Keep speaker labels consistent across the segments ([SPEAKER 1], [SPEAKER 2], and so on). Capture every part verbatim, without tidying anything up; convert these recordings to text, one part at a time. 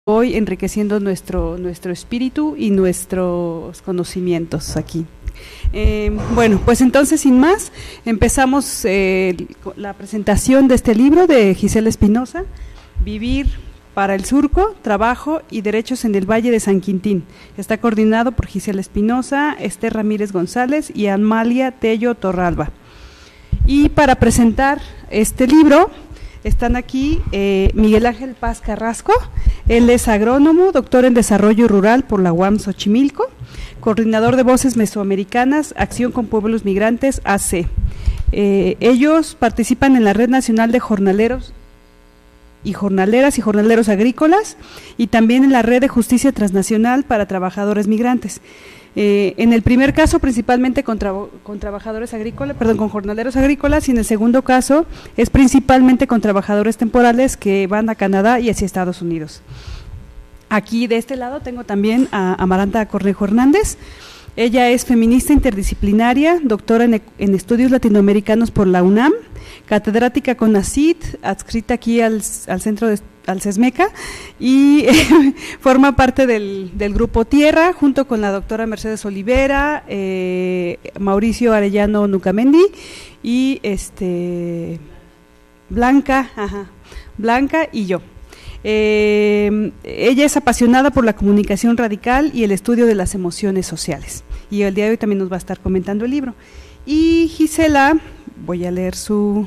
[SPEAKER 1] hoy enriqueciendo nuestro, nuestro espíritu y nuestros conocimientos aquí. Eh, bueno, pues entonces sin más, empezamos eh, la presentación de este libro de Gisela Espinosa, Vivir para el Surco, Trabajo y Derechos en el Valle de San Quintín. Está coordinado por Gisela Espinosa, Esther Ramírez González y Amalia Tello Torralba. Y para presentar este libro están aquí eh, Miguel Ángel Paz Carrasco. Él es agrónomo, doctor en Desarrollo Rural por la U A M Xochimilco, coordinador de Voces Mesoamericanas, Acción con Pueblos Migrantes, A C. Eh, ellos participan en la Red Nacional de Jornaleros y Jornaleras y Jornaleros Agrícolas y también en la Red de Justicia Transnacional para Trabajadores Migrantes. Eh, en el primer caso principalmente con, tra con trabajadores agrícolas, perdón, con jornaleros agrícolas, y en el segundo caso es principalmente con trabajadores temporales que van a Canadá y hacia Estados Unidos. Aquí de este lado tengo también a Amaranta Cornejo Hernández. Ella es feminista interdisciplinaria, doctora en, en estudios latinoamericanos por la UNAM, catedrática con CONACYT, adscrita aquí al, al centro de al CESMECA, y eh, forma parte del, del grupo Tierra, junto con la doctora Mercedes Olivera, eh, Mauricio Arellano Nucamendi y este Blanca, ajá, Blanca y yo. Eh, ella es apasionada por la comunicación radical y el estudio de las emociones sociales, y el día de hoy también nos va a estar comentando el libro. Y Gisela, voy a leer su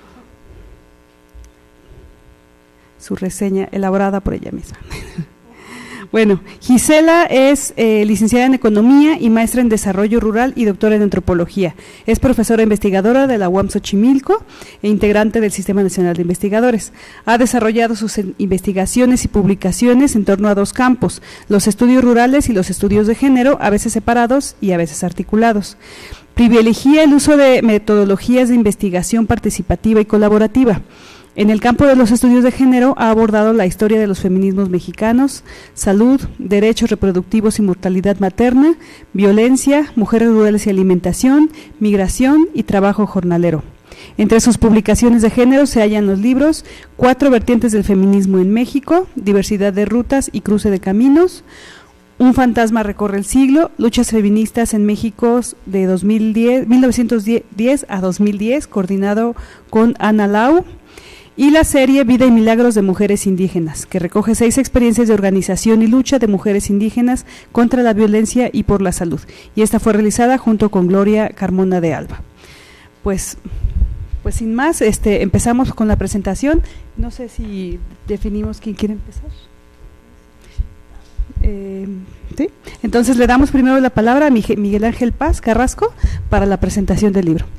[SPEAKER 1] su reseña elaborada por ella misma. Bueno, Gisela es eh, licenciada en Economía y maestra en Desarrollo Rural y doctora en Antropología. Es profesora investigadora de la U A M Xochimilco e integrante del Sistema Nacional de Investigadores. Ha desarrollado sus investigaciones y publicaciones en torno a dos campos: los estudios rurales y los estudios de género, a veces separados y a veces articulados. Privilegia el uso de metodologías de investigación participativa y colaborativa. En el campo de los estudios de género ha abordado la historia de los feminismos mexicanos, salud, derechos reproductivos y mortalidad materna, violencia, mujeres rurales y alimentación, migración y trabajo jornalero. Entre sus publicaciones de género se hallan los libros Cuatro vertientes del feminismo en México, Diversidad de rutas y cruce de caminos, Un fantasma recorre el siglo, Luchas feministas en México de dos mil diez, mil novecientos diez a dos mil diez, coordinado con Ana Lau, y la serie Vida y Milagros de Mujeres Indígenas, que recoge seis experiencias de organización y lucha de mujeres indígenas contra la violencia y por la salud, y esta fue realizada junto con Gloria Carmona de Alba. Pues, pues sin más, este, empezamos con la presentación. No sé si definimos quién quiere empezar. Eh, ¿sí? Entonces le damos primero la palabra a Miguel Ángel Paz Carrasco para la presentación del libro.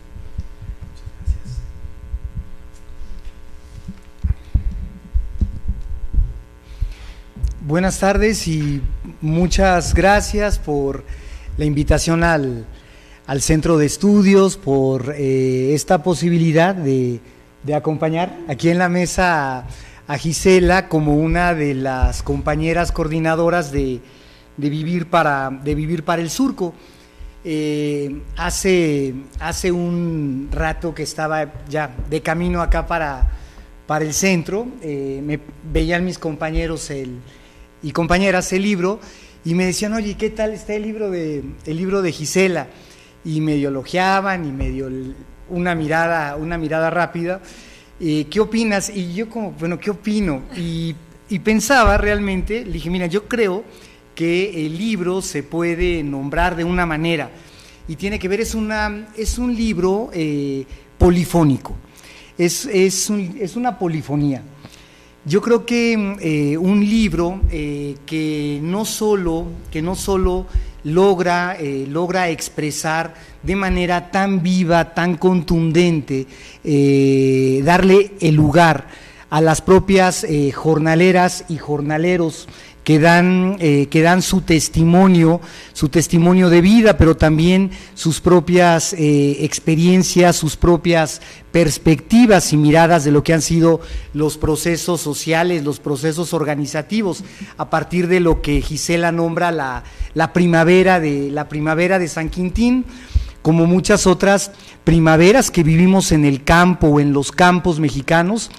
[SPEAKER 2] Buenas tardes y muchas gracias por la invitación al, al Centro de Estudios, por eh, esta posibilidad de, de acompañar aquí en la mesa a, a Gisela como una de las compañeras coordinadoras de, de, vivir, para, de vivir para el Surco. Eh, hace, hace un rato que estaba ya de camino acá para, para el centro, eh, me veían mis compañeros el y compañeras el libro y me decían, oye, ¿qué tal está el libro de el libro de Gisela? Y medio elogiaban y medio una mirada una mirada rápida, eh, ¿qué opinas? Y yo como, bueno, ¿qué opino? Y, y pensaba realmente, le dije, mira, yo creo que el libro se puede nombrar de una manera y tiene que ver, es, una, es un libro eh, polifónico, es, es, un, es una polifonía. Yo creo que eh, un libro eh, que no solo, que no solo logra, eh, logra expresar de manera tan viva, tan contundente, eh, darle el lugar a las propias eh, jornaleras y jornaleros que dan, eh, que dan su testimonio, su testimonio de vida, pero también sus propias eh, experiencias, sus propias perspectivas y miradas de lo que han sido los procesos sociales, los procesos organizativos, a partir de lo que Gisela nombra la, la primavera de la primavera de San Quintín, como muchas otras primaveras que vivimos en el campo o en los campos mexicanos,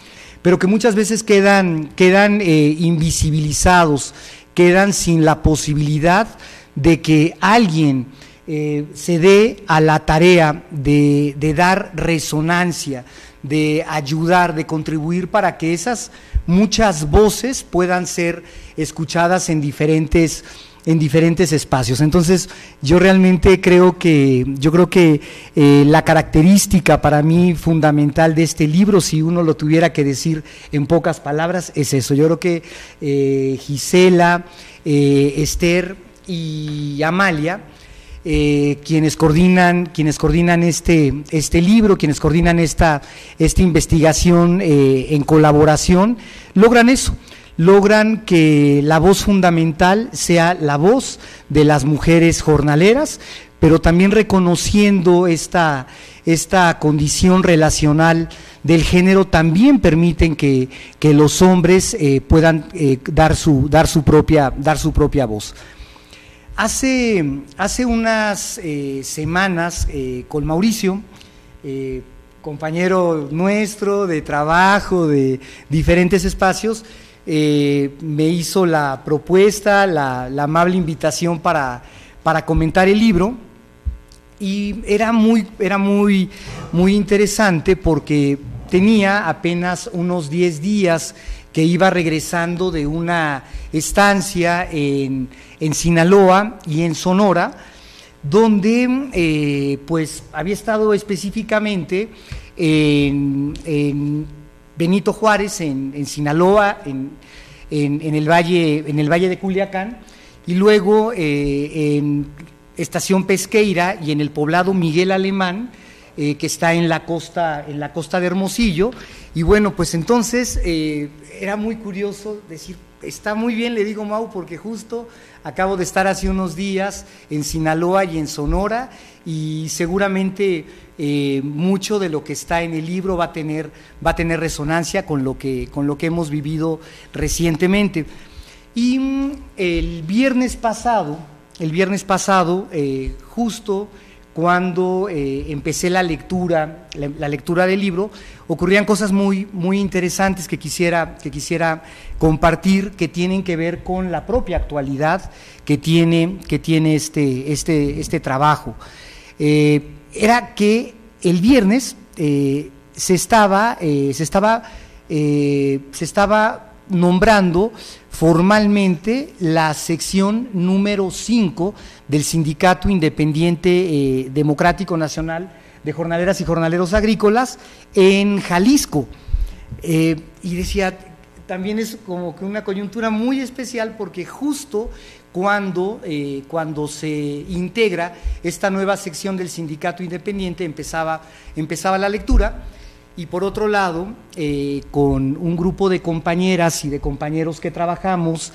[SPEAKER 2] pero que muchas veces quedan, quedan eh, invisibilizados, quedan sin la posibilidad de que alguien eh, se dé a la tarea de, de dar resonancia, de ayudar, de contribuir para que esas muchas voces puedan ser escuchadas en diferentes en diferentes espacios. Entonces, yo realmente creo que, yo creo que eh, la característica para mí fundamental de este libro, si uno lo tuviera que decir en pocas palabras, es eso. Yo creo que eh, Gisela, eh, Esther y Amalia, eh, quienes coordinan, quienes coordinan este, este libro, quienes coordinan esta, esta investigación eh, en colaboración, logran eso. Logran que la voz fundamental sea la voz de las mujeres jornaleras, pero también reconociendo esta, esta condición relacional del género, también permiten que, que los hombres eh, puedan eh, dar, su, dar, su propia, dar su propia voz. Hace, hace unas eh, semanas eh, con Mauricio, eh, compañero nuestro de trabajo, de diferentes espacios, Eh, me hizo la propuesta, la, la amable invitación para, para comentar el libro, y era muy, era muy, muy interesante porque tenía apenas unos diez días que iba regresando de una estancia en, en Sinaloa y en Sonora, donde eh, pues había estado específicamente en, en Benito Juárez, en, en Sinaloa, en, en, en, el valle, en el valle de Culiacán, y luego eh, en Estación Pesqueira y en el poblado Miguel Alemán, eh, que está en la costa, en la costa de Hermosillo. Y bueno, pues entonces eh, era muy curioso decir, está muy bien, le digo, Mau, porque justo acabo de estar hace unos días en Sinaloa y en Sonora, y seguramente eh, mucho de lo que está en el libro va a tener, va a tener resonancia con lo que, con lo que hemos vivido recientemente. Y mm, el viernes pasado, el viernes pasado, eh, justo cuando eh, empecé la lectura, la, la lectura del libro, ocurrían cosas muy, muy interesantes que quisiera, que quisiera compartir, que tienen que ver con la propia actualidad que tiene, que tiene este, este, este trabajo. Eh, era que el viernes eh, se estaba, eh, se estaba, eh, se estaba nombrando formalmente la sección número cinco del Sindicato Independiente eh, Democrático Nacional de Jornaleras y Jornaleros Agrícolas en Jalisco. Eh, y decía, también es como que una coyuntura muy especial porque justo cuando, eh, cuando se integra esta nueva sección del Sindicato Independiente empezaba, empezaba la lectura. Y por otro lado, eh, con un grupo de compañeras y de compañeros que trabajamos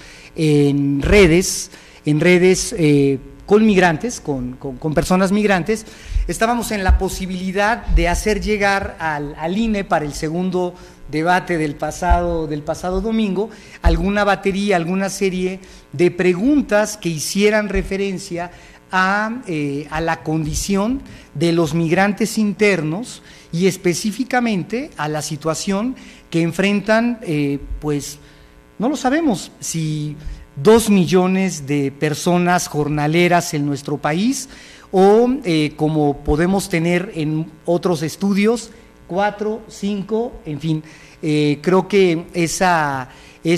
[SPEAKER 2] en redes, en redes eh, con migrantes, con, con, con personas migrantes, estábamos en la posibilidad de hacer llegar al, al I N E para el segundo debate del pasado, del pasado domingo, alguna batería, alguna serie de preguntas que hicieran referencia a, eh, a la condición de los migrantes internos y específicamente a la situación que enfrentan, eh, pues no lo sabemos, si dos millones de personas jornaleras en nuestro país o eh, como podemos tener en otros estudios, cuatro, cinco, en fin, eh, creo que esa,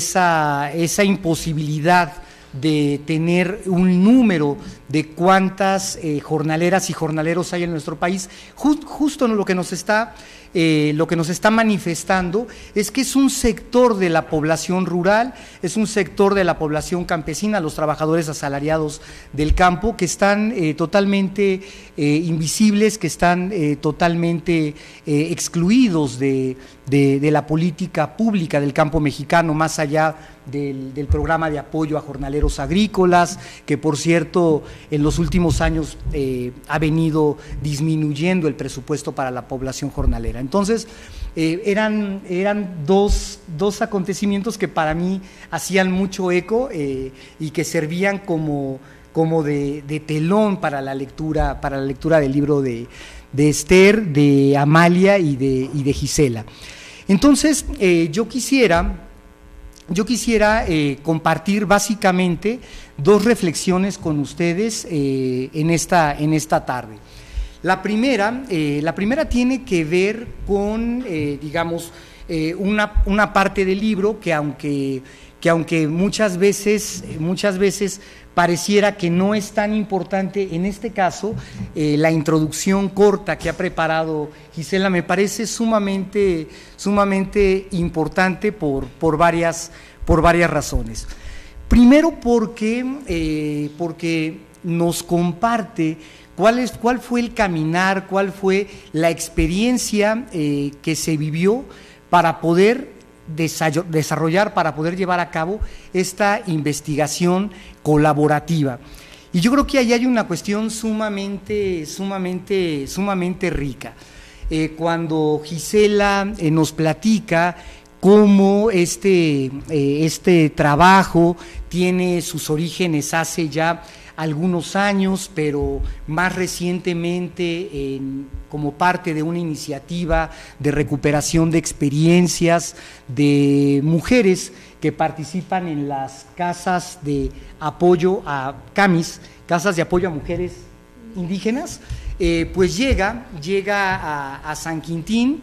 [SPEAKER 2] esa, esa imposibilidad de tener un número de cuántas eh, jornaleras y jornaleros hay en nuestro país, just, justo lo que nos está eh, lo que nos está manifestando es que es un sector de la población rural, es un sector de la población campesina, los trabajadores asalariados del campo, que están eh, totalmente eh, invisibles, que están eh, totalmente eh, excluidos de, de, de la política pública del campo mexicano, más allá Del, del programa de apoyo a jornaleros agrícolas, que por cierto en los últimos años eh, ha venido disminuyendo el presupuesto para la población jornalera. Entonces, eh, eran, eran dos, dos acontecimientos que para mí hacían mucho eco eh, y que servían como, como de, de telón para la lectura, para la lectura del libro de, de Esther, de Amalia y de, y de Gisela. Entonces, eh, yo quisiera, yo quisiera eh, compartir básicamente dos reflexiones con ustedes eh, en, esta, en esta tarde. La primera, eh, la primera tiene que ver con, eh, digamos, eh, una, una parte del libro que aunque, que aunque muchas veces, muchas veces pareciera que no es tan importante, en este caso, eh, la introducción corta que ha preparado Gisela me parece sumamente, sumamente importante por, por, varias, por varias razones. Primero porque, eh, porque nos comparte cuál, es, cuál fue el caminar, cuál fue la experiencia eh, que se vivió para poder desarrollar, para poder llevar a cabo esta investigación colaborativa. Y yo creo que ahí hay una cuestión sumamente, sumamente, sumamente rica. Eh, cuando Gisela eh, nos platica cómo este, eh, este trabajo tiene sus orígenes hace ya algunos años, pero más recientemente en, como parte de una iniciativa de recuperación de experiencias de mujeres que participan en las casas de apoyo a CAMIS, casas de apoyo a mujeres indígenas, eh, pues llega, llega a, a San Quintín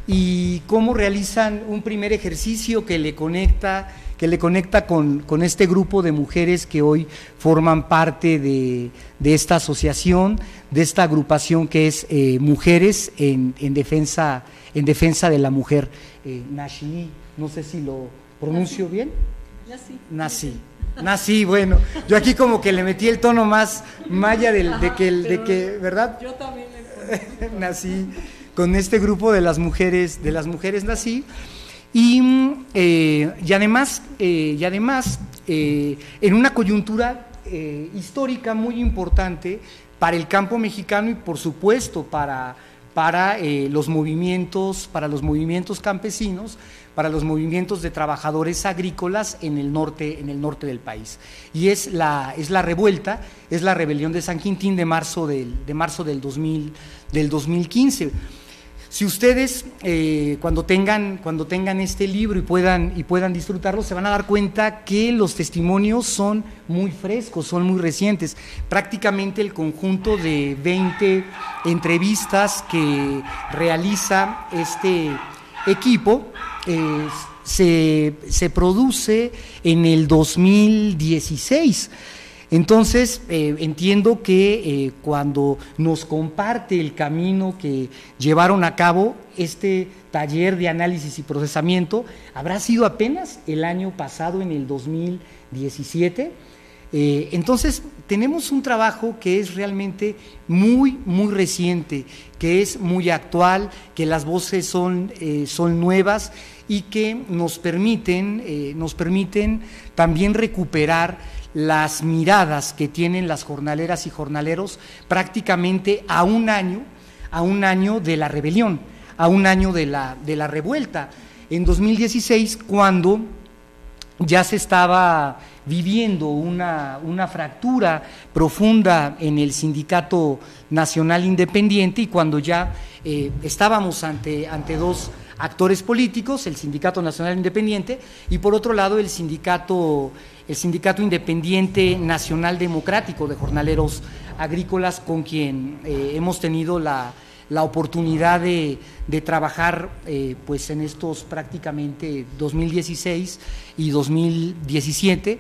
[SPEAKER 2] y cómo realizan un primer ejercicio que le conecta que le conecta con, con este grupo de mujeres que hoy forman parte de, de esta asociación, de esta agrupación que es eh, Mujeres en, en, defensa, en Defensa de la Mujer. Eh, Nashi, no sé si lo pronuncio bien.
[SPEAKER 1] Nací.
[SPEAKER 2] Nací. Nací, bueno, yo aquí como que le metí el tono más maya del, de que, de que, ¿verdad?
[SPEAKER 1] Yo también
[SPEAKER 2] le nací con este grupo de las mujeres, de las mujeres nací. Y, eh, y además, eh, y además eh, en una coyuntura eh, histórica muy importante para el campo mexicano y por supuesto para, para, eh, los movimientos, para los movimientos campesinos, para los movimientos de trabajadores agrícolas en el norte, en el norte del país. Y es la, es la revuelta, es la rebelión de San Quintín de marzo del, de marzo del, dos mil, del dos mil quince. Si ustedes eh, cuando tengan cuando tengan este libro y puedan y puedan disfrutarlo, se van a dar cuenta que los testimonios son muy frescos, son muy recientes. Prácticamente el conjunto de veinte entrevistas que realiza este equipo eh, se, se produce en el dos mil dieciséis. Entonces, eh, entiendo que eh, cuando nos comparte el camino que llevaron a cabo este taller de análisis y procesamiento, habrá sido apenas el año pasado, en el dos mil diecisiete. Eh, entonces, tenemos un trabajo que es realmente muy, muy reciente, que es muy actual, que las voces son, eh, son nuevas y que nos permiten, eh, nos permiten también recuperar las miradas que tienen las jornaleras y jornaleros prácticamente a un año, a un año de la rebelión, a un año de la, de la revuelta. En dos mil dieciséis, cuando ya se estaba viviendo una, una fractura profunda en el Sindicato Nacional Independiente y cuando ya eh, estábamos ante, ante dos actores políticos, el Sindicato Nacional Independiente y por otro lado el Sindicato, el Sindicato Independiente Nacional Democrático de Jornaleros Agrícolas, con quien eh, hemos tenido la, la oportunidad de, de trabajar eh, pues en estos prácticamente dos mil dieciséis y dos mil diecisiete.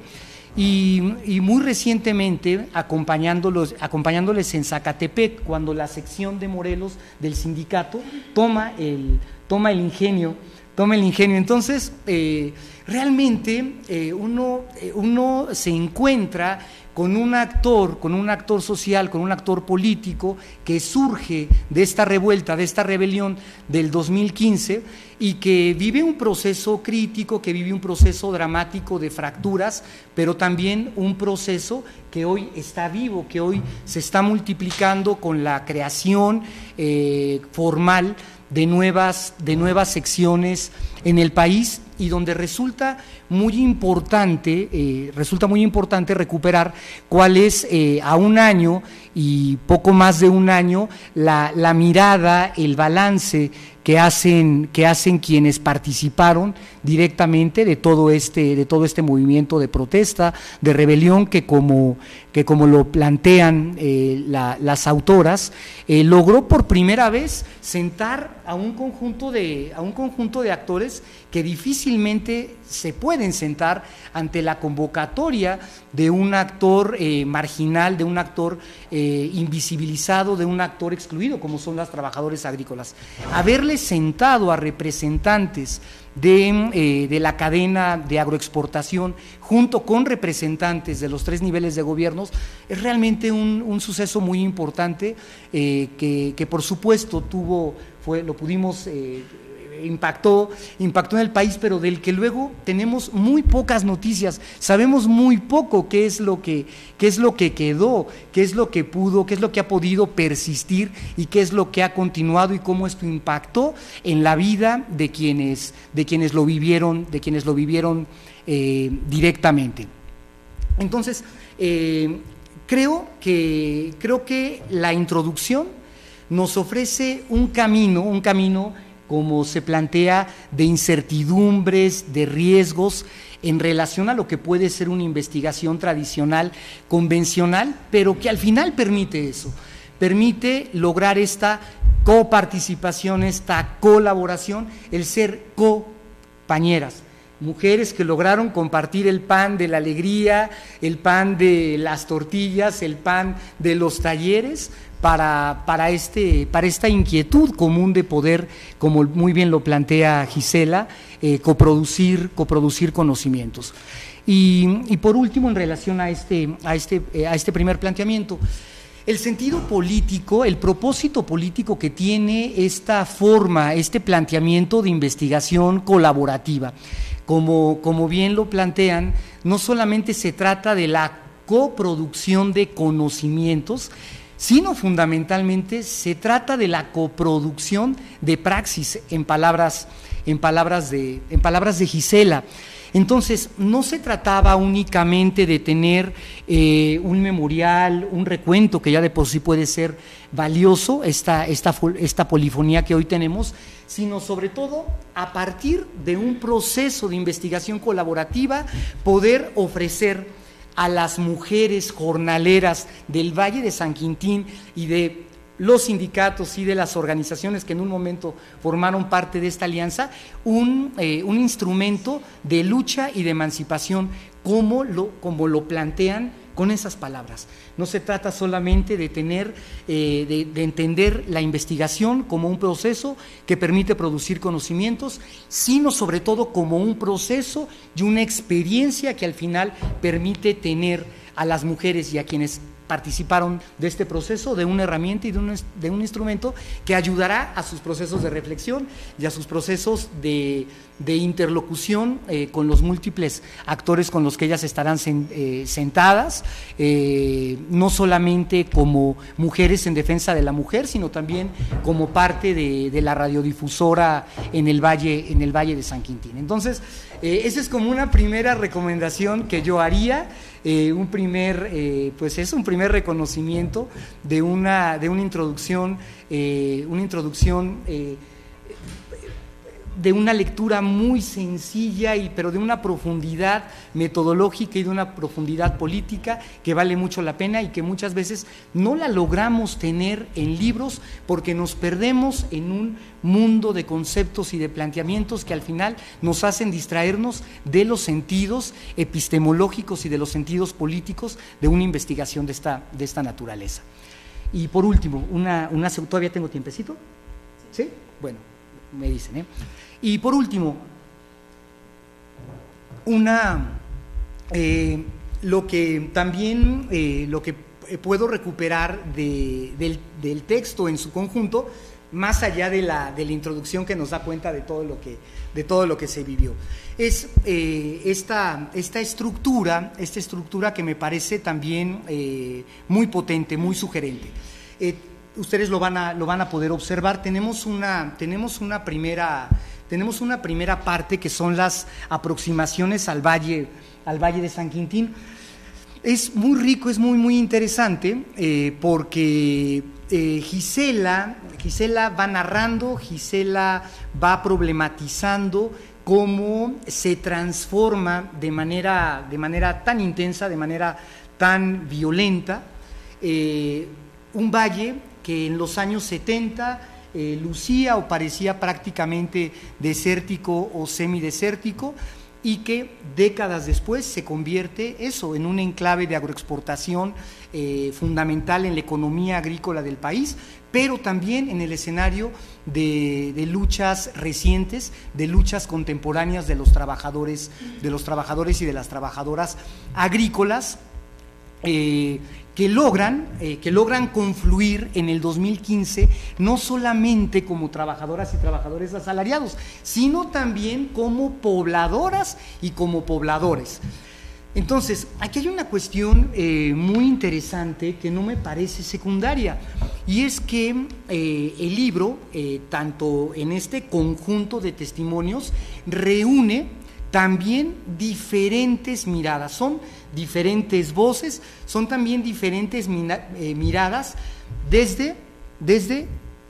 [SPEAKER 2] Y, y muy recientemente acompañándolos, acompañándoles en Zacatepec, cuando la sección de Morelos del sindicato toma el, toma el ingenio, toma el ingenio. Entonces, eh, realmente eh, uno, eh, uno se encuentra con un actor, con un actor social, con un actor político que surge de esta revuelta, de esta rebelión del dos mil quince y que vive un proceso crítico, que vive un proceso dramático de fracturas, pero también un proceso que hoy está vivo, que hoy se está multiplicando con la creación eh, formal de nuevas, de nuevas secciones en el país y donde resulta muy importante, eh, resulta muy importante recuperar cuál es eh, a un año y poco más de un año la, la mirada, el balance que hacen, que hacen quienes participaron directamente de todo este, de todo este movimiento de protesta, de rebelión, que como, que como lo plantean eh, la, las autoras, eh, logró por primera vez sentar a un conjunto de, a un conjunto de actores que difícilmente se pueden sentar ante la convocatoria de un actor eh, marginal, de un actor eh, invisibilizado, de un actor excluido, como son las trabajadoras agrícolas. Haberle sentado a representantes de, eh, de la cadena de agroexportación junto con representantes de los tres niveles de gobiernos es realmente un, un suceso muy importante eh, que, que por supuesto tuvo, fue, lo pudimos eh, impactó, impactó en el país, pero del que luego tenemos muy pocas noticias, sabemos muy poco qué es lo que, qué es lo que quedó, qué es lo que pudo, qué es lo que ha podido persistir y qué es lo que ha continuado y cómo esto impactó en la vida de quienes, de quienes lo vivieron, de quienes lo vivieron eh, directamente. Entonces, eh, creo que, creo que la introducción nos ofrece un camino, un camino como se plantea, de incertidumbres, de riesgos en relación a lo que puede ser una investigación tradicional, convencional, pero que al final permite eso, permite lograr esta coparticipación, esta colaboración, el ser compañeras, mujeres que lograron compartir el pan de la alegría, el pan de las tortillas, el pan de los talleres, Para, para, este, para esta inquietud común de poder, como muy bien lo plantea Gisela, eh, coproducir, coproducir conocimientos. Y, y por último, en relación a este, a, este, eh, a este primer planteamiento, el sentido político, el propósito político que tiene esta forma, este planteamiento de investigación colaborativa, como, como bien lo plantean, no solamente se trata de la coproducción de conocimientos, sino fundamentalmente se trata de la coproducción de praxis, en palabras, en palabras de, en palabras de Gisela. Entonces, no se trataba únicamente de tener eh, un memorial, un recuento, que ya de por sí puede ser valioso, esta, esta, esta polifonía que hoy tenemos, sino sobre todo a partir de un proceso de investigación colaborativa, poder ofrecer a las mujeres jornaleras del Valle de San Quintín y de los sindicatos y de las organizaciones que en un momento formaron parte de esta alianza, un, eh, un instrumento de lucha y de emancipación, como lo, como lo plantean con esas palabras. No se trata solamente de tener, eh, de, de entender la investigación como un proceso que permite producir conocimientos, sino sobre todo como un proceso y una experiencia que al final permite tener a las mujeres y a quienes participaron de este proceso, de una herramienta y de un, de un instrumento que ayudará a sus procesos de reflexión y a sus procesos de, de interlocución eh, con los múltiples actores con los que ellas estarán sen, eh, sentadas, eh, no solamente como mujeres en defensa de la mujer, sino también como parte de, de la radiodifusora en el Valle, en el Valle de San Quintín. Entonces, eh, esa es como una primera recomendación que yo haría. Eh, un primer, eh, pues es un primer reconocimiento de una, de una introducción, eh, una introducción eh, de una lectura muy sencilla, y, pero de una profundidad metodológica y de una profundidad política que vale mucho la pena y que muchas veces no la logramos tener en libros porque nos perdemos en un mundo de conceptos y de planteamientos que al final nos hacen distraernos de los sentidos epistemológicos y de los sentidos políticos de una investigación de esta, de esta naturaleza. Y por último, una, una, ¿todavía tengo tiempecito? ¿Sí? Bueno, me dicen, ¿eh? Y por último, una, eh, lo que también, eh, lo que puedo recuperar de, del, del texto en su conjunto, más allá de la, de la introducción que nos da cuenta de todo lo que, de todo lo que se vivió, es eh, esta, esta estructura, esta estructura que me parece también eh, muy potente, muy sugerente. Eh, ustedes lo van a, lo van a poder observar. Tenemos una, tenemos una primera, tenemos una primera parte que son las aproximaciones al Valle, al Valle de San Quintín. Es muy rico, es muy, muy interesante, eh, porque eh, Gisela, Gisela va narrando, Gisela va problematizando cómo se transforma de manera, de manera tan intensa, de manera tan violenta, eh, un valle que en los años setenta eh, lucía o parecía prácticamente desértico o semidesértico, y que décadas después se convierte eso en un enclave de agroexportación eh, fundamental en la economía agrícola del país, pero también en el escenario de, de luchas recientes, de luchas contemporáneas de los trabajadores, de los trabajadores y de las trabajadoras agrícolas, eh, que logran, eh, que logran confluir en el dos mil quince no solamente como trabajadoras y trabajadores asalariados, sino también como pobladoras y como pobladores. Entonces, aquí hay una cuestión eh, muy interesante que no me parece secundaria, y es que eh, el libro, eh, tanto en este conjunto de testimonios, reúne también diferentes miradas, son diferentes voces, son también diferentes mina, eh, miradas desde, desde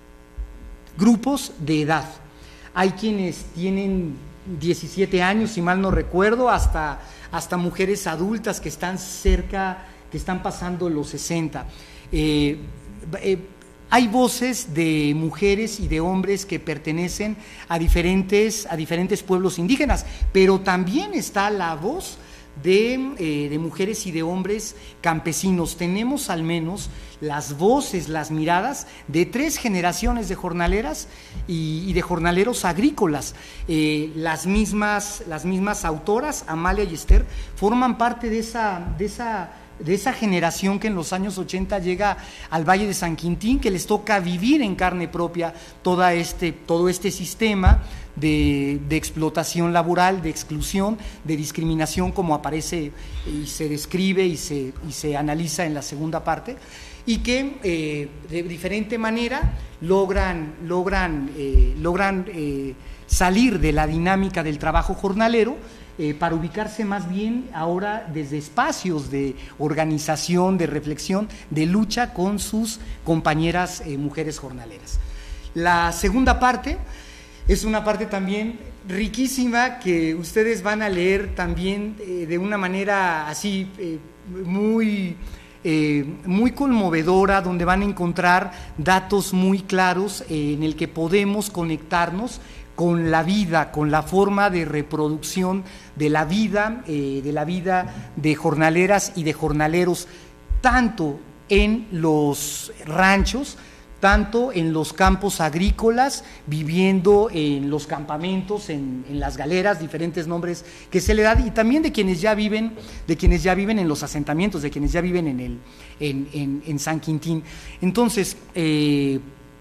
[SPEAKER 2] grupos de edad. Hay quienes tienen diecisiete años, si mal no recuerdo, hasta, hasta mujeres adultas que están cerca, que están pasando los sesenta. Eh, eh, Hay voces de mujeres y de hombres que pertenecen a diferentes, a diferentes pueblos indígenas, pero también está la voz de, eh, de mujeres y de hombres campesinos. Tenemos al menos las voces, las miradas de tres generaciones de jornaleras y, y de jornaleros agrícolas. Eh, las mismas, las mismas autoras, Amalia y Esther, forman parte de esa, de esa de esa generación que en los años ochenta llega al Valle de San Quintín, que les toca vivir en carne propia toda este, todo este sistema de, de explotación laboral, de exclusión, de discriminación, como aparece y se describe y se, y se analiza en la segunda parte, y que eh, de diferente manera logran, logran, eh, logran eh, salir de la dinámica del trabajo jornalero, Eh, para ubicarse más bien ahora desde espacios de organización, de reflexión, de lucha con sus compañeras eh, mujeres jornaleras. La segunda parte es una parte también riquísima que ustedes van a leer también eh, de una manera así eh, muy, eh, muy conmovedora, donde van a encontrar datos muy claros eh, en el que podemos conectarnos con la vida, con la forma de reproducción de la vida, eh, de la vida de jornaleras y de jornaleros, tanto en los ranchos, tanto en los campos agrícolas, viviendo en los campamentos, en, en las galeras, diferentes nombres que se le dan, y también de quienes ya viven, de quienes ya viven en los asentamientos, de quienes ya viven en el, en, en, en San Quintín. Entonces, eh,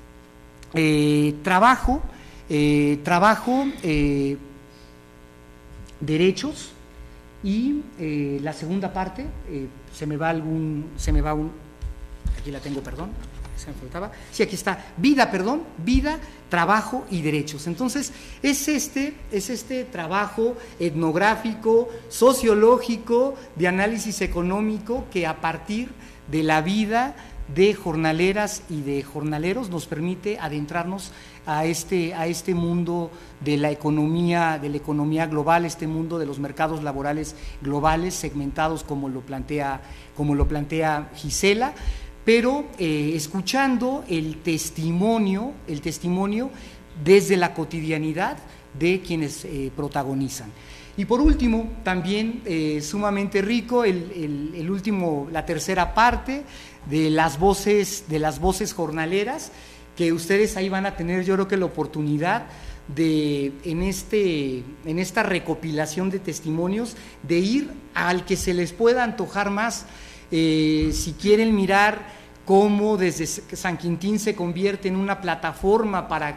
[SPEAKER 2] eh, trabajo. Eh, trabajo, eh, derechos y eh, la segunda parte, eh, se me va algún, se me va un, aquí la tengo, perdón, se me faltaba, sí, aquí está, vida, perdón, vida, trabajo y derechos. Entonces, es este, es este trabajo etnográfico, sociológico, de análisis económico, que a partir de la vida de jornaleras y de jornaleros nos permite adentrarnos a este, a este mundo de la economía, de la economía global, este mundo de los mercados laborales globales, segmentados como lo plantea, como lo plantea Gisela, pero eh, escuchando el testimonio, el testimonio desde la cotidianidad de quienes eh, protagonizan. Y por último, también eh, sumamente rico, el, el, el último, la tercera parte de las voces, de las voces jornaleras, que ustedes ahí van a tener, yo creo que la oportunidad de, en, este, en esta recopilación de testimonios, de ir al que se les pueda antojar más, eh, si quieren mirar cómo desde San Quintín se convierte en una plataforma para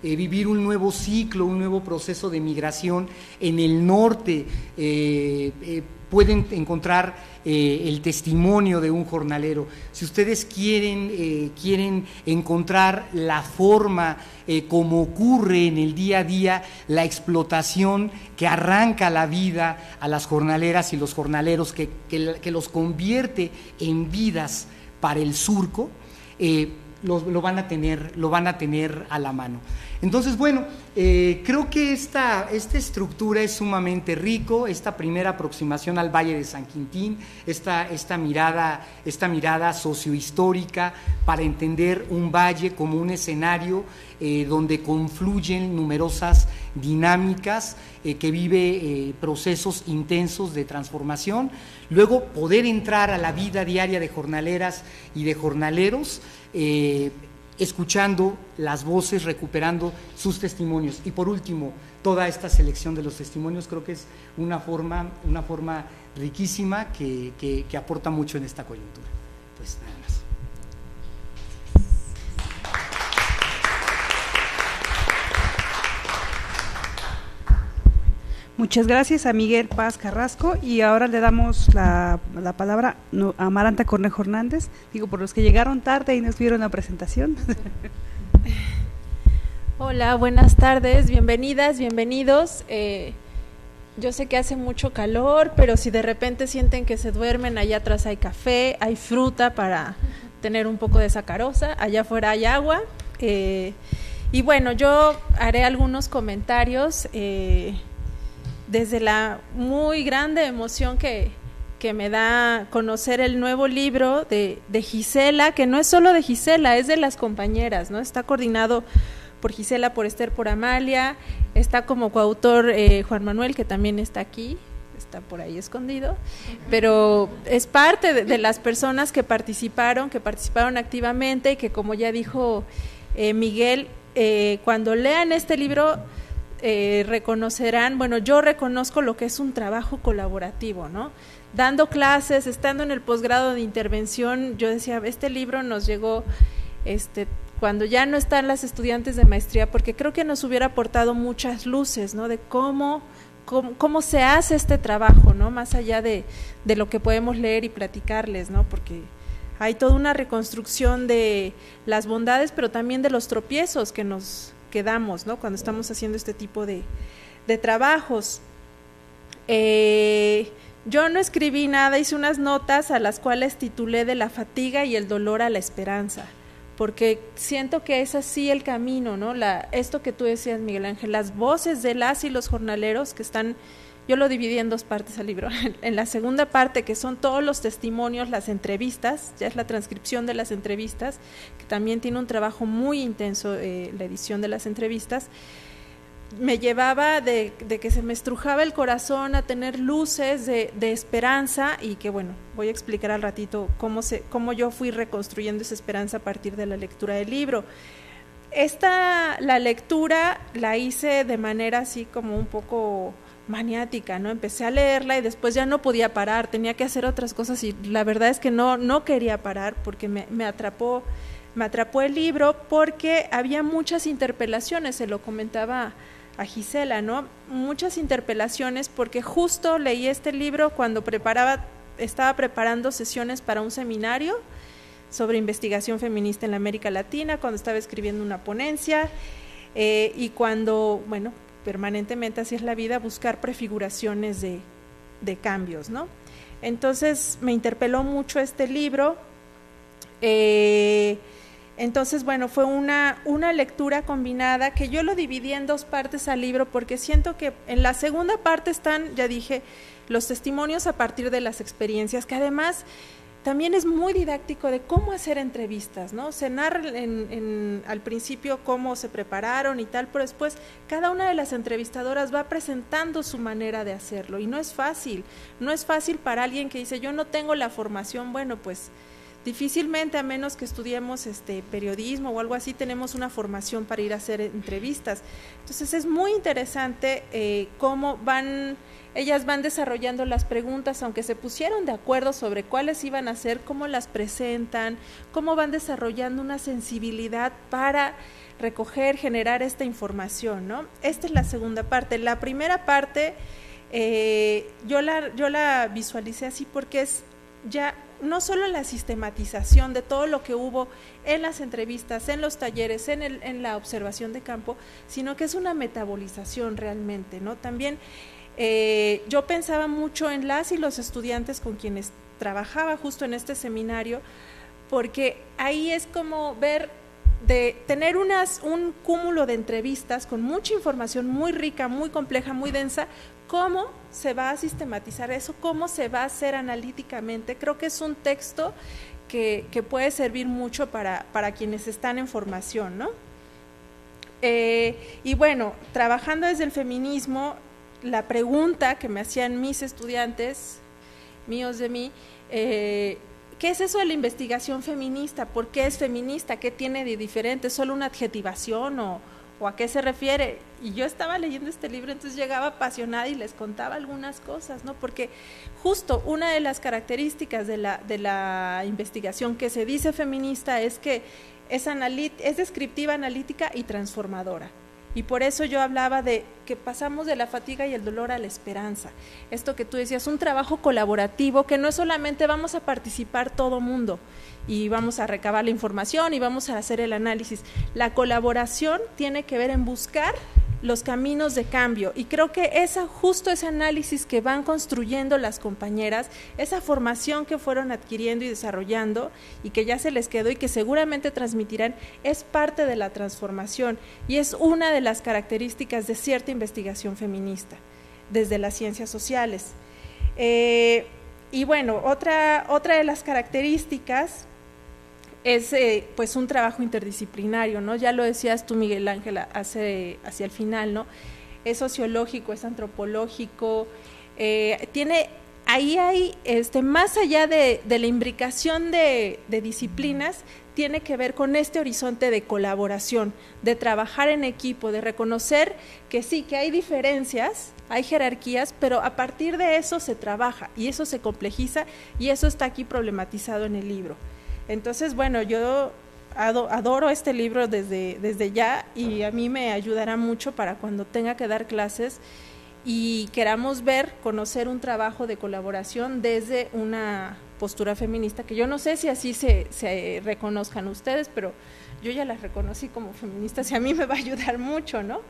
[SPEAKER 2] eh, vivir un nuevo ciclo, un nuevo proceso de migración en el norte. Eh, eh, pueden encontrar eh, el testimonio de un jornalero. Si ustedes quieren, eh, quieren encontrar la forma eh, como ocurre en el día a día la explotación que arranca la vida a las jornaleras y los jornaleros, que, que, que los convierte en vidas para el surco, eh, lo, lo, van a tener, lo van a tener a la mano. Entonces, bueno, eh, creo que esta, esta estructura es sumamente rico, esta primera aproximación al Valle de San Quintín, esta, esta, mirada, esta mirada sociohistórica para entender un valle como un escenario eh, donde confluyen numerosas dinámicas, eh, que vive eh, procesos intensos de transformación, luego poder entrar a la vida diaria de jornaleras y de jornaleros, eh, escuchando las voces, recuperando sus testimonios. Y por último, toda esta selección de los testimonios creo que es una forma, una forma riquísima que, que, que aporta mucho en esta coyuntura. Pues nada más.
[SPEAKER 1] Muchas gracias a Miguel Paz Carrasco, y ahora le damos la, la palabra a Amaranta Cornejo Hernández, digo por los que llegaron tarde y no estuvieron en la presentación.
[SPEAKER 3] Hola, buenas tardes, bienvenidas, bienvenidos. Eh, yo sé que hace mucho calor, pero si de repente sienten que se duermen, allá atrás hay café, hay fruta para tener un poco de sacarosa, allá afuera hay agua. Eh, y bueno, yo haré algunos comentarios eh, desde la muy grande emoción que, que me da conocer el nuevo libro de, de Gisela, que no es solo de Gisela, es de las compañeras, ¿no? Está coordinado por Gisela, por Esther, por Amalia, está como coautor eh, Juan Manuel, que también está aquí, está por ahí escondido, pero es parte de, de las personas que participaron, que participaron activamente, y que, como ya dijo eh, Miguel, eh, cuando lean este libro, Eh, reconocerán, bueno, yo reconozco lo que es un trabajo colaborativo, ¿no? Dando clases, estando en el posgrado de intervención, yo decía, este libro nos llegó este, cuando ya no están las estudiantes de maestría, porque creo que nos hubiera aportado muchas luces, ¿no? De cómo, cómo, cómo se hace este trabajo, ¿no? Más allá de, de lo que podemos leer y platicarles, ¿no? Porque hay toda una reconstrucción de las bondades, pero también de los tropiezos que nos quedamos, ¿no? Cuando estamos haciendo este tipo de, de trabajos. Eh, yo no escribí nada, hice unas notas a las cuales titulé De la fatiga y el dolor a la esperanza, porque siento que es así el camino, ¿no? La, esto que tú decías, Miguel Ángel, las voces de las y los jornaleros que están, yo lo dividí en dos partes al libro, en la segunda parte, que son todos los testimonios, las entrevistas, ya es la transcripción de las entrevistas, que también tiene un trabajo muy intenso, eh, la edición de las entrevistas, me llevaba de, de que se me estrujaba el corazón a tener luces de, de esperanza, y que bueno, voy a explicar al ratito cómo, se, cómo yo fui reconstruyendo esa esperanza a partir de la lectura del libro. Esta, la lectura la hice de manera así como un poco maniática, ¿no? Empecé a leerla y después ya no podía parar, tenía que hacer otras cosas, y la verdad es que no, no quería parar, porque me, me atrapó, me atrapó el libro, porque había muchas interpelaciones, se lo comentaba a Gisela, ¿no? Muchas interpelaciones, porque justo leí este libro cuando preparaba, estaba preparando sesiones para un seminario sobre investigación feminista en la América Latina, cuando estaba escribiendo una ponencia, eh, y cuando, bueno, permanentemente, así es la vida, buscar prefiguraciones de, de cambios, ¿no? Entonces me interpeló mucho este libro, eh, entonces bueno, fue una, una lectura combinada, que yo lo dividí en dos partes al libro, porque siento que en la segunda parte están, ya dije, los testimonios a partir de las experiencias, que además también es muy didáctico de cómo hacer entrevistas, ¿no? Se narra en, en, al principio cómo se prepararon y tal, pero después cada una de las entrevistadoras va presentando su manera de hacerlo, y no es fácil, no es fácil para alguien que dice, yo no tengo la formación, bueno, pues Difícilmente, a menos que estudiemos este periodismo o algo así, tenemos una formación para ir a hacer entrevistas. Entonces es muy interesante eh, cómo van, ellas van desarrollando las preguntas, aunque se pusieron de acuerdo sobre cuáles iban a ser, cómo las presentan, cómo van desarrollando una sensibilidad para recoger, generar esta información, ¿no? Esta es la segunda parte. La primera parte eh, yo la yo la visualicé así porque es ya no solo la sistematización de todo lo que hubo en las entrevistas, en los talleres, en, el, en la observación de campo, sino que es una metabolización realmente, ¿no? También eh, yo pensaba mucho en las y los estudiantes con quienes trabajaba justo en este seminario, porque ahí es como ver, de tener unas, un cúmulo de entrevistas con mucha información muy rica, muy compleja, muy densa, cómo se va a sistematizar eso, cómo se va a hacer analíticamente. Creo que es un texto que, que puede servir mucho para, para quienes están en formación, ¿no? Eh, y bueno, trabajando desde el feminismo, la pregunta que me hacían mis estudiantes, míos de mí, eh, ¿qué es eso de la investigación feminista? ¿Por qué es feminista? ¿Qué tiene de diferente? ¿Es solo una adjetivación o, o a qué se refiere? Y yo estaba leyendo este libro, entonces llegaba apasionada y les contaba algunas cosas, ¿no? Porque justo una de las características de la, de la investigación que se dice feminista es que es, analit, es descriptiva, analítica y transformadora. Y por eso yo hablaba de que pasamos de la fatiga y el dolor a la esperanza. Esto que tú decías, un trabajo colaborativo que no es solamente vamos a participar todo mundo y vamos a recabar la información y vamos a hacer el análisis. La colaboración tiene que ver en buscar los caminos de cambio, y creo que esa, justo ese análisis que van construyendo las compañeras, esa formación que fueron adquiriendo y desarrollando y que ya se les quedó y que seguramente transmitirán, es parte de la transformación y es una de las características de cierta investigación feminista desde las ciencias sociales. Eh, y bueno, otra, otra de las características es eh, pues un trabajo interdisciplinario, ¿no? Ya lo decías tú, Miguel Ángel, hace, hacia el final, ¿no? Es sociológico, es antropológico, eh, tiene, ahí hay, este, más allá de, de la imbricación de, de disciplinas, tiene que ver con este horizonte de colaboración, de trabajar en equipo, de reconocer que sí, que hay diferencias, hay jerarquías, pero a partir de eso se trabaja y eso se complejiza y eso está aquí problematizado en el libro. Entonces, bueno, yo adoro este libro desde, desde ya y a mí me ayudará mucho para cuando tenga que dar clases y queramos ver, conocer un trabajo de colaboración desde una postura feminista, que yo no sé si así se, se reconozcan ustedes, pero yo ya las reconocí como feministas y a mí me va a ayudar mucho, ¿no?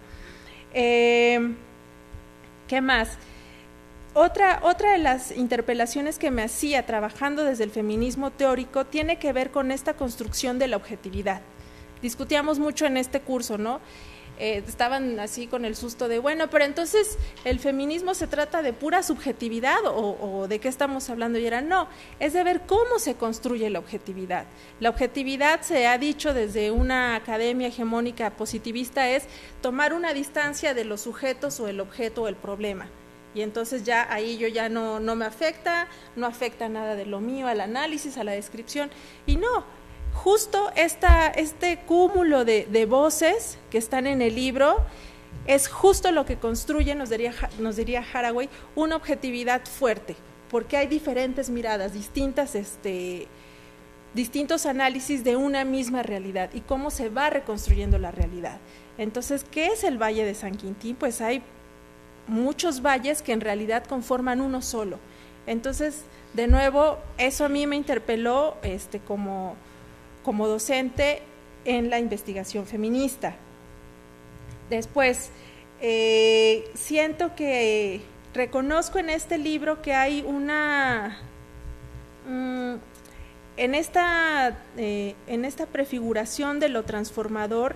[SPEAKER 3] Eh, ¿Qué más? Otra, otra de las interpelaciones que me hacía trabajando desde el feminismo teórico tiene que ver con esta construcción de la objetividad. Discutíamos mucho en este curso, ¿no? Eh, estaban así con el susto de, bueno, pero entonces el feminismo se trata de pura subjetividad o, o de qué estamos hablando, y era no, es de ver cómo se construye la objetividad. La objetividad, se ha dicho desde una academia hegemónica positivista, es tomar una distancia de los sujetos o el objeto o el problema. Y entonces ya ahí yo ya no, no me afecta, no afecta nada de lo mío, al análisis, a la descripción, y no, justo esta, este cúmulo de, de voces que están en el libro es justo lo que construye, nos diría, nos diría Haraway, una objetividad fuerte, porque hay diferentes miradas, distintas, este, distintos análisis de una misma realidad y cómo se va reconstruyendo la realidad. Entonces, ¿qué es el Valle de San Quintín? Pues hay muchos valles que en realidad conforman uno solo. Entonces, de nuevo, eso a mí me interpeló este, como, como docente en la investigación feminista. Después, eh, siento que reconozco en este libro que hay una, mmm, en esta, eh, en esta prefiguración de lo transformador.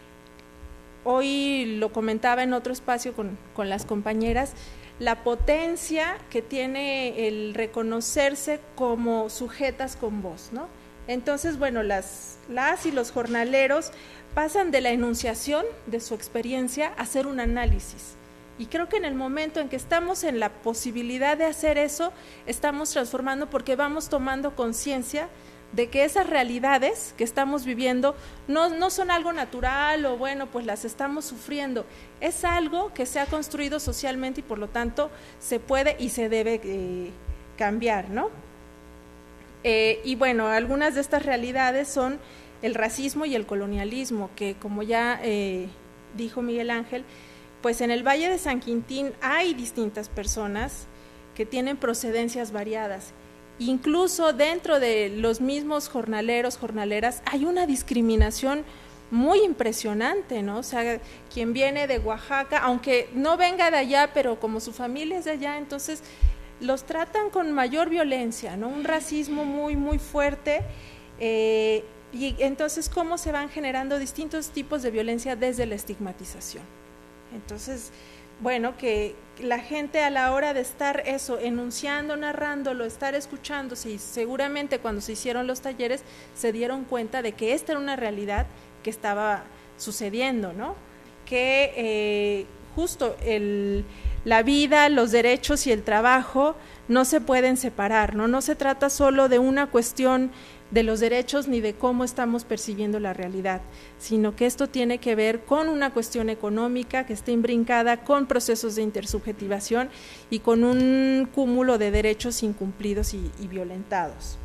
[SPEAKER 3] Hoy lo comentaba en otro espacio con, con las compañeras, la potencia que tiene el reconocerse como sujetas con voz, ¿no? Entonces, bueno, las, las y los jornaleros pasan de la enunciación de su experiencia a hacer un análisis. Y creo que en el momento en que estamos en la posibilidad de hacer eso, estamos transformando porque vamos tomando conciencia de que esas realidades que estamos viviendo no, no son algo natural o bueno, pues las estamos sufriendo. Es algo que se ha construido socialmente y por lo tanto se puede y se debe eh, cambiar, ¿no? Eh, y bueno, algunas de estas realidades son el racismo y el colonialismo, que como ya eh, dijo Miguel Ángel, pues en el Valle de San Quintín hay distintas personas que tienen procedencias variadas. Incluso dentro de los mismos jornaleros, jornaleras, hay una discriminación muy impresionante, ¿no? O sea, quien viene de Oaxaca, aunque no venga de allá, pero como su familia es de allá, entonces los tratan con mayor violencia, ¿no? Un racismo muy, muy fuerte. Eh, y entonces, ¿cómo se van generando distintos tipos de violencia desde la estigmatización? Entonces, bueno, que la gente a la hora de estar eso, enunciando, narrándolo, estar escuchándose, y seguramente cuando se hicieron los talleres se dieron cuenta de que esta era una realidad que estaba sucediendo, ¿no? Que eh, justo el, la vida, los derechos y el trabajo no se pueden separar, ¿no? No se trata solo de una cuestión de los derechos ni de cómo estamos percibiendo la realidad, sino que esto tiene que ver con una cuestión económica que está imbrincada con procesos de intersubjetivación y con un cúmulo de derechos incumplidos y, y violentados.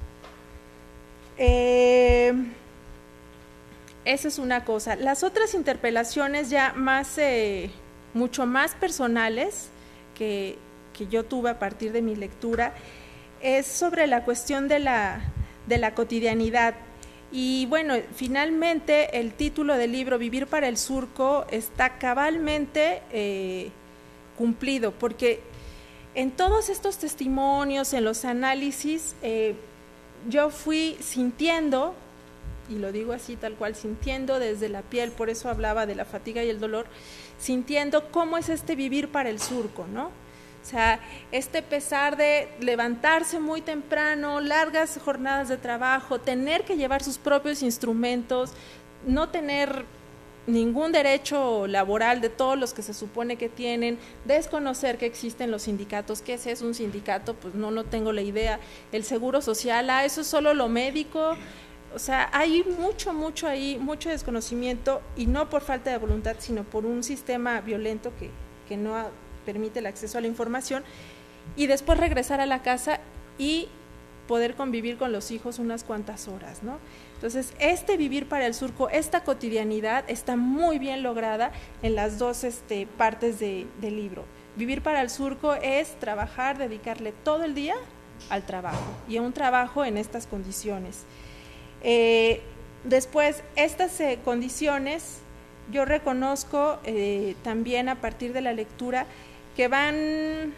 [SPEAKER 3] Eh, esa es una cosa. Las otras interpelaciones ya más, eh, mucho más personales que, que yo tuve a partir de mi lectura, es sobre la cuestión de la de la cotidianidad. Y bueno, finalmente el título del libro, Vivir para el Surco, está cabalmente eh, cumplido, porque en todos estos testimonios, en los análisis, eh, yo fui sintiendo, y lo digo así tal cual, sintiendo desde la piel, por eso hablaba de la fatiga y el dolor, sintiendo cómo es este vivir para el surco, ¿no? O sea, este pesar de levantarse muy temprano, largas jornadas de trabajo, tener que llevar sus propios instrumentos, no tener ningún derecho laboral de todos los que se supone que tienen, desconocer que existen los sindicatos. ¿Qué es eso, un sindicato? Pues no, no tengo la idea. El seguro social, ah, eso es solo lo médico. O sea, hay mucho, mucho ahí, mucho desconocimiento, y no por falta de voluntad, sino por un sistema violento que, que no ha permite el acceso a la información, y después regresar a la casa y poder convivir con los hijos unas cuantas horas, ¿no? Entonces, este vivir para el surco, esta cotidianidad está muy bien lograda en las dos este, partes de, del libro. Vivir para el surco es trabajar, dedicarle todo el día al trabajo, y a un trabajo en estas condiciones. Eh, después, estas eh, condiciones, yo reconozco eh, también a partir de la lectura que van,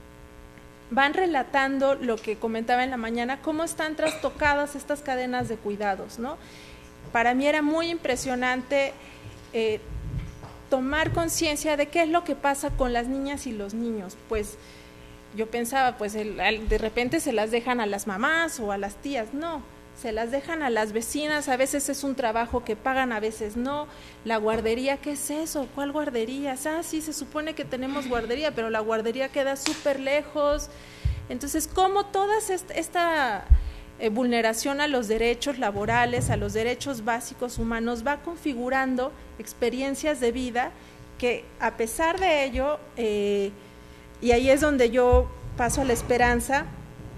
[SPEAKER 3] van relatando lo que comentaba en la mañana, cómo están trastocadas estas cadenas de cuidados, ¿no? Para mí era muy impresionante eh, tomar conciencia de qué es lo que pasa con las niñas y los niños. Pues yo pensaba, pues el, de repente se las dejan a las mamás o a las tías, no, se las dejan a las vecinas, a veces es un trabajo que pagan, a veces no. La guardería, ¿qué es eso? ¿Cuál guardería? Ah, sí, se supone que tenemos guardería, pero la guardería queda súper lejos. Entonces, ¿cómo toda esta, esta eh, vulneración a los derechos laborales, a los derechos básicos humanos, va configurando experiencias de vida que, a pesar de ello, eh, y ahí es donde yo paso a la esperanza,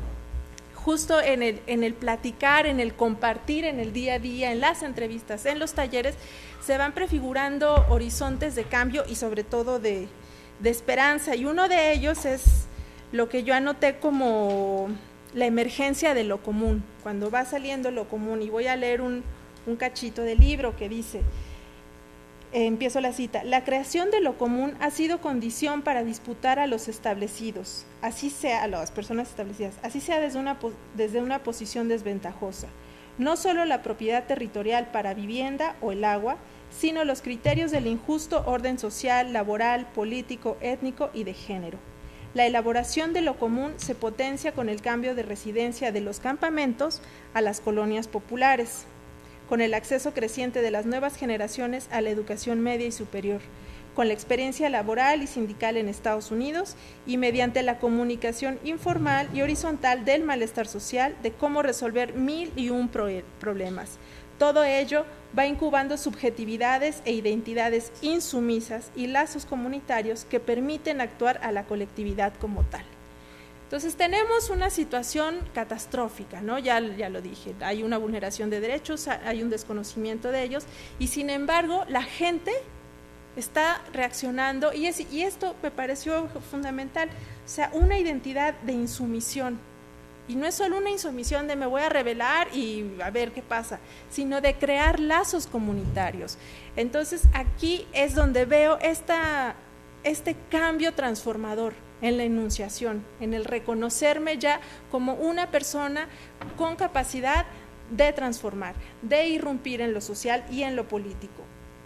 [SPEAKER 3] justo en el, en el platicar, en el compartir, en el día a día, en las entrevistas, en los talleres, se van prefigurando horizontes de cambio y sobre todo de, de esperanza. Y uno de ellos es lo que yo anoté como la emergencia de lo común, cuando va saliendo lo común. Y voy a leer un, un cachito del libro que dice, eh, empiezo la cita: la creación de lo común ha sido condición para disputar a los establecidos, así sea a las personas establecidas, así sea desde una, desde una posición desventajosa. No solo la propiedad territorial para vivienda o el agua, sino los criterios del injusto orden social, laboral, político, étnico y de género. La elaboración de lo común se potencia con el cambio de residencia de los campamentos a las colonias populares, con el acceso creciente de las nuevas generaciones a la educación media y superior, con la experiencia laboral y sindical en Estados Unidos y mediante la comunicación informal y horizontal del malestar social, de cómo resolver mil y un pro- problemas. Todo ello va incubando subjetividades e identidades insumisas y lazos comunitarios que permiten actuar a la colectividad como tal. Entonces tenemos una situación catastrófica, ¿no? Ya, ya lo dije, hay una vulneración de derechos, hay un desconocimiento de ellos, y sin embargo la gente está reaccionando, y, es, y esto me pareció fundamental, o sea, una identidad de insumisión, y no es solo una insumisión de me voy a rebelar y a ver qué pasa, sino de crear lazos comunitarios. Entonces aquí es donde veo esta, este cambio transformador en la enunciación, en el reconocerme ya como una persona con capacidad de transformar, de irrumpir en lo social y en lo político.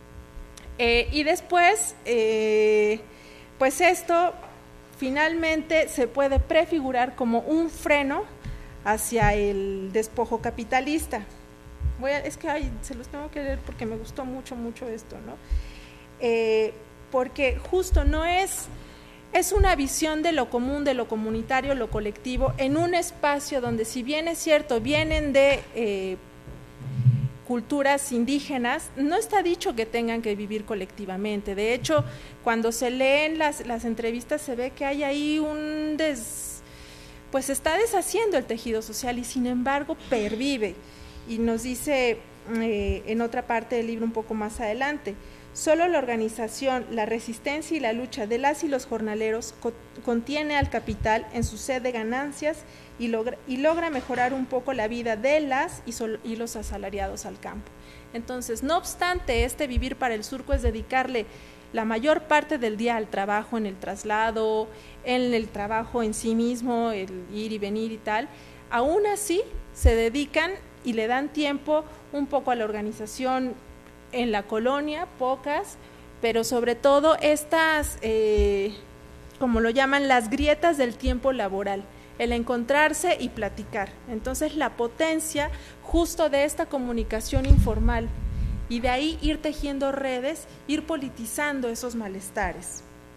[SPEAKER 3] Eh, y después, eh, pues esto finalmente se puede prefigurar como un freno hacia el despojo capitalista. Voy a, es que ay, se los tengo que leer porque me gustó mucho, mucho esto, ¿no? Eh, porque justo no es, es una visión de lo común, de lo comunitario, lo colectivo, en un espacio donde, si bien es cierto, vienen de eh, culturas indígenas, no está dicho que tengan que vivir colectivamente. De hecho, cuando se leen las, las entrevistas se ve que hay ahí un des, pues se está deshaciendo el tejido social y sin embargo pervive. Y nos dice eh, en otra parte del libro un poco más adelante: solo la organización, la resistencia y la lucha de las y los jornaleros co contiene al capital en su sed de ganancias y logra, y logra mejorar un poco la vida de las y, sol, y los asalariados al campo. Entonces, no obstante, este vivir para el surco es dedicarle la mayor parte del día al trabajo, en el traslado, en el trabajo en sí mismo, el ir y venir y tal. Aún así, se dedican y le dan tiempo un poco a la organización en la colonia, pocas, pero sobre todo estas, eh, como lo llaman, las grietas del tiempo laboral, el encontrarse y platicar. Entonces la potencia justo de esta comunicación informal, y de ahí ir tejiendo redes, ir politizando esos malestares.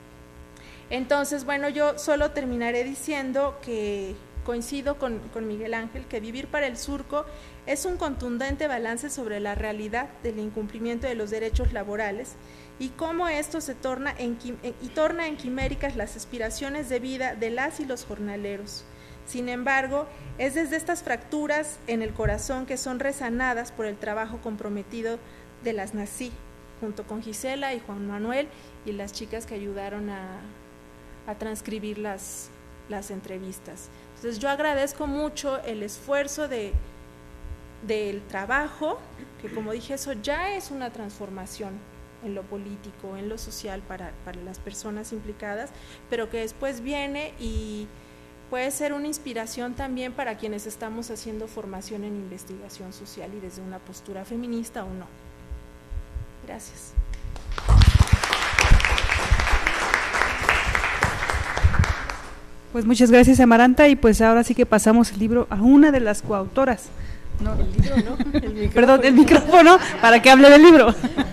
[SPEAKER 3] Entonces, bueno, yo solo terminaré diciendo que coincido con, con Miguel Ángel, que vivir para el surco es un contundente balance sobre la realidad del incumplimiento de los derechos laborales y cómo esto se torna en, y torna en quiméricas las aspiraciones de vida de las y los jornaleros. Sin embargo, es desde estas fracturas en el corazón que son resanadas por el trabajo comprometido de las Nací, junto con Gisela y Juan Manuel y las chicas que ayudaron a, a transcribir las, las entrevistas. Entonces yo agradezco mucho el esfuerzo de, del trabajo, que como dije, eso ya es una transformación en lo político, en lo social para, para las personas implicadas, pero que después viene y puede ser una inspiración también para quienes estamos haciendo formación en investigación social y desde una postura feminista o no. Gracias.
[SPEAKER 1] Pues muchas gracias, Amaranta, y pues ahora sí que pasamos el libro a una de las coautoras.
[SPEAKER 4] No, el libro, ¿no? El micrófono.
[SPEAKER 1] Perdón, el micrófono, para que hable del libro.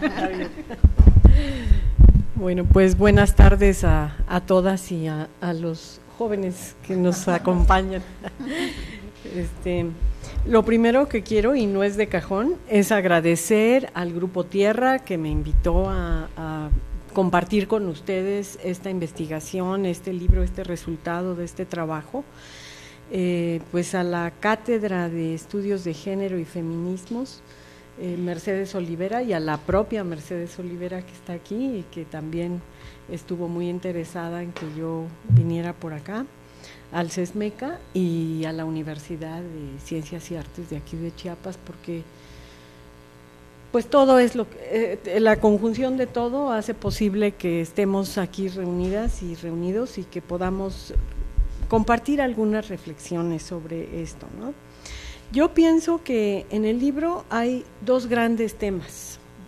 [SPEAKER 4] Bueno, pues buenas tardes a, a todas y a, a los jóvenes que nos acompañan. Este, lo primero que quiero, y no es de cajón, es agradecer al Grupo Tierra que me invitó a, a compartir con ustedes esta investigación, este libro, este resultado de este trabajo, eh, pues a la Cátedra de Estudios de Género y Feminismos, eh, Mercedes Olivera, y a la propia Mercedes Olivera que está aquí y que también estuvo muy interesada en que yo viniera por acá, al CESMECA y a la Universidad de Ciencias y Artes de aquí de Chiapas, porque pues todo es lo que, eh, la conjunción de todo hace posible que estemos aquí reunidas y reunidos y que podamos compartir algunas reflexiones sobre esto, ¿no? Yo pienso que en el libro hay dos grandes temas,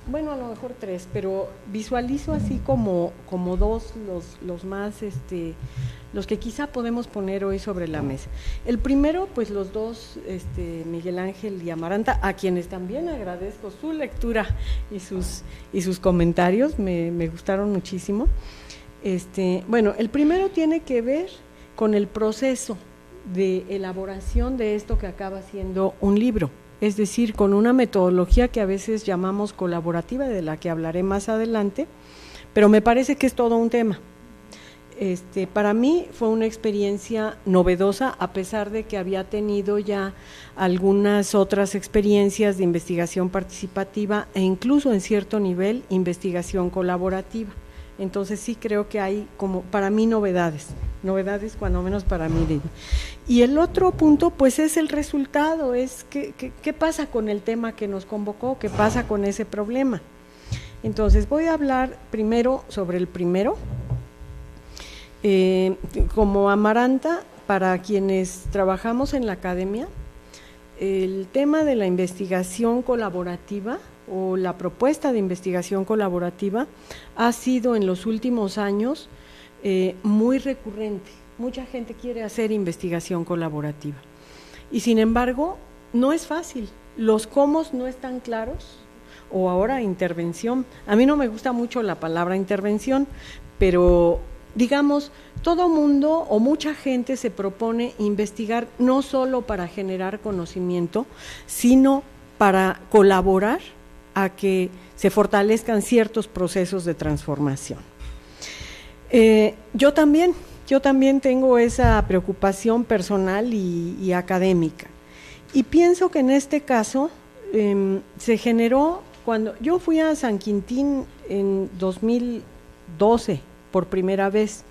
[SPEAKER 4] bueno, a lo mejor tres, pero visualizo así como, como dos los, los más, este, los que quizá podemos poner hoy sobre la mesa. El primero, pues los dos, este, Miguel Ángel y Amaranta, a quienes también agradezco su lectura y sus, y sus comentarios, me, me gustaron muchísimo. Este, bueno, el primero tiene que ver con el proceso de elaboración de esto que acaba siendo un libro, es decir, con una metodología que a veces llamamos colaborativa, de la que hablaré más adelante, pero me parece que es todo un tema. Este, para mí fue una experiencia novedosa, a pesar de que había tenido ya algunas otras experiencias de investigación participativa e incluso en cierto nivel investigación colaborativa. Entonces sí creo que hay como para mí novedades, novedades cuando menos para mí. Y el otro punto pues es el resultado, es qué, qué, qué pasa con el tema que nos convocó, qué pasa con ese problema. Entonces voy a hablar primero sobre el primero. Eh, como Amaranta, para quienes trabajamos en la academia, el tema de la investigación colaborativa o la propuesta de investigación colaborativa ha sido en los últimos años eh, muy recurrente. Mucha gente quiere hacer investigación colaborativa y sin embargo no es fácil, los cómo no están claros, o ahora intervención. A mí no me gusta mucho la palabra intervención, pero digamos, todo mundo o mucha gente se propone investigar no solo para generar conocimiento, sino para colaborar a que se fortalezcan ciertos procesos de transformación. Eh, yo también, yo también tengo esa preocupación personal y, y académica, y pienso que en este caso eh, se generó cuando yo fui a San Quintín en dos mil doce por primera vez.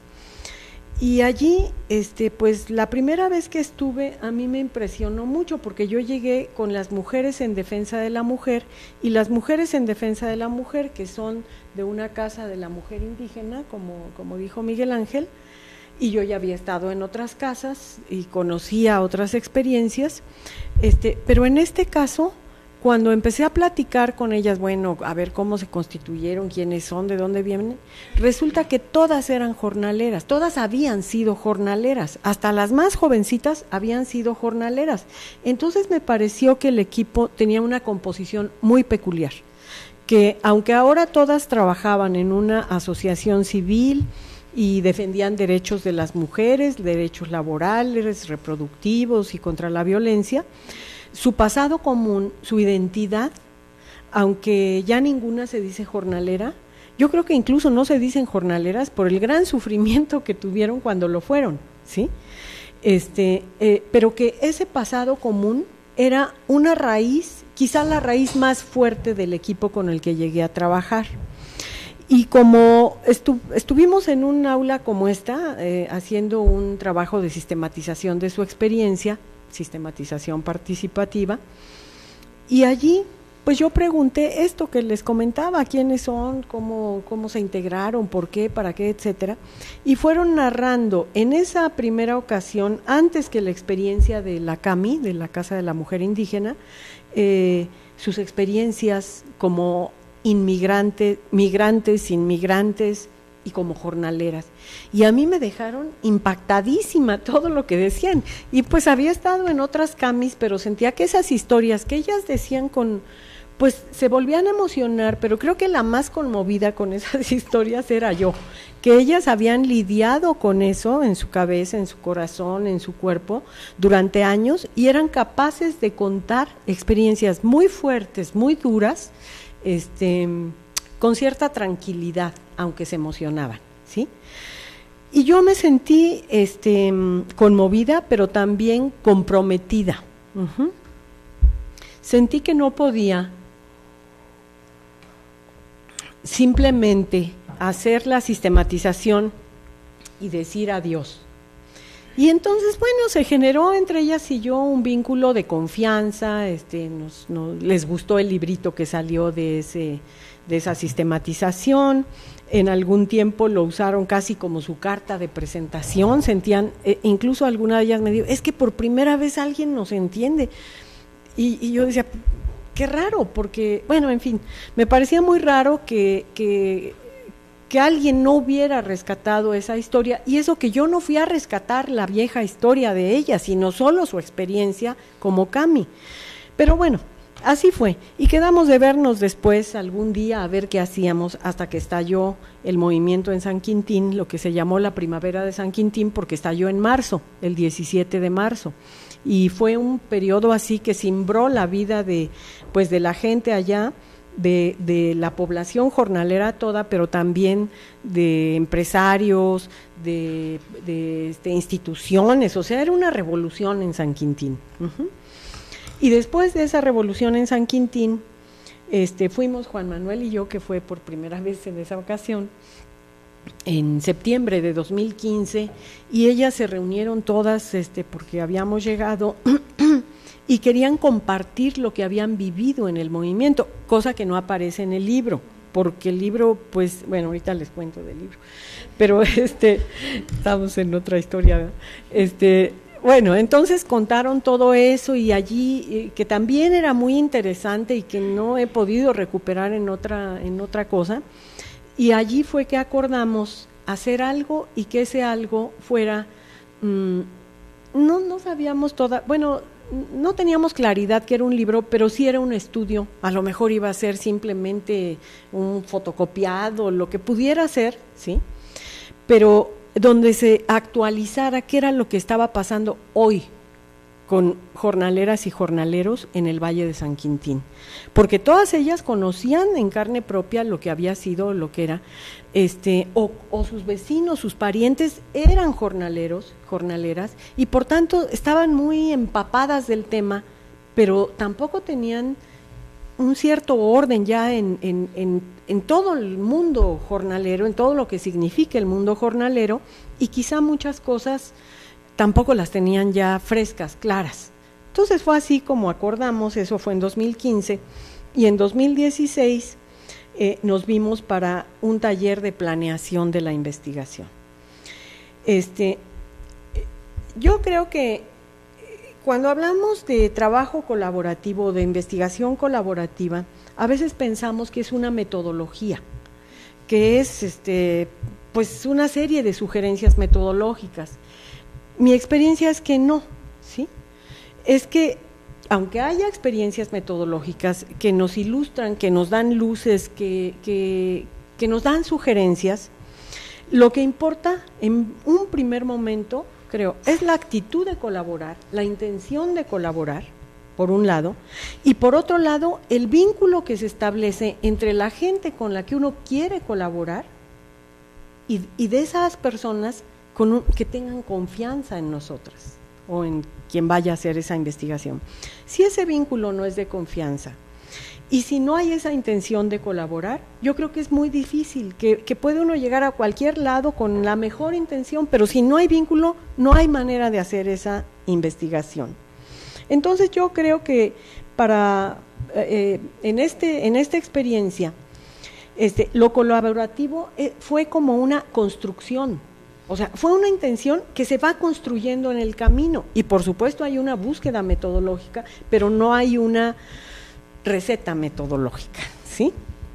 [SPEAKER 4] Y allí, este, pues la primera vez que estuve a mí me impresionó mucho porque yo llegué con las mujeres en defensa de la mujer, y las mujeres en defensa de la mujer, que son de una casa de la mujer indígena, como, como dijo Miguel Ángel, y yo ya había estado en otras casas y conocía otras experiencias, este, pero en este caso, cuando empecé a platicar con ellas, bueno, a ver cómo se constituyeron, quiénes son, de dónde vienen, resulta que todas eran jornaleras, todas habían sido jornaleras, hasta las más jovencitas habían sido jornaleras. Entonces me pareció que el equipo tenía una composición muy peculiar, que aunque ahora todas trabajaban en una asociación civil y defendían derechos de las mujeres, derechos laborales, reproductivos y contra la violencia, su pasado común, su identidad, aunque ya ninguna se dice jornalera, yo creo que incluso no se dicen jornaleras por el gran sufrimiento que tuvieron cuando lo fueron, ¿sí? Este, eh, pero que ese pasado común era una raíz, quizá la raíz más fuerte del equipo con el que llegué a trabajar. Y como estu estuvimos en un aula como esta, eh, haciendo un trabajo de sistematización de su experiencia, sistematización participativa, y allí pues yo pregunté esto que les comentaba, quiénes son, cómo, cómo se integraron, por qué, para qué, etcétera, y fueron narrando en esa primera ocasión, antes que la experiencia de la CAMI, de la Casa de la Mujer Indígena, eh, sus experiencias como inmigrantes, migrantes, inmigrantes y como jornaleras, y a mí me dejaron impactadísima todo lo que decían, y pues había estado en otras camis, pero sentía que esas historias que ellas decían con, pues se volvían a emocionar, pero creo que la más conmovida con esas historias era yo, que ellas habían lidiado con eso en su cabeza, en su corazón, en su cuerpo, durante años, y eran capaces de contar experiencias muy fuertes, muy duras, este, con cierta tranquilidad, aunque se emocionaban, ¿sí? Y yo me sentí este, conmovida, pero también comprometida. Uh-huh. Sentí que no podía simplemente hacer la sistematización y decir adiós. Y entonces, bueno, se generó entre ellas y yo un vínculo de confianza, este, nos, nos, les gustó el librito que salió de ese, de esa sistematización. En algún tiempo lo usaron casi como su carta de presentación, sentían, eh, incluso alguna de ellas me dijo, es que por primera vez alguien nos entiende, y, y yo decía, ¿qué qué raro, porque, bueno, en fin, me parecía muy raro que, que, que alguien no hubiera rescatado esa historia, y eso que yo no fui a rescatar la vieja historia de ella, sino solo su experiencia como Cami. Pero bueno, así fue, y quedamos de vernos después algún día a ver qué hacíamos hasta que estalló el movimiento en San Quintín, lo que se llamó la Primavera de San Quintín, porque estalló en marzo, el diecisiete de marzo, y fue un periodo así que cimbró la vida de, pues, de la gente allá, de, de la población jornalera toda, pero también de empresarios, de, de este, instituciones, o sea, era una revolución en San Quintín. Uh-huh. Y después de esa revolución en San Quintín, este, fuimos Juan Manuel y yo, que fue por primera vez en esa ocasión, en septiembre de dos mil quince, y ellas se reunieron todas, este, porque habíamos llegado y querían compartir lo que habían vivido en el movimiento, cosa que no aparece en el libro, porque el libro, pues, bueno, ahorita les cuento del libro, pero este, estamos en otra historia, ¿verdad? este... Bueno, entonces contaron todo eso, y allí, eh, que también era muy interesante y que no he podido recuperar en otra, en otra cosa, y allí fue que acordamos hacer algo, y que ese algo fuera, mmm, no, no sabíamos toda, bueno, no teníamos claridad que era un libro, pero sí era un estudio, a lo mejor iba a ser simplemente un fotocopiado, lo que pudiera ser, ¿sí? Pero donde se actualizara qué era lo que estaba pasando hoy con jornaleras y jornaleros en el Valle de San Quintín, porque todas ellas conocían en carne propia lo que había sido, lo que era, este, o, o sus vecinos, sus parientes eran jornaleros, jornaleras, y por tanto estaban muy empapadas del tema, pero tampoco tenían un cierto orden ya en, en, en, en todo el mundo jornalero, en todo lo que significa el mundo jornalero, y quizá muchas cosas tampoco las tenían ya frescas, claras. Entonces fue así como acordamos, eso fue en dos mil quince, y en dos mil dieciséis eh, nos vimos para un taller de planeación de la investigación. Este, yo creo que cuando hablamos de trabajo colaborativo, de investigación colaborativa, a veces pensamos que es una metodología, que es este, pues una serie de sugerencias metodológicas. Mi experiencia es que no, ¿sí? Es que aunque haya experiencias metodológicas que nos ilustran, que nos dan luces, que, que, que nos dan sugerencias, lo que importa en un primer momento, creo, es la actitud de colaborar, la intención de colaborar, por un lado, y por otro lado, el vínculo que se establece entre la gente con la que uno quiere colaborar y, y de esas personas con un, que tengan confianza en nosotras o en quien vaya a hacer esa investigación. Si ese vínculo no es de confianza y si no hay esa intención de colaborar, yo creo que es muy difícil, que, que puede uno llegar a cualquier lado con la mejor intención, pero si no hay vínculo, no hay manera de hacer esa investigación. Entonces yo creo que para eh, en, este, en esta experiencia, este, lo colaborativo eh, fue como una construcción, o sea, fue una intención que se va construyendo en el camino, y por supuesto hay una búsqueda metodológica, pero no hay una receta metodológica, ¿sí?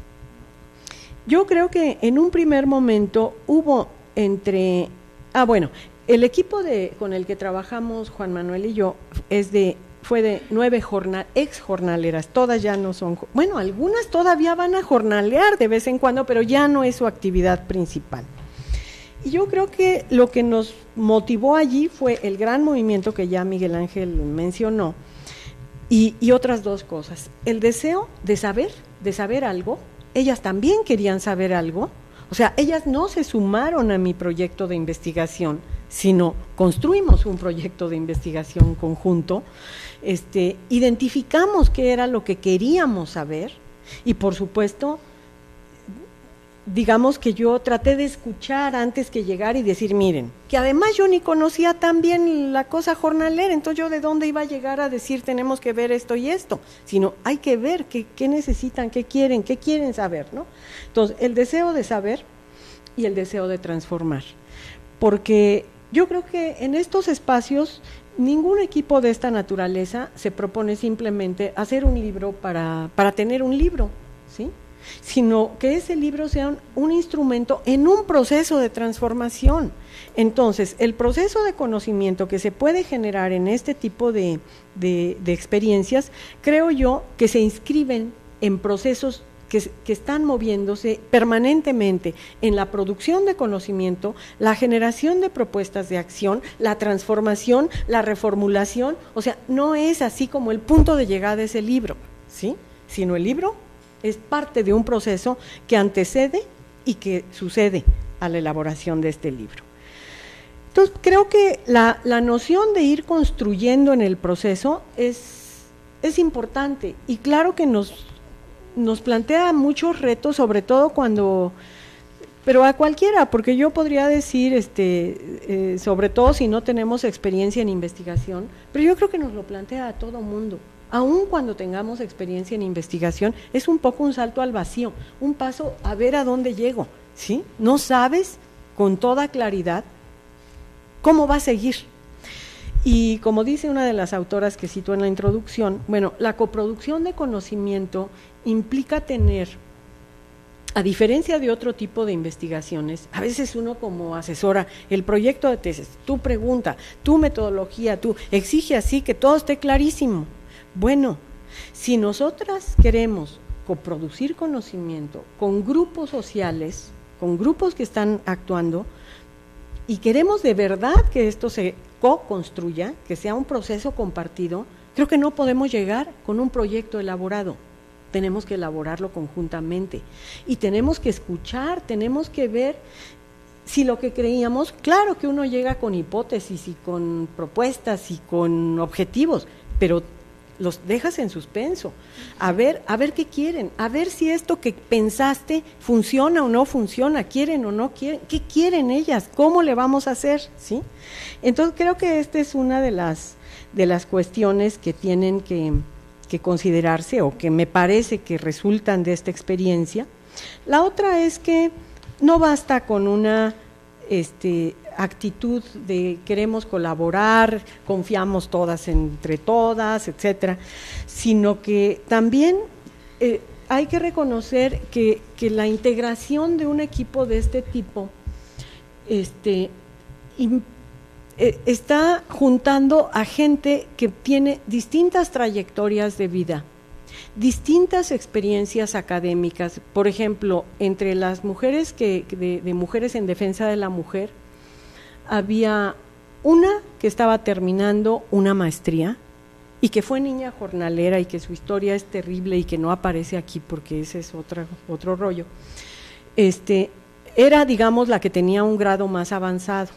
[SPEAKER 4] Yo creo que en un primer momento hubo entre, ah bueno, el equipo de con el que trabajamos Juan Manuel y yo es de fue de nueve jornal, ex jornaleras, todas ya no son, bueno, algunas todavía van a jornalear de vez en cuando, pero ya no es su actividad principal. Y yo creo que lo que nos motivó allí fue el gran movimiento que ya Miguel Ángel mencionó, y, y otras dos cosas, el deseo de saber, de saber algo, ellas también querían saber algo, o sea, ellas no se sumaron a mi proyecto de investigación, sino construimos un proyecto de investigación conjunto, este, identificamos qué era lo que queríamos saber, y por supuesto, digamos que yo traté de escuchar antes que llegar y decir, miren, que además yo ni conocía tan bien la cosa jornalera, entonces yo de dónde iba a llegar a decir tenemos que ver esto y esto, sino hay que ver qué, qué necesitan, qué quieren, qué quieren saber, ¿no? Entonces, el deseo de saber y el deseo de transformar, porque yo creo que en estos espacios ningún equipo de esta naturaleza se propone simplemente hacer un libro para, para tener un libro, ¿sí? Sino que ese libro sea un, un instrumento en un proceso de transformación. Entonces, el proceso de conocimiento que se puede generar en este tipo de, de, de experiencias, creo yo que se inscriben en procesos que, que están moviéndose permanentemente en la producción de conocimiento, la generación de propuestas de acción, la transformación, la reformulación. O sea, no es así como el punto de llegada de ese libro, ¿sí? Sino el libro es parte de un proceso que antecede y que sucede a la elaboración de este libro. Entonces, creo que la, la noción de ir construyendo en el proceso es, es importante, y claro que nos, nos plantea muchos retos, sobre todo cuando, pero a cualquiera, porque yo podría decir, este, eh, sobre todo si no tenemos experiencia en investigación, pero yo creo que nos lo plantea a todo mundo. Aun cuando tengamos experiencia en investigación, es un poco un salto al vacío, un paso a ver a dónde llego, ¿sí? No sabes con toda claridad cómo va a seguir. Y como dice una de las autoras que cito en la introducción, bueno, la coproducción de conocimiento implica tener, a diferencia de otro tipo de investigaciones, a veces uno como asesora, el proyecto de tesis, tu pregunta, tu metodología, tú exige así que todo esté clarísimo. Bueno, si nosotras queremos coproducir conocimiento con grupos sociales, con grupos que están actuando, y queremos de verdad que esto se co-construya, que sea un proceso compartido, creo que no podemos llegar con un proyecto elaborado, tenemos que elaborarlo conjuntamente, y tenemos que escuchar, tenemos que ver si lo que creíamos, claro que uno llega con hipótesis y con propuestas y con objetivos, pero los dejas en suspenso, a ver, a ver qué quieren, a ver si esto que pensaste funciona o no funciona, quieren o no quieren, qué quieren ellas, cómo le vamos a hacer, ¿sí? Entonces creo que esta es una de las, de las cuestiones que tienen que, que considerarse, o que me parece que resultan de esta experiencia. La otra es que no basta con una este actitud de queremos colaborar, confiamos todas entre todas, etcétera, sino que también eh, hay que reconocer que, que la integración de un equipo de este tipo este, in, eh, está juntando a gente que tiene distintas trayectorias de vida, distintas experiencias académicas. Por ejemplo, entre las mujeres que de, de mujeres en defensa de la mujer, había una que estaba terminando una maestría y que fue niña jornalera y que su historia es terrible y que no aparece aquí porque ese es otro, otro rollo. Este, era, digamos, la que tenía un grado más avanzado.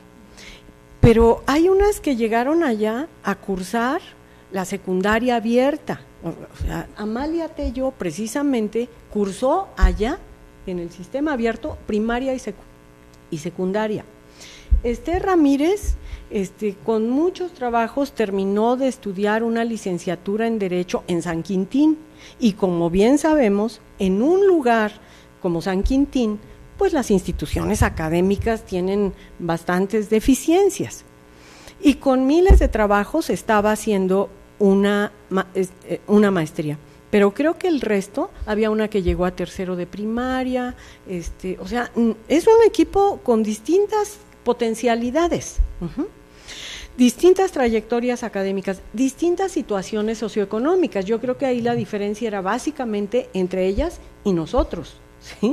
[SPEAKER 4] Pero hay unas que llegaron allá a cursar la secundaria abierta. O sea, Amalia Tello precisamente cursó allá en el sistema abierto primaria y, secu y secundaria. Esther Ramírez, este, con muchos trabajos, terminó de estudiar una licenciatura en Derecho en San Quintín, y como bien sabemos, en un lugar como San Quintín, pues las instituciones académicas tienen bastantes deficiencias, y con miles de trabajos estaba haciendo una, una maestría. Pero creo que el resto, había una que llegó a tercero de primaria, este, o sea, es un equipo con distintas potencialidades, uh-huh. distintas trayectorias académicas, distintas situaciones socioeconómicas. Yo creo que ahí la diferencia era básicamente entre ellas y nosotros, ¿sí?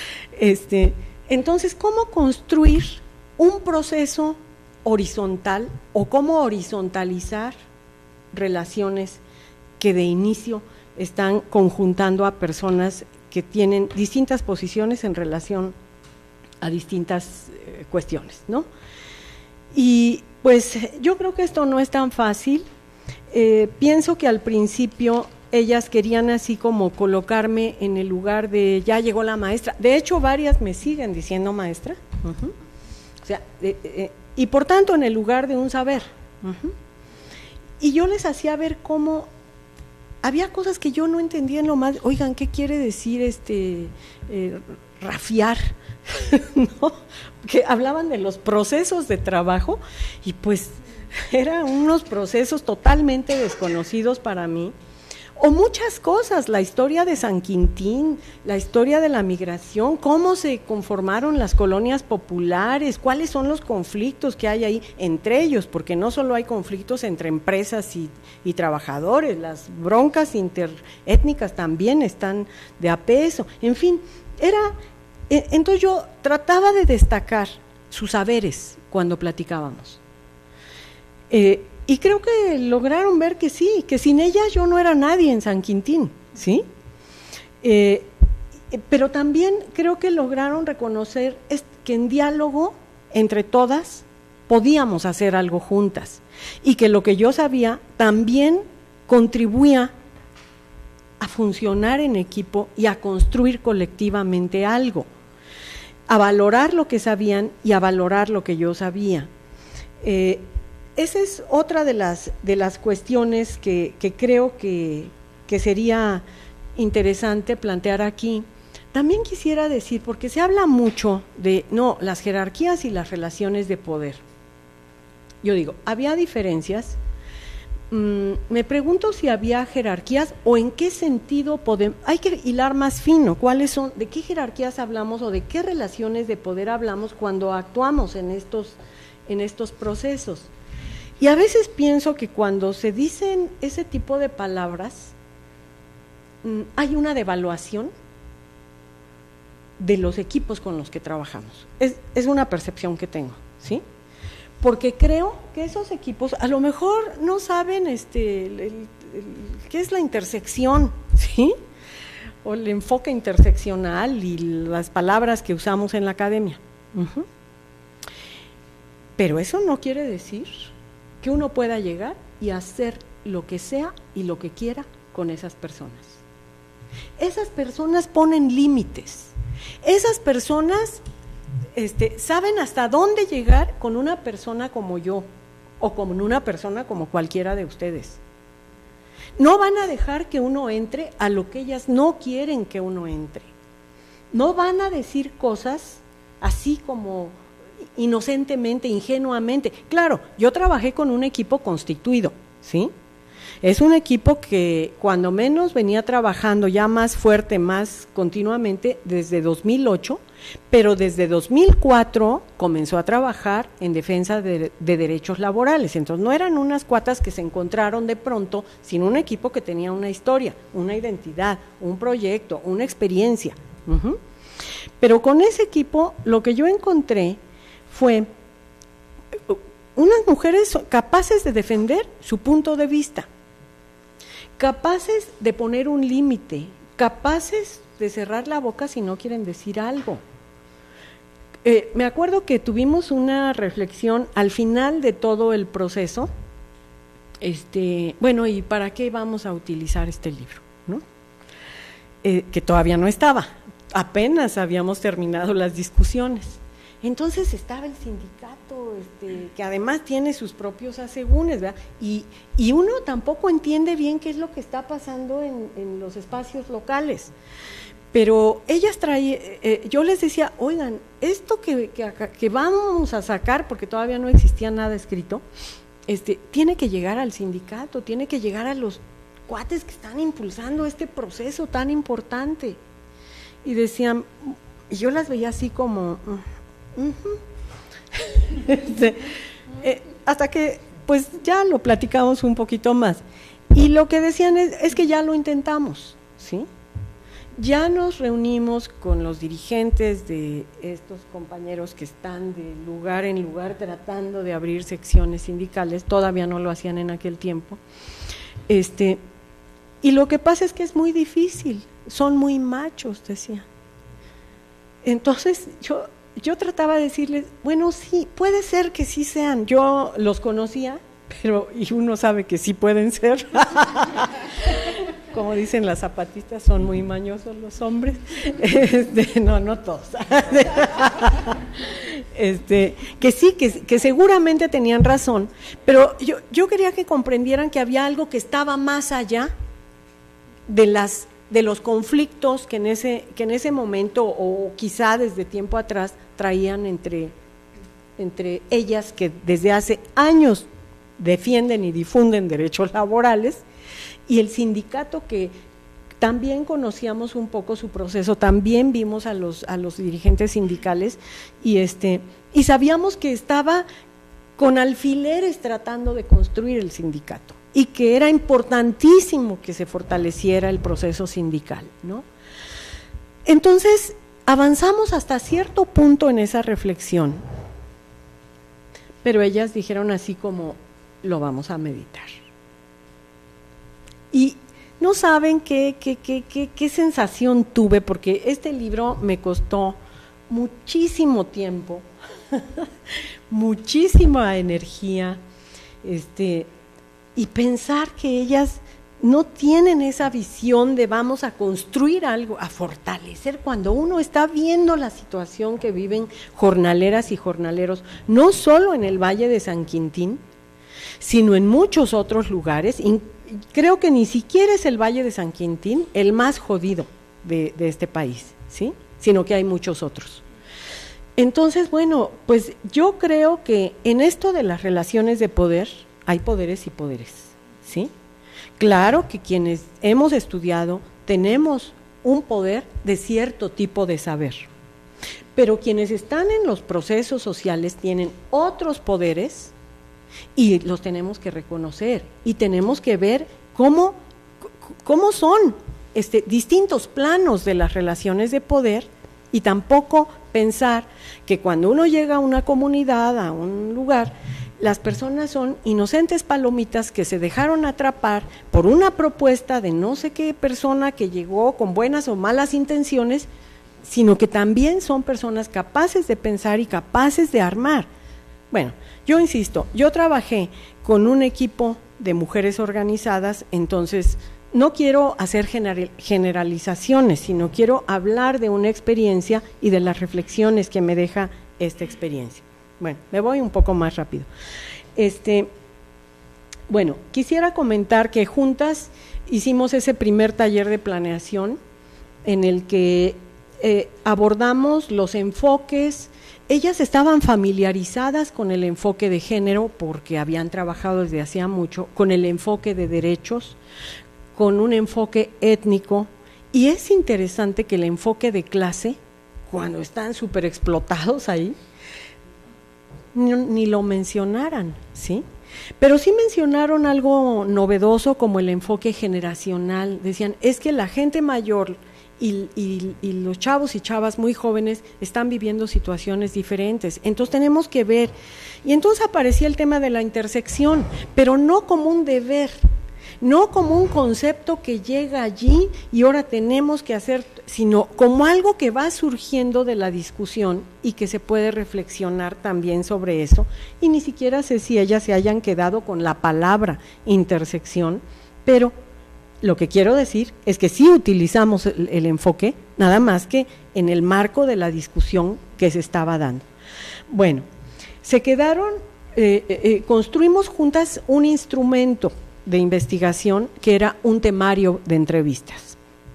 [SPEAKER 4] Este, entonces, ¿cómo construir un proceso horizontal o cómo horizontalizar relaciones que de inicio están conjuntando a personas que tienen distintas posiciones en relación a distintas eh, cuestiones, ¿no? Y pues yo creo que esto no es tan fácil. Eh, pienso que al principio ellas querían así como colocarme en el lugar de ya llegó la maestra. De hecho, varias me siguen diciendo maestra. Uh-huh. O sea, eh, eh, y por tanto en el lugar de un saber. Uh-huh. Y yo les hacía ver cómo había cosas que yo no entendía en lo más. Oigan, ¿qué quiere decir este eh, rafiar? ¿No? Que hablaban de los procesos de trabajo y pues eran unos procesos totalmente desconocidos para mí, o muchas cosas, la historia de San Quintín, la historia de la migración, cómo se conformaron las colonias populares, cuáles son los conflictos que hay ahí entre ellos, porque no solo hay conflictos entre empresas y, y trabajadores, las broncas interétnicas también están de a peso, en fin, era, entonces yo trataba de destacar sus saberes cuando platicábamos. Eh, Y creo que lograron ver que sí, que sin ella yo no era nadie en San Quintín, ¿sí? Eh, pero también creo que lograron reconocer que en diálogo entre todas podíamos hacer algo juntas y que lo que yo sabía también contribuía a funcionar en equipo y a construir colectivamente algo, a valorar lo que sabían y a valorar lo que yo sabía. Eh, Esa es otra de las, de las cuestiones que, que creo que, que sería interesante plantear aquí. También quisiera decir, porque se habla mucho de, no, las jerarquías y las relaciones de poder. Yo digo, ¿había diferencias? Mm, me pregunto si había jerarquías o en qué sentido podemos, hay que hilar más fino, cuáles son, de qué jerarquías hablamos o de qué relaciones de poder hablamos cuando actuamos en estos, en estos procesos. Y a veces pienso que cuando se dicen ese tipo de palabras, hay una devaluación de los equipos con los que trabajamos. Es, es una percepción que tengo, ¿sí? Porque creo que esos equipos a lo mejor no saben este, el, el, el, qué es la intersección, ¿sí? O el enfoque interseccional y las palabras que usamos en la academia. Uh-huh. Pero eso no quiere decir que uno pueda llegar y hacer lo que sea y lo que quiera con esas personas. Esas personas ponen límites, esas personas este, saben hasta dónde llegar con una persona como yo o con una persona como cualquiera de ustedes. No van a dejar que uno entre a lo que ellas no quieren que uno entre. No van a decir cosas así como inocentemente, ingenuamente. Claro, yo trabajé con un equipo constituido, ¿sí? Es un equipo que cuando menos venía trabajando ya más fuerte, más continuamente desde dos mil ocho, pero desde dos mil cuatro comenzó a trabajar en defensa de, de derechos laborales. Entonces no eran unas cuatas que se encontraron de pronto, sino un equipo que tenía una historia, una identidad, un proyecto, una experiencia. Uh-huh. Pero con ese equipo lo que yo encontré fue unas mujeres capaces de defender su punto de vista, capaces de poner un límite, capaces de cerrar la boca si no quieren decir algo. Eh, me acuerdo que tuvimos una reflexión al final de todo el proceso, este, bueno, ¿y para qué vamos a utilizar este libro? ¿No? Eh, que todavía no estaba, apenas habíamos terminado las discusiones. Entonces estaba el sindicato, este, que además tiene sus propios asegúnes, ¿verdad? Y, y uno tampoco entiende bien qué es lo que está pasando en, en los espacios locales. Pero ellas traían, eh, yo les decía, oigan, esto que, que, que vamos a sacar, porque todavía no existía nada escrito, este, tiene que llegar al sindicato, tiene que llegar a los cuates que están impulsando este proceso tan importante. Y decían, y yo las veía así como... Uh-huh. este, eh, hasta que pues ya lo platicamos un poquito más y lo que decían es, es que ya lo intentamos, ¿sí? Ya nos reunimos con los dirigentes de estos compañeros que están de lugar en lugar tratando de abrir secciones sindicales, todavía no lo hacían en aquel tiempo, este, y lo que pasa es que es muy difícil, son muy machos, decían. Entonces yo Yo trataba de decirles, bueno, sí, puede ser que sí sean, yo los conocía, pero y uno sabe que sí pueden ser. Como dicen las zapatistas, son muy mañosos los hombres. Este, no, no todos. Este, que sí, que, que seguramente tenían razón, pero yo, yo quería que comprendieran que había algo que estaba más allá de las de los conflictos que en ese que en ese momento o quizá desde tiempo atrás traían entre entre ellas, que desde hace años defienden y difunden derechos laborales, y el sindicato que también conocíamos un poco su proceso, también vimos a los, a los dirigentes sindicales y, este, y sabíamos que estaba con alfileres tratando de construir el sindicato y que era importantísimo que se fortaleciera el proceso sindical, ¿no? Entonces, avanzamos hasta cierto punto en esa reflexión, pero ellas dijeron así como, lo vamos a meditar. Y no saben qué, qué, qué, qué, qué sensación tuve, porque este libro me costó muchísimo tiempo, muchísima energía, este, y pensar que ellas no tienen esa visión de vamos a construir algo, a fortalecer, cuando uno está viendo la situación que viven jornaleras y jornaleros, no solo en el Valle de San Quintín, sino en muchos otros lugares. Creo que ni siquiera es el Valle de San Quintín el más jodido de, de este país, ¿sí? Sino que hay muchos otros. Entonces, bueno, pues yo creo que en esto de las relaciones de poder, hay poderes y poderes, ¿sí? Claro que quienes hemos estudiado tenemos un poder de cierto tipo de saber, pero quienes están en los procesos sociales tienen otros poderes y los tenemos que reconocer y tenemos que ver cómo, cómo son este, distintos planos de las relaciones de poder, y tampoco pensar que cuando uno llega a una comunidad, a un lugar, las personas son inocentes palomitas que se dejaron atrapar por una propuesta de no sé qué persona que llegó con buenas o malas intenciones, sino que también son personas capaces de pensar y capaces de armar. Bueno, yo insisto, yo trabajé con un equipo de mujeres organizadas, entonces no quiero hacer generalizaciones, sino quiero hablar de una experiencia y de las reflexiones que me deja esta experiencia. Bueno, me voy un poco más rápido. Este, bueno, quisiera comentar que juntas hicimos ese primer taller de planeación en el que eh, abordamos los enfoques. Ellas estaban familiarizadas con el enfoque de género porque habían trabajado desde hacía mucho, con el enfoque de derechos, con un enfoque étnico, y es interesante que el enfoque de clase, cuando están súper explotados ahí, ni, ni lo mencionaran, ¿sí? Pero sí mencionaron algo novedoso como el enfoque generacional. Decían, es que la gente mayor y, y, y los chavos y chavas muy jóvenes están viviendo situaciones diferentes, entonces tenemos que ver, y entonces aparecía el tema de la intersección, pero no como un deber, no como un concepto que llega allí y ahora tenemos que hacer, sino como algo que va surgiendo de la discusión y que se puede reflexionar también sobre eso, y ni siquiera sé si ellas se hayan quedado con la palabra intersección, pero lo que quiero decir es que sí utilizamos el, el enfoque, nada más que en el marco de la discusión que se estaba dando. Bueno, se quedaron, eh, eh, construimos juntas un instrumento de investigación que era un temario de entrevistas,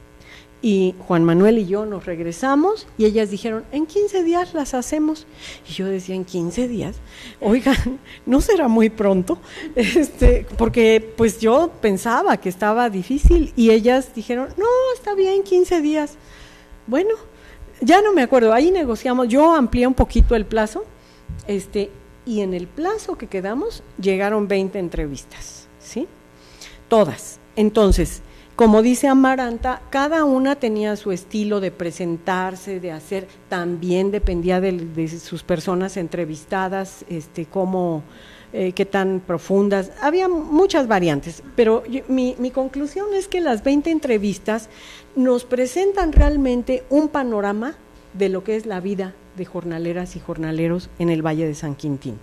[SPEAKER 4] y Juan Manuel y yo nos regresamos y ellas dijeron, en quince días las hacemos, y yo decía, en quince días, oigan, ¿no será muy pronto? Este, porque pues yo pensaba que estaba difícil, y ellas dijeron, no, está bien, quince días. Bueno, ya no me acuerdo, ahí negociamos, yo amplié un poquito el plazo, este, y en el plazo que quedamos llegaron veinte entrevistas, ¿sí? Todas. Entonces, como dice Amaranta, cada una tenía su estilo de presentarse, de hacer, también dependía de, de sus personas entrevistadas, este, cómo, eh, qué tan profundas, había muchas variantes, pero yo, mi, mi conclusión es que las veinte entrevistas nos presentan realmente un panorama de lo que es la vida de jornaleras y jornaleros en el Valle de San Quintín.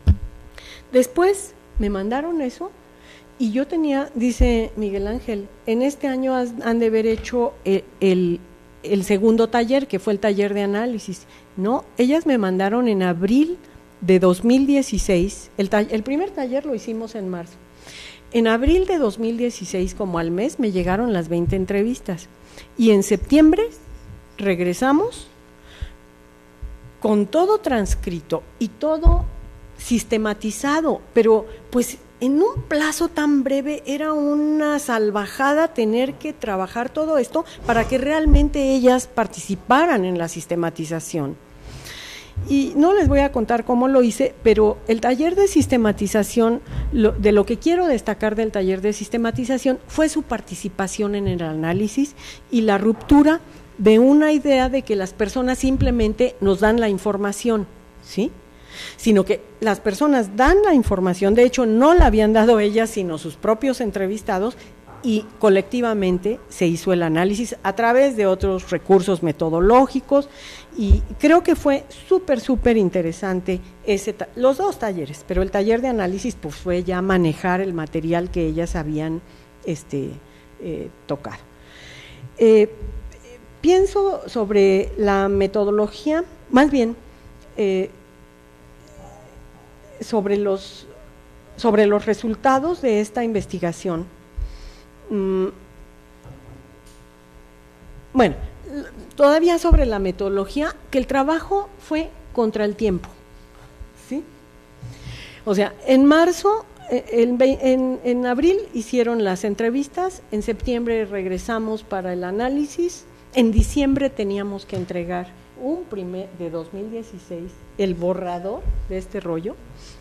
[SPEAKER 4] Después me mandaron eso, y yo tenía, dice Miguel Ángel, en este año han de haber hecho el, el, el segundo taller, que fue el taller de análisis. No, ellas me mandaron en abril de dos mil dieciséis, el, el primer taller lo hicimos en marzo. En abril de dos mil dieciséis, como al mes, me llegaron las veinte entrevistas. Y en septiembre regresamos con todo transcrito y todo sistematizado, pero pues en un plazo tan breve era una salvajada tener que trabajar todo esto para que realmente ellas participaran en la sistematización. Y no les voy a contar cómo lo hice, pero el taller de sistematización, lo, de lo que quiero destacar del taller de sistematización fue su participación en el análisis y la ruptura de una idea de que las personas simplemente nos dan la información, ¿sí? Sino que las personas dan la información, de hecho no la habían dado ellas, sino sus propios entrevistados, y colectivamente se hizo el análisis a través de otros recursos metodológicos, y creo que fue súper, súper interesante ese los dos talleres, pero el taller de análisis pues fue ya manejar el material que ellas habían este, eh, tocado. Eh, pienso sobre la metodología, más bien eh, sobre los, sobre los resultados de esta investigación. Bueno, todavía sobre la metodología, que el trabajo fue contra el tiempo, ¿sí? O sea, en marzo, en, en, en abril hicieron las entrevistas, en septiembre regresamos para el análisis, en diciembre teníamos que entregar un primer de dos mil dieciséis, el borrador de este rollo,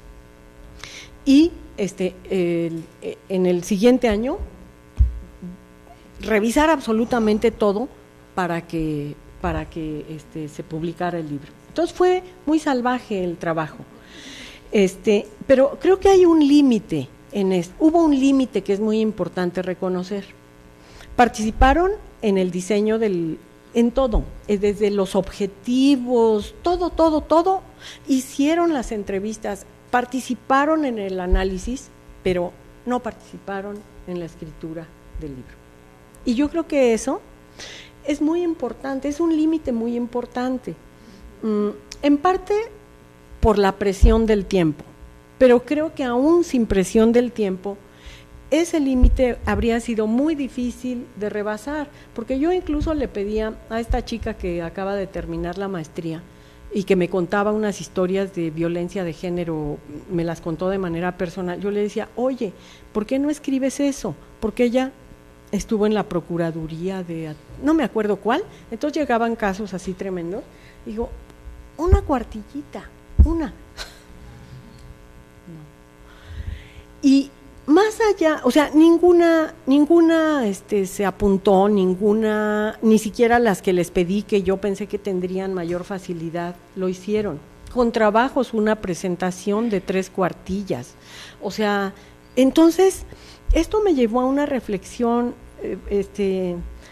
[SPEAKER 4] y este el, en el siguiente año revisar absolutamente todo para que para que este se publicara el libro. Entonces fue muy salvaje el trabajo. Este, pero creo que hay un límite en esto. Hubo un límite que es muy importante reconocer. Participaron en el diseño del en todo, desde los objetivos, todo, todo, todo, hicieron las entrevistas, participaron en el análisis, pero no participaron en la escritura del libro. Y yo creo que eso es muy importante, es un límite muy importante, mm, en parte por la presión del tiempo, pero creo que aún sin presión del tiempo, ese límite habría sido muy difícil de rebasar, porque yo incluso le pedía a esta chica que acaba de terminar la maestría y que me contaba unas historias de violencia de género, me las contó de manera personal, yo le decía, oye, ¿por qué no escribes eso? Porque ella estuvo en la procuraduría de, no me acuerdo cuál, entonces llegaban casos así tremendos, digo, una cuartillita, una. No. Y más allá, o sea, ninguna, ninguna este, se apuntó, ninguna, ni siquiera las que les pedí que yo pensé que tendrían mayor facilidad, lo hicieron. Con trabajos, una presentación de tres cuartillas. O sea, entonces, esto me llevó a una reflexión, eh, este,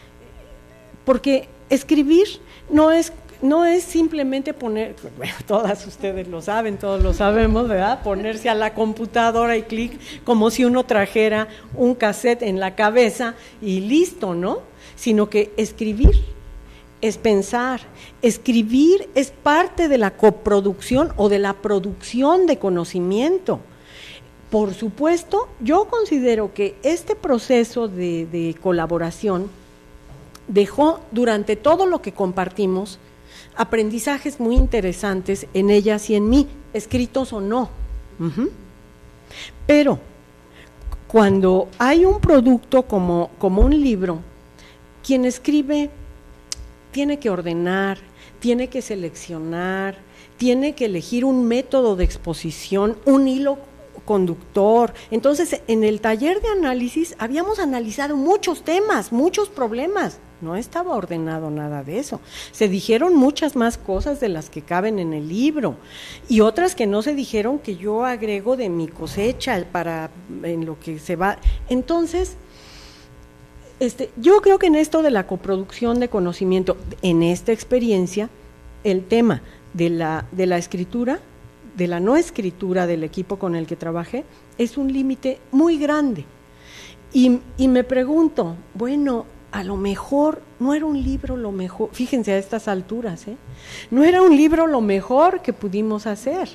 [SPEAKER 4] porque escribir no es no es simplemente poner, bueno, todas ustedes lo saben, todos lo sabemos, ¿verdad? Ponerse a la computadora y clic, como si uno trajera un cassette en la cabeza y listo, ¿no? Sino que escribir es pensar, escribir es parte de la coproducción o de la producción de conocimiento. Por supuesto, yo considero que este proceso de, de colaboración dejó durante todo lo que compartimos aprendizajes muy interesantes en ellas y en mí, escritos o no. Uh-huh. Pero cuando hay un producto como, como un libro, quien escribe tiene que ordenar, tiene que seleccionar, tiene que elegir un método de exposición, un hilo conductor. Entonces, en el taller de análisis habíamos analizado muchos temas, muchos problemas. No estaba ordenado nada de eso. Se dijeron muchas más cosas de las que caben en el libro y otras que no se dijeron que yo agrego de mi cosecha para en lo que se va. Entonces, este, yo creo que en esto de la coproducción de conocimiento, en esta experiencia, el tema de la, de la escritura, de la no escritura del equipo con el que trabajé, es un límite muy grande. Y, y me pregunto, bueno, a lo mejor no era un libro lo mejor, fíjense a estas alturas, ¿eh? No era un libro lo mejor que pudimos hacer.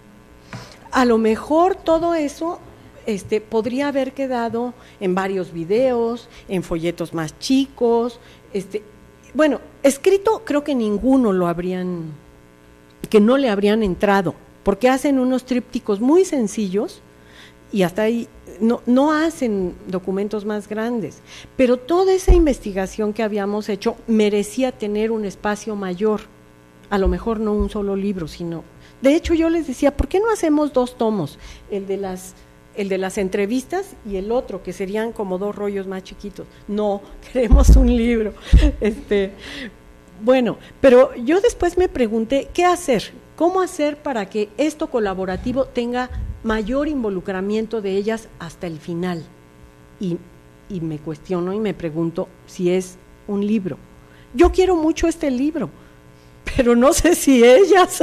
[SPEAKER 4] A lo mejor todo eso este, podría haber quedado en varios videos, en folletos más chicos. Este, bueno, escrito creo que ninguno lo habrían, que no le habrían entrado, porque hacen unos trípticos muy sencillos y hasta ahí no, no hacen documentos más grandes, pero toda esa investigación que habíamos hecho merecía tener un espacio mayor, a lo mejor no un solo libro, sino, de hecho yo les decía, ¿por qué no hacemos dos tomos? El de las, el de las entrevistas y el otro, que serían como dos rollos más chiquitos. No, queremos un libro. Este, bueno, pero yo después me pregunté, ¿qué hacer? ¿Cómo hacer para que esto colaborativo tenga mayor involucramiento de ellas hasta el final? Y, y me cuestiono y me pregunto si es un libro. Yo quiero mucho este libro, pero no sé si ellas.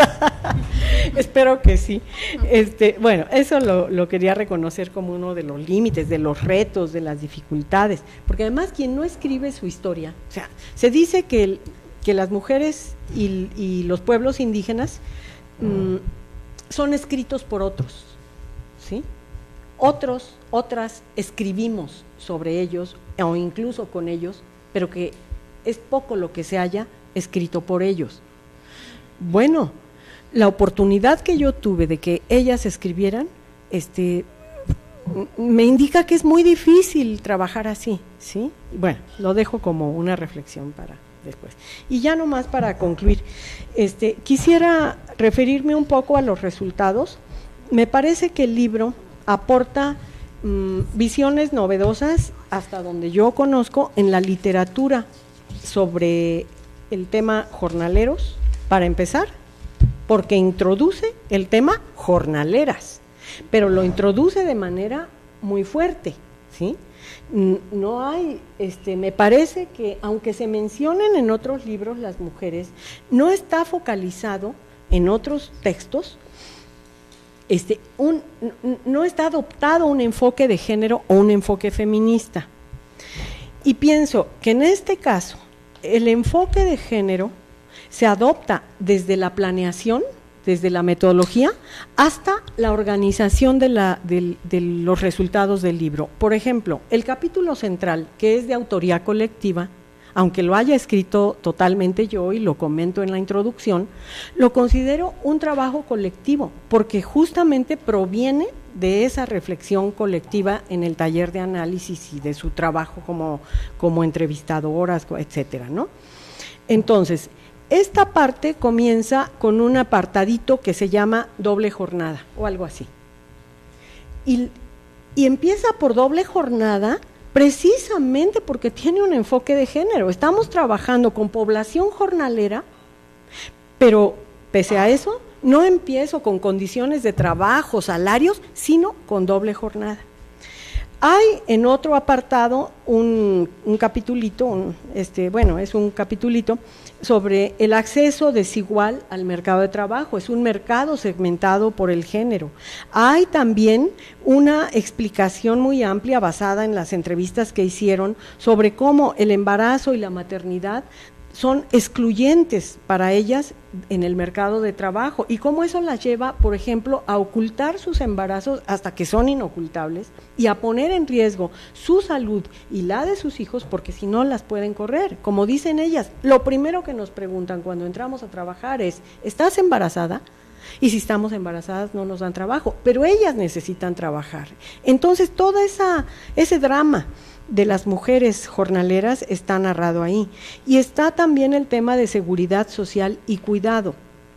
[SPEAKER 4] Espero que sí. Este, bueno, eso lo, lo quería reconocer como uno de los límites, de los retos, de las dificultades, porque además quien no escribe su historia, o sea, se dice que, el, que las mujeres y, y los pueblos indígenas mmm, son escritos por otros, ¿sí? Otros, otras escribimos sobre ellos o incluso con ellos, pero que es poco lo que se haya escrito por ellos. Bueno, la oportunidad que yo tuve de que ellas escribieran, este, me indica que es muy difícil trabajar así, ¿sí? Bueno, lo dejo como una reflexión para después. Y ya nomás para concluir, este, quisiera referirme un poco a los resultados. Me parece que el libro aporta mmm, visiones novedosas, hasta donde yo conozco, en la literatura sobre el tema jornaleros, para empezar, porque introduce el tema jornaleras, pero lo introduce de manera muy fuerte, ¿sí? No hay, este, me parece que aunque se mencionen en otros libros las mujeres, no está focalizado en otros textos, este, un, no está adoptado un enfoque de género o un enfoque feminista. Y pienso que en este caso, el enfoque de género se adopta desde la planeación, desde la metodología, hasta la organización de, la, de, de los resultados del libro. Por ejemplo, el capítulo central, que es de autoría colectiva, aunque lo haya escrito totalmente yo y lo comento en la introducción, lo considero un trabajo colectivo, porque justamente proviene de esa reflexión colectiva en el taller de análisis y de su trabajo como, como entrevistadoras, etcétera, ¿no? Entonces, esta parte comienza con un apartadito que se llama doble jornada o algo así. Y, y empieza por doble jornada precisamente porque tiene un enfoque de género. Estamos trabajando con población jornalera, pero pese a eso no empiezo con condiciones de trabajo, salarios, sino con doble jornada. Hay en otro apartado un, un capitulito, un, este, bueno, es un capitulito sobre el acceso desigual al mercado de trabajo. Es un mercado segmentado por el género. Hay también una explicación muy amplia basada en las entrevistas que hicieron sobre cómo el embarazo y la maternidad son excluyentes para ellas en el mercado de trabajo y cómo eso las lleva, por ejemplo, a ocultar sus embarazos hasta que son inocultables y a poner en riesgo su salud y la de sus hijos porque si no las pueden correr. Como dicen ellas, lo primero que nos preguntan cuando entramos a trabajar es, ¿estás embarazada? Y si estamos embarazadas no nos dan trabajo, pero ellas necesitan trabajar. Entonces todo esa, ese drama de las mujeres jornaleras está narrado ahí. Y está también el tema de seguridad social y cuidado,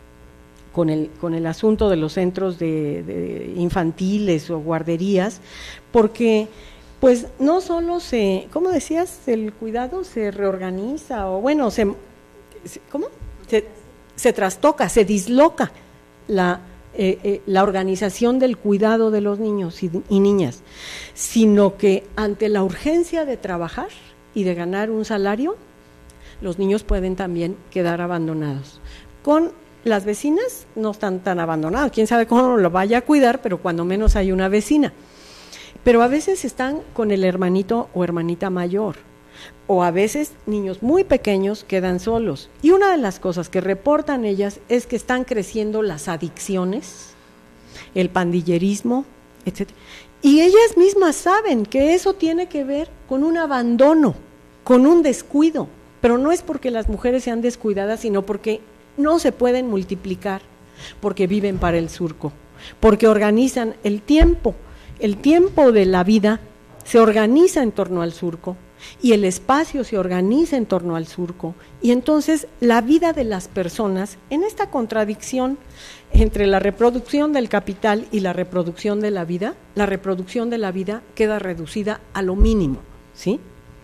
[SPEAKER 4] con el, con el asunto de los centros de, de infantiles o guarderías, porque pues no solo se, ¿cómo decías? El cuidado se reorganiza, o bueno, se, ¿cómo? Se, se trastoca, se disloca la Eh, eh, la organización del cuidado de los niños y, y niñas, sino que ante la urgencia de trabajar y de ganar un salario, los niños pueden también quedar abandonados. Con las vecinas no están tan abandonados, quién sabe cómo lo vaya a cuidar, pero cuando menos hay una vecina. Pero a veces están con el hermanito o hermanita mayor, o a veces niños muy pequeños quedan solos. Y una de las cosas que reportan ellas es que están creciendo las adicciones, el pandillerismo, etcétera. Y ellas mismas saben que eso tiene que ver con un abandono, con un descuido, pero no es porque las mujeres sean descuidadas, sino porque no se pueden multiplicar porque viven para el surco, porque organizan el tiempo, el tiempo de la vida se organiza en torno al surco y el espacio se organiza en torno al surco, y entonces la vida de las personas, en esta contradicción entre la reproducción del capital y la reproducción de la vida, la reproducción de la vida queda reducida a lo mínimo, ¿sí?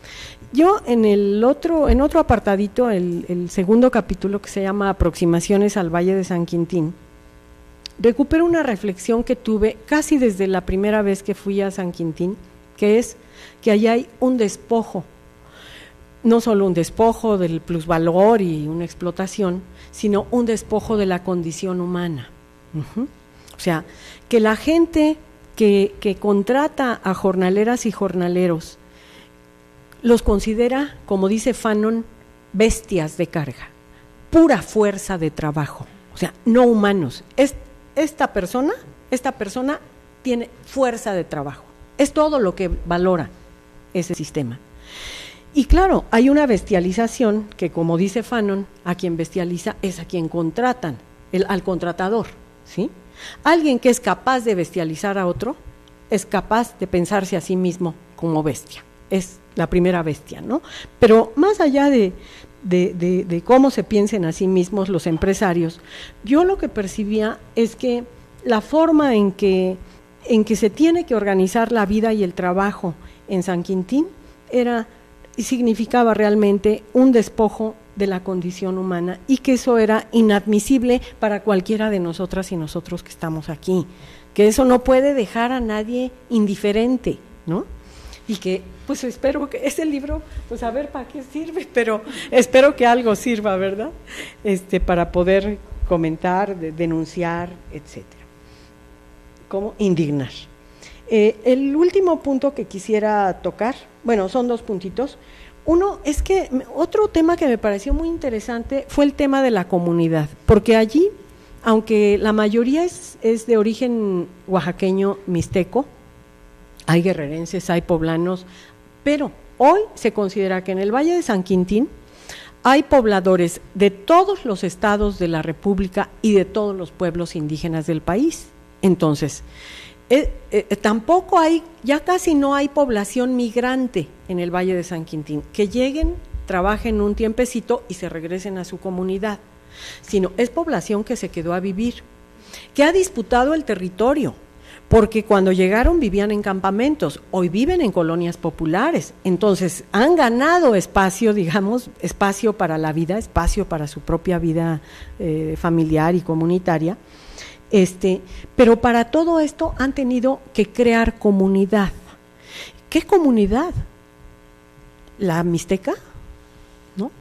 [SPEAKER 4] Yo en el otro, en otro apartadito, el, el segundo capítulo, que se llama Aproximaciones al Valle de San Quintín, recupero una reflexión que tuve casi desde la primera vez que fui a San Quintín, que es que allá hay un despojo, no solo un despojo del plusvalor y una explotación, sino un despojo de la condición humana. Uh-huh. O sea, que la gente que, que contrata a jornaleras y jornaleros los considera, como dice Fanon, bestias de carga, pura fuerza de trabajo, o sea, no humanos. Es, esta persona, esta persona tiene fuerza de trabajo, es todo lo que valora ese sistema. Y claro, hay una bestialización que, como dice Fanon, a quien bestializa es a quien contratan, el, al contratador, ¿sí? Alguien que es capaz de bestializar a otro es capaz de pensarse a sí mismo como bestia, es la primera bestia, ¿no? Pero más allá de, de, de, de cómo se piensen a sí mismos los empresarios, yo lo que percibía es que la forma en que, en que se tiene que organizar la vida y el trabajo en San Quintín era y significaba realmente un despojo de la condición humana, y que eso era inadmisible para cualquiera de nosotras y nosotros que estamos aquí, que eso no puede dejar a nadie indiferente, ¿no? Y que, pues espero que ese libro, pues a ver para qué sirve, pero espero que algo sirva, ¿verdad? Este, para poder comentar, de, denunciar, etcétera. ¿Cómo? Indignar. Eh, el último punto que quisiera tocar, bueno, son dos puntitos. Uno es que otro tema que me pareció muy interesante fue el tema de la comunidad, porque allí, aunque la mayoría es, es de origen oaxaqueño mixteco, hay guerrerenses, hay poblanos, pero hoy se considera que en el Valle de San Quintín hay pobladores de todos los estados de la República y de todos los pueblos indígenas del país. Entonces, eh, eh, tampoco hay, ya casi no hay población migrante en el Valle de San Quintín, que lleguen, trabajen un tiempecito y se regresen a su comunidad, sino es población que se quedó a vivir, que ha disputado el territorio, porque cuando llegaron vivían en campamentos, hoy viven en colonias populares, entonces han ganado espacio, digamos, espacio para la vida, espacio para su propia vida eh, familiar y comunitaria, este, pero para todo esto han tenido que crear comunidad. ¿Qué comunidad? ¿La mixteca? ¿No?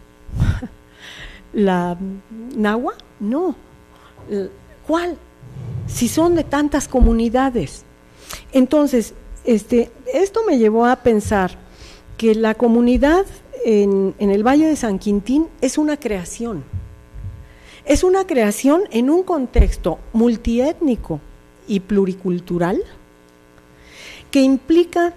[SPEAKER 4] ¿La nahua? No. ¿Cuál? Si son de tantas comunidades. Entonces, este, esto me llevó a pensar que la comunidad en, en el Valle de San Quintín es una creación. Es una creación en un contexto multiétnico y pluricultural que implica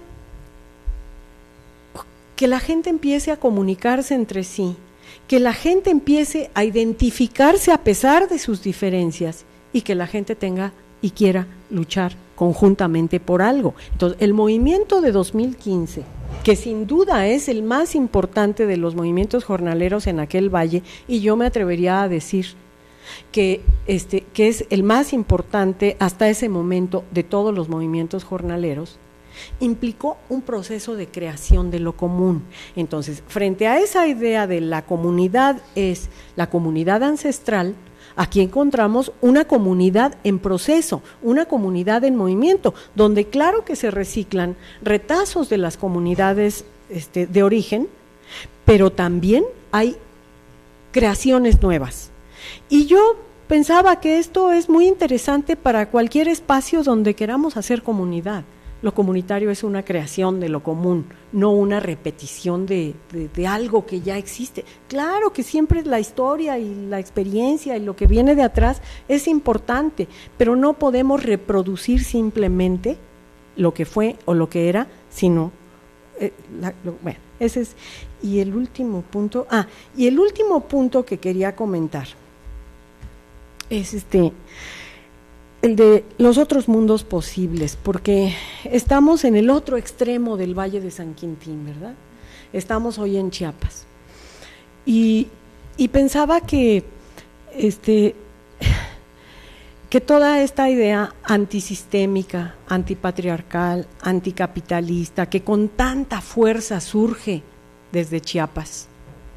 [SPEAKER 4] que la gente empiece a comunicarse entre sí, que la gente empiece a identificarse a pesar de sus diferencias, y que la gente tenga y quiera luchar conjuntamente por algo. Entonces, el movimiento de dos mil quince, que sin duda es el más importante de los movimientos jornaleros en aquel valle, y yo me atrevería a decir que, este, que es el más importante hasta ese momento de todos los movimientos jornaleros, implicó un proceso de creación de lo común. Entonces, frente a esa idea de la comunidad, es la comunidad ancestral, aquí encontramos una comunidad en proceso, una comunidad en movimiento, donde claro que se reciclan retazos de las comunidades este, de origen, pero también hay creaciones nuevas. Y yo pensaba que esto es muy interesante para cualquier espacio donde queramos hacer comunidad. Lo comunitario es una creación de lo común, no una repetición de, de, de algo que ya existe. Claro que siempre la historia y la experiencia y lo que viene de atrás es importante, pero no podemos reproducir simplemente lo que fue o lo que era, sino, eh, la, lo, bueno, ese es, y el último punto, ah, y el último punto que quería comentar es este el de los otros mundos posibles, porque estamos en el otro extremo del Valle de San Quintín, ¿verdad? Estamos hoy en Chiapas. Y, y pensaba que, este, que toda esta idea antisistémica, antipatriarcal, anticapitalista, que con tanta fuerza surge desde Chiapas,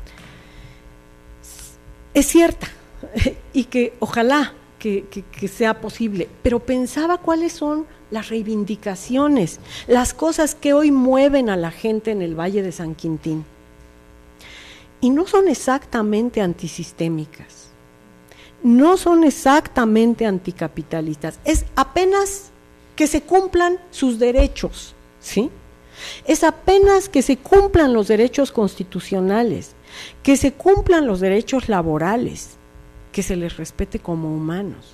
[SPEAKER 4] es cierta y que ojalá que, que, que sea posible, pero pensaba cuáles son las reivindicaciones, las cosas que hoy mueven a la gente en el Valle de San Quintín. Y no son exactamente antisistémicas, no son exactamente anticapitalistas, es apenas que se cumplan sus derechos, ¿sí? Es apenas que se cumplan los derechos constitucionales, que se cumplan los derechos laborales, que se les respete como humanos.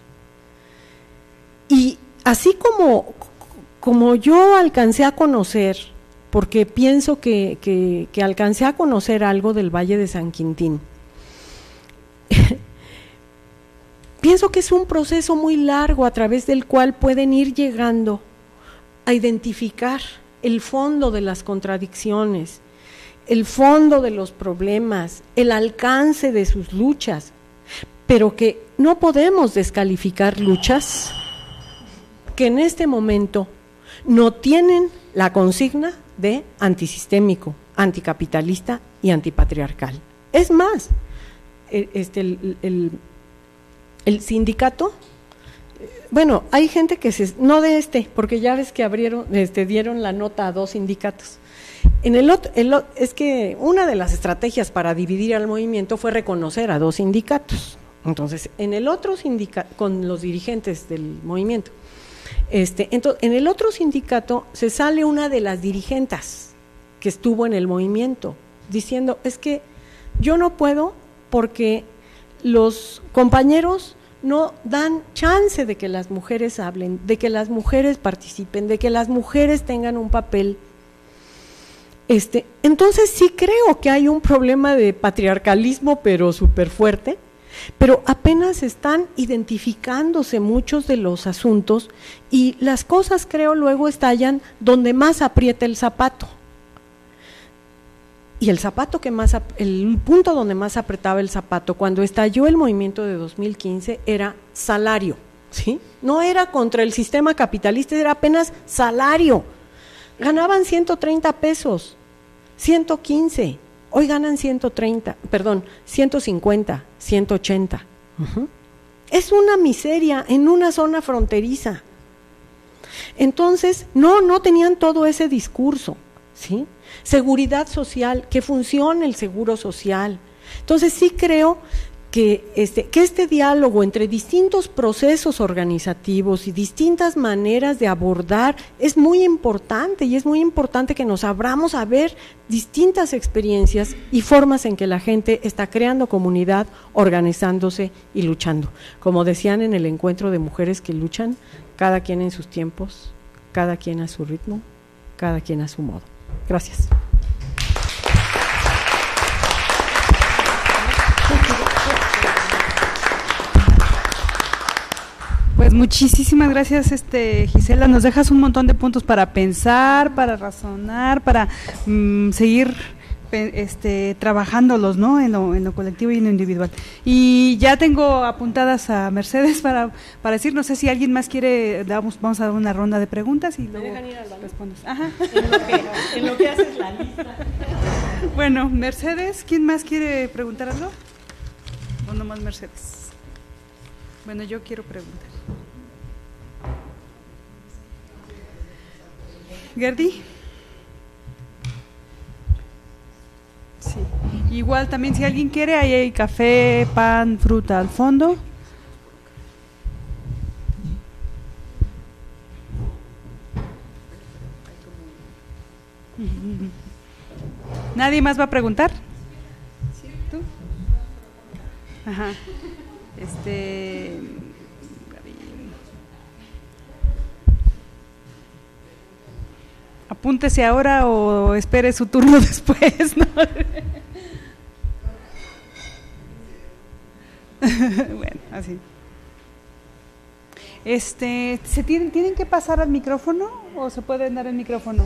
[SPEAKER 4] Y así como, como yo alcancé a conocer, porque pienso que, que, que alcancé a conocer algo del Valle de San Quintín, pienso que es un proceso muy largo a través del cual pueden ir llegando a identificar el fondo de las contradicciones, el fondo de los problemas, el alcance de sus luchas, pero que no podemos descalificar luchas que en este momento no tienen la consigna de antisistémico, anticapitalista y antipatriarcal. Es más, este, el, el, el sindicato, bueno, hay gente que se, no de este, porque ya ves que abrieron, este, dieron la nota a dos sindicatos. En el otro, el, es que una de las estrategias para dividir al movimiento fue reconocer a dos sindicatos. Entonces, en el otro sindicato, con los dirigentes del movimiento, este, entonces, en el otro sindicato se sale una de las dirigentas que estuvo en el movimiento, diciendo, es que yo no puedo porque los compañeros no dan chance de que las mujeres hablen, de que las mujeres participen, de que las mujeres tengan un papel. Este, entonces sí creo que hay un problema de patriarcalismo, pero súper fuerte, pero apenas están identificándose muchos de los asuntos y las cosas, creo, luego estallan donde más aprieta el zapato. Y el zapato que más, el punto donde más apretaba el zapato cuando estalló el movimiento de dos mil quince era salario, ¿sí? No era contra el sistema capitalista, era apenas salario. Ganaban ciento treinta pesos, ciento quince, hoy ganan ciento treinta, perdón, ciento cincuenta, ciento ochenta. Uh-huh. Es una miseria en una zona fronteriza. Entonces, no, no tenían todo ese discurso, ¿sí? Seguridad social, que funcione el seguro social. Entonces sí creo que este, que este diálogo entre distintos procesos organizativos y distintas maneras de abordar es muy importante, y es muy importante que nos abramos a ver distintas experiencias y formas en que la gente está creando comunidad, organizándose y luchando. Como decían en el encuentro de mujeres que luchan, cada quien en sus tiempos, cada quien a su ritmo, cada quien a su modo. Gracias.
[SPEAKER 1] Pues muchísimas gracias, este, Gisela. Nos dejas un montón de puntos para pensar, para razonar, para mmm, seguir este, trabajándolos, ¿no? En lo, en lo colectivo y en lo individual. Y ya tengo apuntadas a Mercedes para, para decir, no sé si alguien más quiere, vamos, vamos a dar una ronda de preguntas y luego respondes. Ajá.
[SPEAKER 4] En lo que, en lo que haces la lista.
[SPEAKER 1] Bueno, Mercedes, ¿quién más quiere preguntar algo? ¿O nomás Mercedes? Bueno, yo quiero preguntar. Gerdi. Sí. Igual también si alguien quiere, ahí hay café, pan, fruta al fondo. ¿Nadie más va a preguntar? ¿Tú? Ajá. Este apúntese ahora o espere su turno después, ¿no? Bueno, así. Este, ¿se tienen, tienen que pasar al micrófono o se pueden dar el micrófono?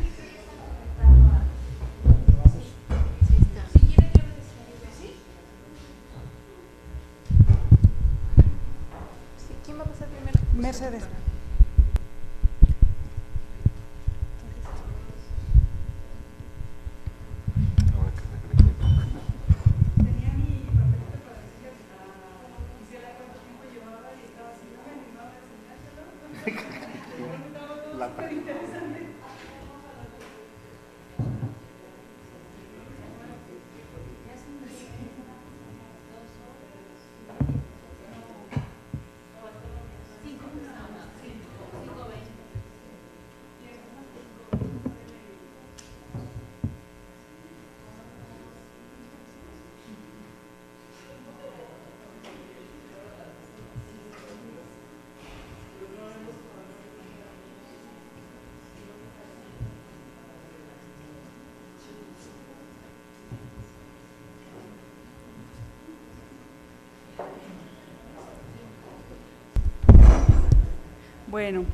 [SPEAKER 3] ¿Quién va a pasar primero?
[SPEAKER 1] Mercedes. Bueno,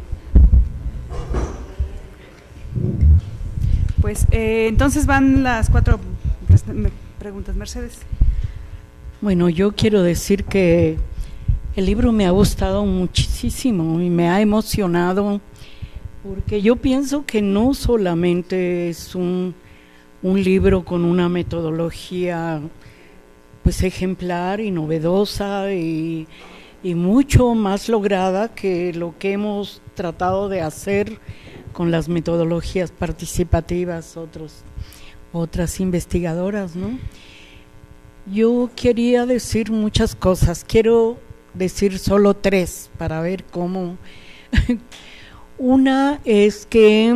[SPEAKER 1] pues eh, entonces van las cuatro preguntas. Mercedes.
[SPEAKER 5] Bueno, yo quiero decir que el libro me ha gustado muchísimo y me ha emocionado, porque yo pienso que no solamente es un, un libro con una metodología pues ejemplar y novedosa y y mucho más lograda que lo que hemos tratado de hacer con las metodologías participativas, otros, otras investigadoras, ¿no? Yo quería decir muchas cosas, quiero decir solo tres para ver cómo. Una es que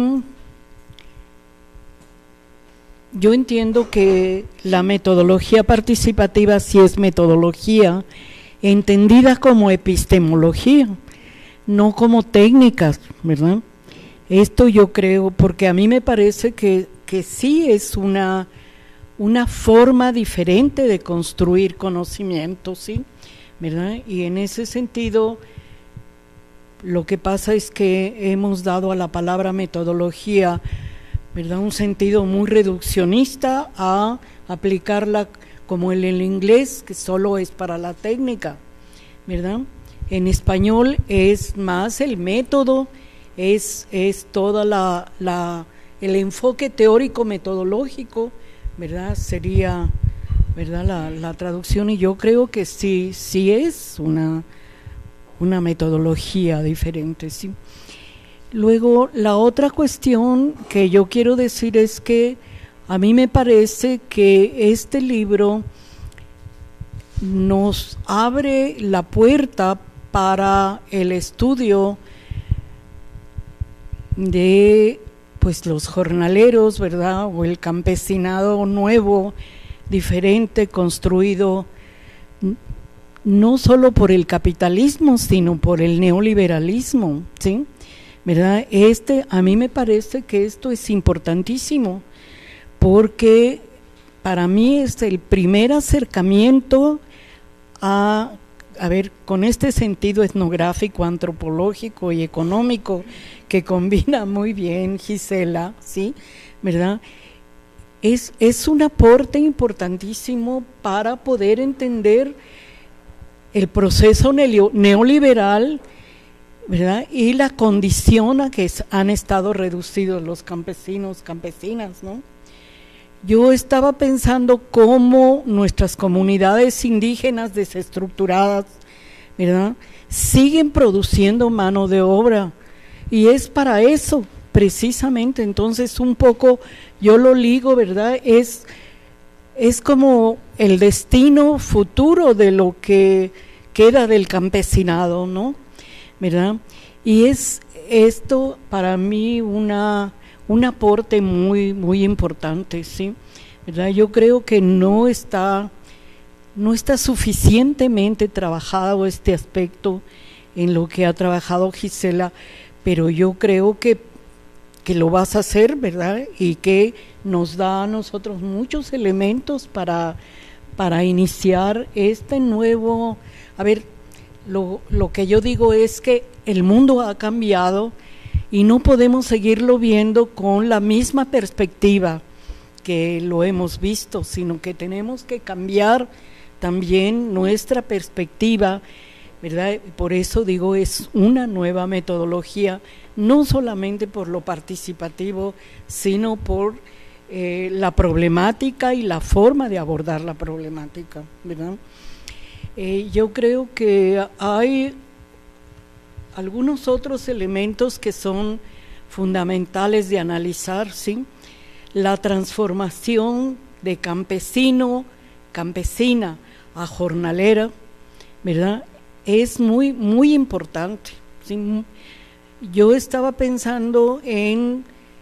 [SPEAKER 5] yo entiendo que la metodología participativa sí es metodología, entendida como epistemología, no como técnicas, ¿verdad? Esto yo creo, porque a mí me parece que, que sí es una, una forma diferente de construir conocimiento, ¿sí? ¿Verdad? Y en ese sentido, lo que pasa es que hemos dado a la palabra metodología, ¿verdad?, un sentido muy reduccionista a aplicarla como el, el inglés, que solo es para la técnica, ¿verdad? En español es más el método, es, es toda la, la el enfoque teórico metodológico, ¿verdad? Sería, ¿verdad?, la, la traducción, y yo creo que sí, sí es una, una metodología diferente, sí. Luego, la otra cuestión que yo quiero decir es que a mí me parece que este libro nos abre la puerta para el estudio de pues los jornaleros, ¿verdad?, o el campesinado nuevo, diferente, construido no solo por el capitalismo, sino por el neoliberalismo, ¿sí? ¿Verdad? Este, a mí me parece que esto es importantísimo, porque para mí es el primer acercamiento a, a ver, con este sentido etnográfico, antropológico y económico que combina muy bien Gisela, ¿sí? ¿Verdad? Es, es un aporte importantísimo para poder entender el proceso neoliberal, ¿verdad?, y la condición a que han estado reducidos los campesinos, campesinas, ¿no? Yo estaba pensando cómo nuestras comunidades indígenas desestructuradas, ¿verdad?, siguen produciendo mano de obra, y es para eso precisamente. Entonces un poco yo lo ligo, ¿verdad?, es, es como el destino futuro de lo que queda del campesinado, ¿no?, ¿verdad? Y es esto para mí una un aporte muy muy importante, ¿sí? ¿Verdad? Yo creo que no está no está suficientemente trabajado este aspecto en lo que ha trabajado Gisela, pero yo creo que que lo vas a hacer, ¿verdad? Y que nos da a nosotros muchos elementos para para iniciar este nuevo, a ver, lo, lo que yo digo es que el mundo ha cambiado y no podemos seguirlo viendo con la misma perspectiva que lo hemos visto, sino que tenemos que cambiar también nuestra perspectiva, ¿verdad? Por eso digo, es una nueva metodología, no solamente por lo participativo, sino por eh, la problemática y la forma de abordar la problemática, ¿verdad? Eh, yo creo que hay algunos otros elementos que son fundamentales de analizar, ¿sí? La transformación de campesino, campesina a jornalera, ¿verdad? Es muy, muy importante, ¿sí? Yo estaba pensando en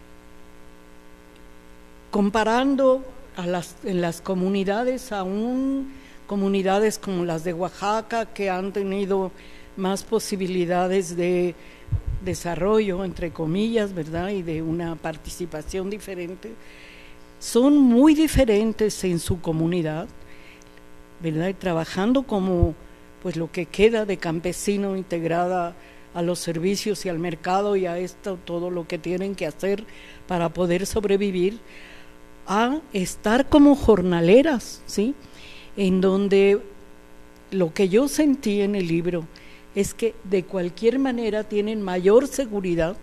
[SPEAKER 5] comparando a las, en las comunidades, aún comunidades como las de Oaxaca, que han tenido más posibilidades de desarrollo, entre comillas, ¿verdad? Y de una participación diferente, son muy diferentes en su comunidad, ¿verdad? Y trabajando como pues lo que queda de campesino integrada a los servicios y al mercado y a esto, todo lo que tienen que hacer para poder sobrevivir, a estar como jornaleras, ¿sí? En donde lo que yo sentí en el libro es que de cualquier manera tienen mayor seguridad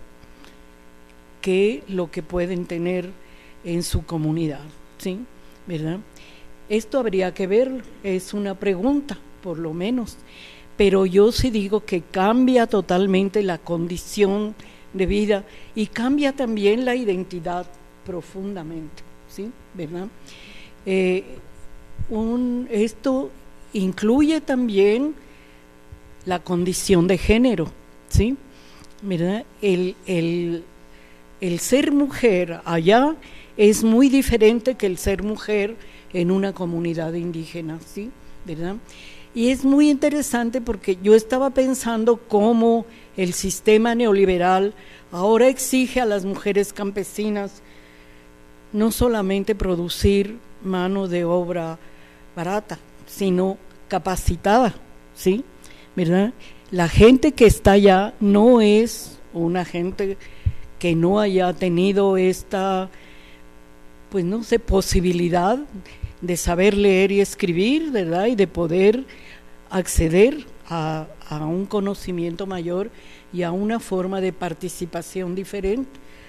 [SPEAKER 5] que lo que pueden tener en su comunidad, ¿sí? ¿Verdad? Esto habría que ver, es una pregunta, por lo menos, pero yo sí digo que cambia totalmente la condición de vida y cambia también la identidad profundamente, ¿sí? ¿Verdad? Eh, un, esto incluye también la condición de género, ¿sí? ¿Verdad? El, el, el ser mujer allá es muy diferente que el ser mujer en una comunidad indígena, ¿sí? ¿Verdad? Y es muy interesante porque yo estaba pensando cómo el sistema neoliberal ahora exige a las mujeres campesinas no solamente producir mano de obra barata, sino capacitada, ¿sí? ¿Verdad? La gente que está allá no es una gente que no haya tenido esta, pues no sé, posibilidad de saber leer y escribir, ¿verdad? Y de poder acceder a, a un conocimiento mayor y a una forma de participación diferente.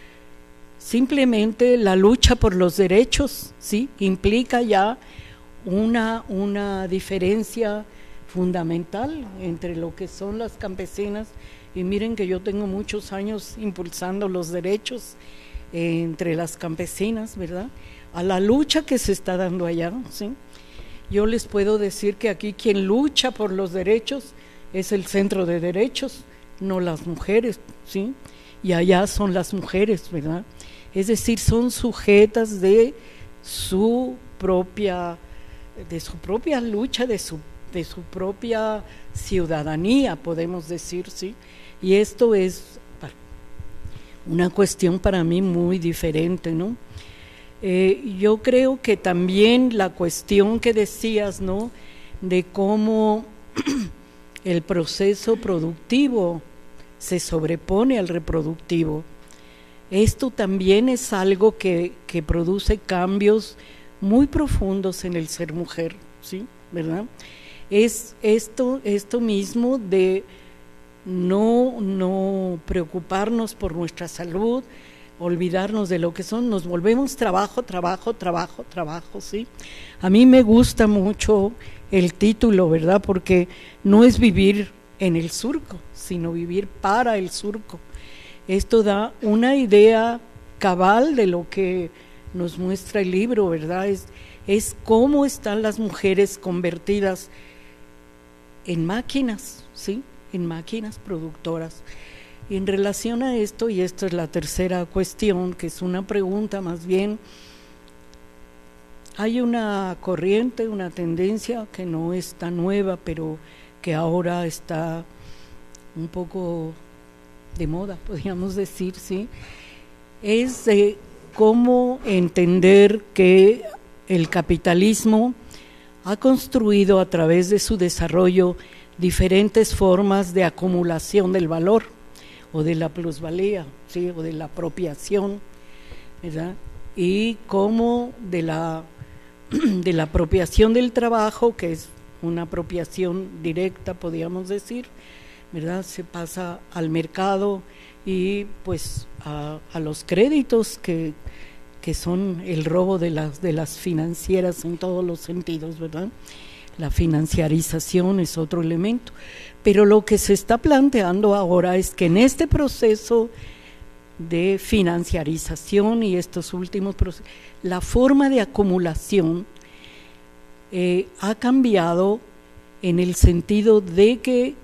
[SPEAKER 5] Simplemente la lucha por los derechos, ¿sí? Implica ya una, una diferencia fundamental entre lo que son las campesinas, y miren que yo tengo muchos años impulsando los derechos eh, entre las campesinas, ¿verdad? A la lucha que se está dando allá, ¿sí? Yo les puedo decir que aquí quien lucha por los derechos es el Centro de Derechos, no las mujeres, ¿sí? Y allá son las mujeres, ¿verdad? Es decir, son sujetas de su propia, de su propia lucha, de su de su propia ciudadanía, podemos decir, ¿sí? Y esto es una cuestión para mí muy diferente, ¿no? Eh, yo creo que también la cuestión que decías, ¿no? De cómo el proceso productivo se sobrepone al reproductivo. Esto también es algo que, que produce cambios muy profundos en el ser mujer, ¿sí? ¿Verdad? Es esto, esto mismo de no, no preocuparnos por nuestra salud, olvidarnos de lo que son, nos volvemos trabajo, trabajo, trabajo, trabajo, ¿sí? A mí me gusta mucho el título, ¿verdad? Porque no es vivir en el surco, sino vivir para el surco. Esto da una idea cabal de lo que nos muestra el libro, ¿verdad? Es, es cómo están las mujeres convertidas en máquinas, ¿sí? En máquinas productoras. Y en relación a esto, y esta es la tercera cuestión, que es una pregunta más bien, hay una corriente, una tendencia que no es tan nueva, pero que ahora está un poco de moda, podríamos decir, ¿sí? Es de cómo entender que el capitalismo ha construido a través de su desarrollo diferentes formas de acumulación del valor o de la plusvalía, ¿sí? O de la apropiación, ¿verdad? Y cómo de la, de la apropiación del trabajo, que es una apropiación directa, podríamos decir, ¿verdad? Se pasa al mercado y pues a, a los créditos que, que son el robo de las, de las financieras en todos los sentidos, ¿verdad? La financiarización es otro elemento, pero lo que se está planteando ahora es que en este proceso de financiarización y estos últimos procesos, la forma de acumulación eh, ha cambiado en el sentido de que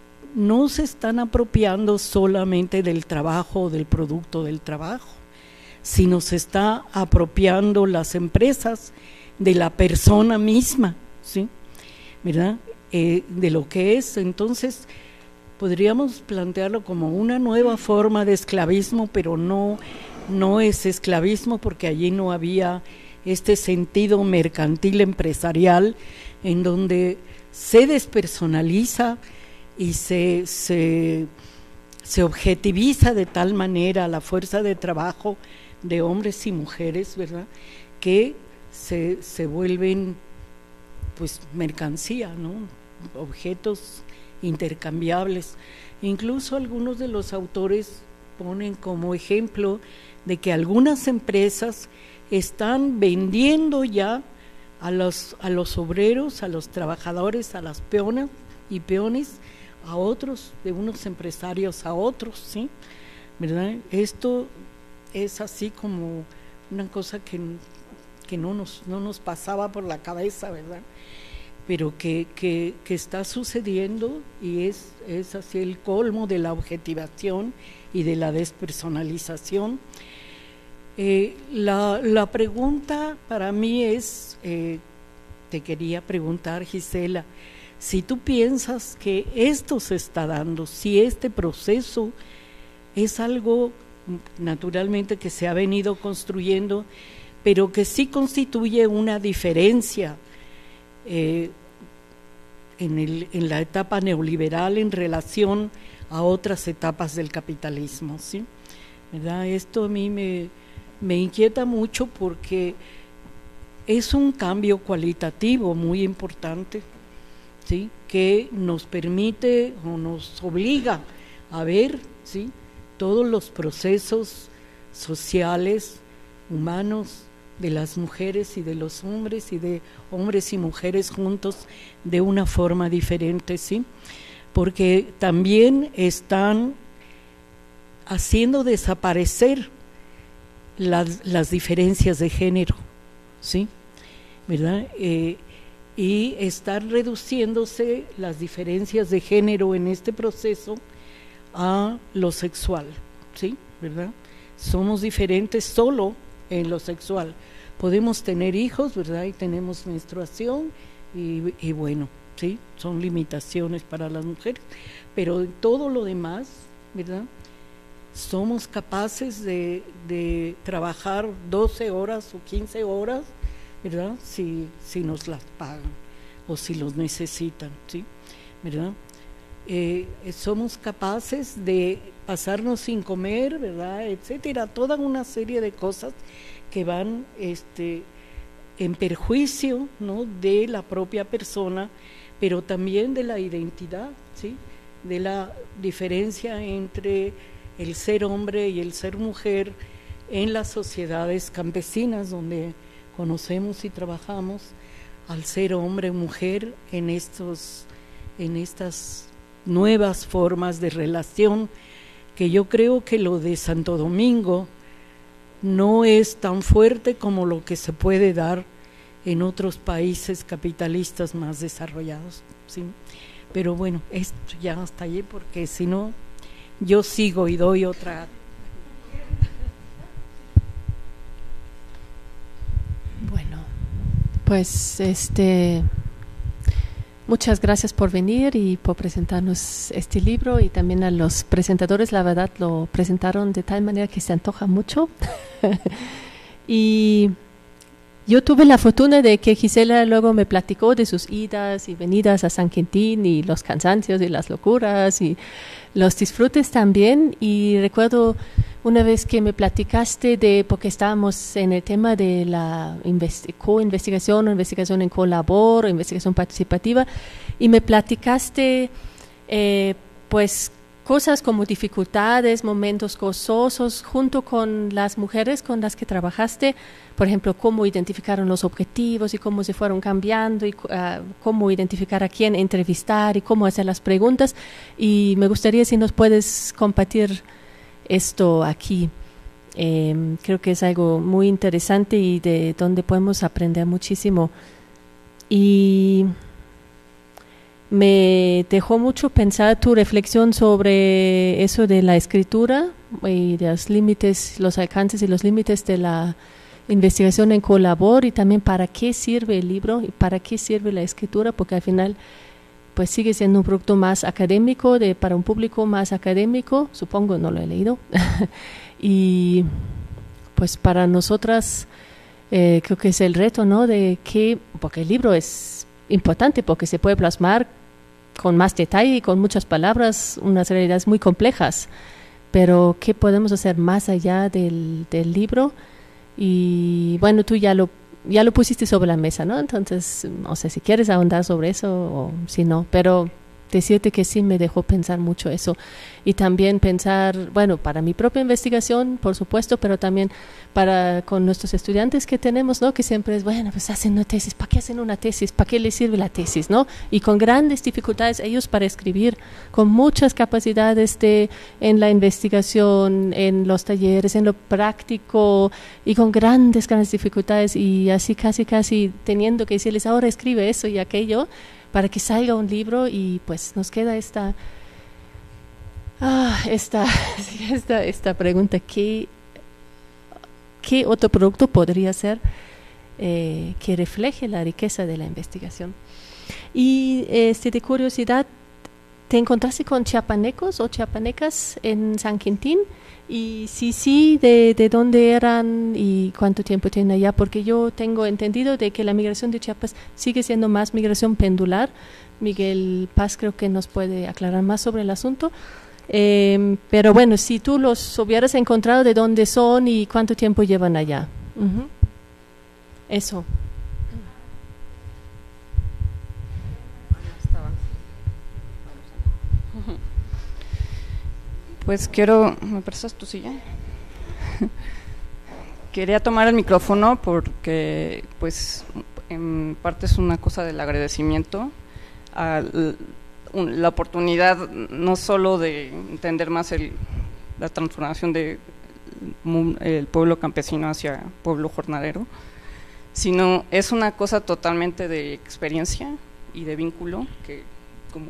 [SPEAKER 5] no se están apropiando solamente del trabajo o del producto del trabajo, sino se está apropiando las empresas de la persona misma, ¿sí? ¿Verdad? Eh, de lo que es. Entonces podríamos plantearlo como una nueva forma de esclavismo, pero no, no es esclavismo porque allí no había este sentido mercantil empresarial en donde se despersonaliza y se, se, se objetiviza de tal manera la fuerza de trabajo de hombres y mujeres, ¿verdad?, que se, se vuelven pues mercancía, ¿no?, objetos intercambiables. Incluso algunos de los autores ponen como ejemplo de que algunas empresas están vendiendo ya a los, a los obreros, a los trabajadores, a las peonas y peones, a otros, de unos empresarios a otros, ¿sí? ¿Verdad? Esto es así como una cosa que, que no, nos, no nos pasaba por la cabeza, ¿verdad?, pero que, que, que está sucediendo y es, es así el colmo de la objetivación y de la despersonalización. Eh, la, la pregunta para mí es, eh, te quería preguntar, Gisela, si tú piensas que esto se está dando, si este proceso es algo naturalmente que se ha venido construyendo, pero que sí constituye una diferencia eh, en, el, en la etapa neoliberal en relación a otras etapas del capitalismo, ¿sí? ¿Verdad? Esto a mí me, me inquieta mucho porque es un cambio cualitativo muy importante, ¿sí?, que nos permite o nos obliga a ver, ¿sí?, todos los procesos sociales, humanos, de las mujeres y de los hombres y de hombres y mujeres juntos de una forma diferente, ¿sí?, porque también están haciendo desaparecer las, las diferencias de género, ¿sí?, ¿verdad? Eh, y están reduciéndose las diferencias de género en este proceso a lo sexual, ¿sí?, ¿verdad? Somos diferentes solo en lo sexual. Podemos tener hijos, ¿verdad?, y tenemos menstruación y, y bueno, ¿sí?, son limitaciones para las mujeres, pero en todo lo demás, ¿verdad?, somos capaces de, de trabajar doce horas o quince horas, ¿verdad?, si, si nos las pagan o si los necesitan, ¿sí?, ¿verdad? Eh, somos capaces de pasarnos sin comer, ¿verdad?, etcétera, toda una serie de cosas que van este, en perjuicio, ¿no?, de la propia persona, pero también de la identidad, ¿sí?, de la diferencia entre el ser hombre y el ser mujer en las sociedades campesinas donde conocemos y trabajamos al ser hombre o mujer en estos, en estas nuevas formas de relación, que yo creo que lo de Santo Domingo no es tan fuerte como lo que se puede dar en otros países capitalistas más desarrollados, ¿sí? Pero bueno, esto ya hasta allí, porque si no, yo sigo y doy otra.
[SPEAKER 6] Bueno, pues este muchas gracias por venir y por presentarnos este libro, y también a los presentadores, la verdad lo presentaron de tal manera que se antoja mucho. Y yo tuve la fortuna de que Gisela luego me platicó de sus idas y venidas a San Quintín y los cansancios y las locuras y los disfrutes también. Y recuerdo una vez que me platicaste de, porque estábamos en el tema de la investi- co-investigación o investigación en colabor o investigación participativa, y me platicaste eh, pues cosas como dificultades, momentos gozosos, junto con las mujeres con las que trabajaste, por ejemplo, cómo identificaron los objetivos y cómo se fueron cambiando, y uh, cómo identificar a quién entrevistar y cómo hacer las preguntas. Y me gustaría si nos puedes compartir esto aquí. Eh, creo que es algo muy interesante y de donde podemos aprender muchísimo. Y me dejó mucho pensar tu reflexión sobre eso de la escritura y de los límites, los alcances y los límites de la investigación en colabor, y también para qué sirve el libro y para qué sirve la escritura, porque al final pues sigue siendo un producto más académico, de para un público más académico, supongo, no lo he leído, y pues para nosotras eh, creo que es el reto, ¿no? De que, porque el libro es importante porque se puede plasmar con más detalle y con muchas palabras unas realidades muy complejas, pero ¿qué podemos hacer más allá del, del libro? Y bueno, tú ya lo ya lo pusiste sobre la mesa, ¿no? Entonces, no sé si quieres ahondar sobre eso o si no, pero decirte que sí me dejó pensar mucho eso. Y también pensar, bueno, para mi propia investigación, por supuesto, pero también para con nuestros estudiantes que tenemos, ¿no? Que siempre es, bueno, pues hacen una tesis, ¿para qué hacen una tesis? ¿Para qué les sirve la tesis, no? Y con grandes dificultades ellos para escribir, con muchas capacidades de en la investigación, en los talleres, en lo práctico, y con grandes, grandes dificultades, y así casi, casi teniendo que decirles, ahora escribe eso y aquello, para que salga un libro. Y pues nos queda esta ah, esta, esta, esta pregunta, ¿qué, qué otro producto podría ser eh, que refleje la riqueza de la investigación? Y este, de curiosidad, ¿te encontraste con chiapanecos o chiapanecas en San Quintín? Y si sí, de, de dónde eran y cuánto tiempo tienen allá, porque yo tengo entendido de que la migración de Chiapas sigue siendo más migración pendular. Miguel Paz creo que nos puede aclarar más sobre el asunto, eh, pero bueno, si tú los hubieras encontrado, de dónde son y cuánto tiempo llevan allá. Uh-huh. Eso.
[SPEAKER 7] Pues quiero, ¿me prestas tu silla? Quería tomar el micrófono porque, pues, en parte es una cosa del agradecimiento a la oportunidad no solo de entender más el, la transformación del de pueblo campesino hacia pueblo jornalero, sino es una cosa totalmente de experiencia y de vínculo, que como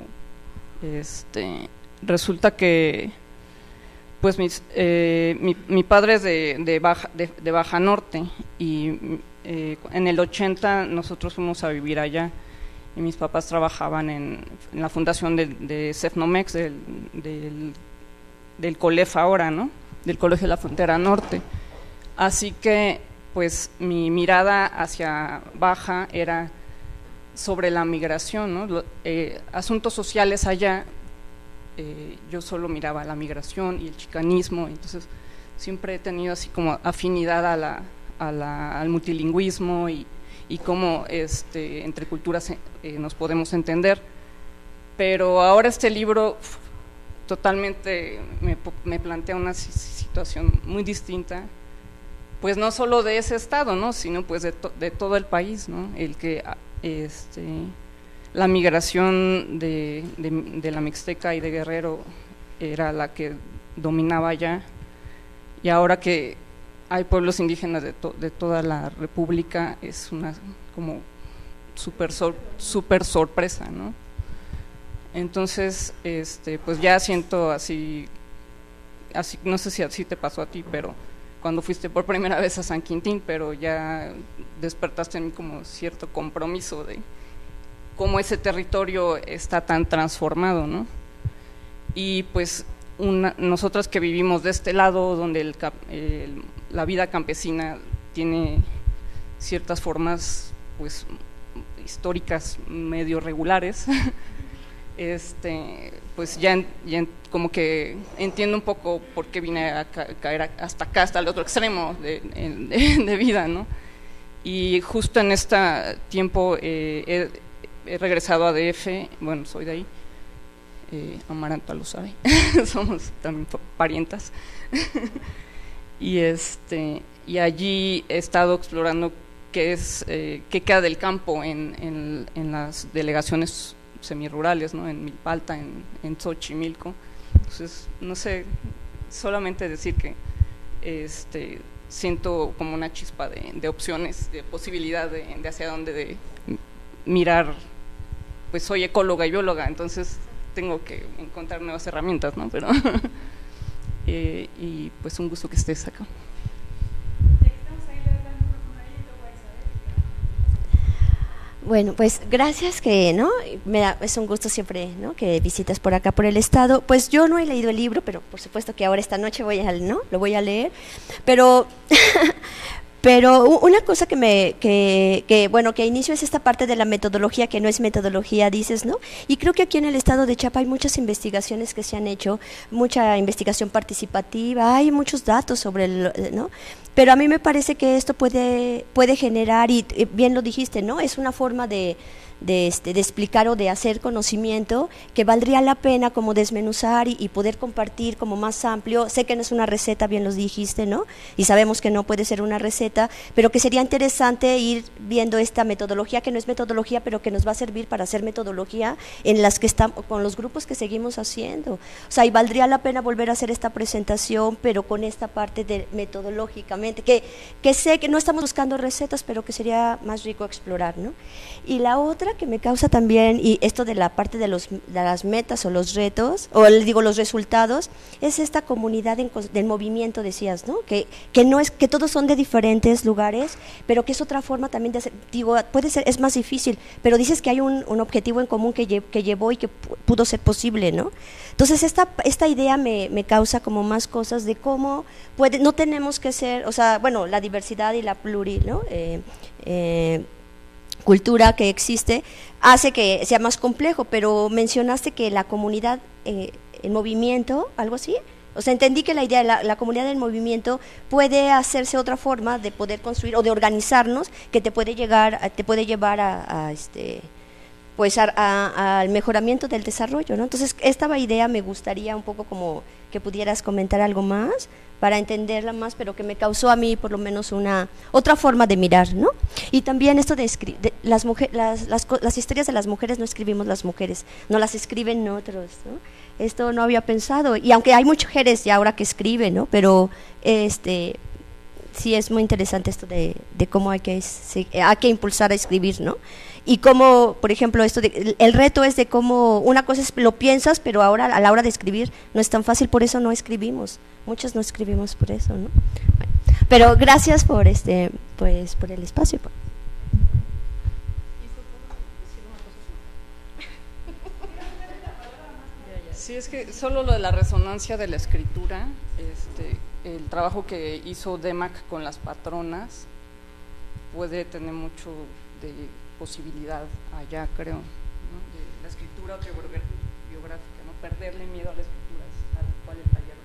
[SPEAKER 7] este resulta que pues mis, eh, mi, mi padre es de, de, Baja, de, de Baja Norte, y eh, en el ochenta nosotros fuimos a vivir allá, y mis papás trabajaban en, en la fundación de, de Cefnomex, del, del, del COLEF ahora, ¿no? Del Colegio de la Frontera Norte. Así que pues mi mirada hacia Baja era sobre la migración, ¿no? Lo, eh, asuntos sociales allá. Eh, yo solo miraba la migración y el chicanismo, entonces siempre he tenido así como afinidad a la, a la, al multilingüismo y, y cómo este, entre culturas eh, nos podemos entender. Pero ahora este libro pf, totalmente me, me plantea una situación muy distinta, pues no solo de ese estado, ¿no? Sino pues de, to, de todo el país, ¿no? El que este la migración de, de, de la Mixteca y de Guerrero era la que dominaba allá, y ahora que hay pueblos indígenas de, to, de toda la república es una como super, sor, super sorpresa, ¿no? Entonces, este, pues ya siento así, así, no sé si así te pasó a ti, pero cuando fuiste por primera vez a San Quintín, pero ya despertaste en mí como cierto compromiso de cómo ese territorio está tan transformado, ¿no? Y pues una, nosotras que vivimos de este lado, donde el, el, la vida campesina tiene ciertas formas pues históricas medio regulares, este pues ya, ya como que entiendo un poco por qué vine a ca caer hasta acá, hasta el otro extremo de, de, de vida, ¿no? Y justo en este tiempo eh, he, he regresado a D F, bueno, soy de ahí, eh, Amaranta lo sabe, somos también parientas, y este y allí he estado explorando qué es eh, qué queda del campo en, en, en las delegaciones semirurales, ¿no? En Milpalta, en, en Xochimilco. Entonces, no sé, solamente decir que este siento como una chispa de, de opciones, de posibilidad de, de hacia dónde de mirar. Pues soy ecóloga y bióloga, entonces tengo que encontrar nuevas herramientas, ¿no? Pero eh, y pues un gusto que estés acá.
[SPEAKER 8] Bueno, pues gracias que, ¿no? Me da, es un gusto siempre, ¿no? Que visitas por acá, por el estado. Pues yo no he leído el libro, pero por supuesto que ahora esta noche voy a, ¿no? Lo voy a leer. Pero, pero una cosa que me, que, que, bueno, que inicio es esta parte de la metodología, que no es metodología, dices, ¿no? Y creo que aquí en el estado de Chiapas hay muchas investigaciones que se han hecho, mucha investigación participativa, hay muchos datos sobre el, ¿no? Pero a mí me parece que esto puede, puede generar, y bien lo dijiste, ¿no? Es una forma de, de, este, de explicar o de hacer conocimiento que valdría la pena como desmenuzar y, y poder compartir como más amplio. Sé que no es una receta, bien lo dijiste, ¿no? Y sabemos que no puede ser una receta, pero que sería interesante ir viendo esta metodología, que no es metodología, pero que nos va a servir para hacer metodología en las que estamos, con los grupos que seguimos haciendo. O sea, y valdría la pena volver a hacer esta presentación, pero con esta parte de metodológicamente. Que, que sé que no estamos buscando recetas, pero que sería más rico explorar, ¿no? Y la otra que me causa también, y esto de la parte de, los, de las metas o los retos, o les digo los resultados, es esta comunidad en, del movimiento, decías, ¿no? Que, que no es, que todos son de diferentes lugares, pero que es otra forma también de hacer, digo, puede ser, es más difícil, pero dices que hay un, un objetivo en común que, lle, que llevó y que pudo ser posible, ¿no? Entonces esta, esta idea me, me causa como más cosas de cómo puede, no tenemos que ser, o sea, bueno, la diversidad y la pluri, ¿no? Eh, eh, cultura que existe hace que sea más complejo, pero mencionaste que la comunidad, eh, el movimiento, algo así, o sea, entendí que la idea de la, la comunidad del movimiento puede hacerse otra forma de poder construir o de organizarnos que te puede llegar, te puede llevar a, a este pues a, a, al mejoramiento del desarrollo, ¿no? Entonces, esta idea me gustaría un poco como que pudieras comentar algo más para entenderla más, pero que me causó a mí por lo menos una otra forma de mirar, ¿no? Y también esto de, de las, mujer, las, las, las historias de las mujeres no escribimos las mujeres, no las escriben otros, ¿no? Esto no había pensado, y aunque hay mujeres ya ahora que escriben, ¿no? Pero este sí es muy interesante esto de, de cómo hay que, se, hay que impulsar a escribir, ¿no? Y cómo, por ejemplo, esto de, el reto es de cómo, una cosa es lo piensas, pero ahora a la hora de escribir no es tan fácil, por eso no escribimos, muchos no escribimos por eso, ¿no? Bueno, pero gracias por este, pues, por el espacio.
[SPEAKER 7] Sí, es que solo lo de la resonancia de la escritura, este, el trabajo que hizo D E M A C con las patronas puede tener mucho de posibilidad allá, creo, ¿no? De la escritura autobiográfica, ¿no? Perderle miedo a la escritura, al cual el taller.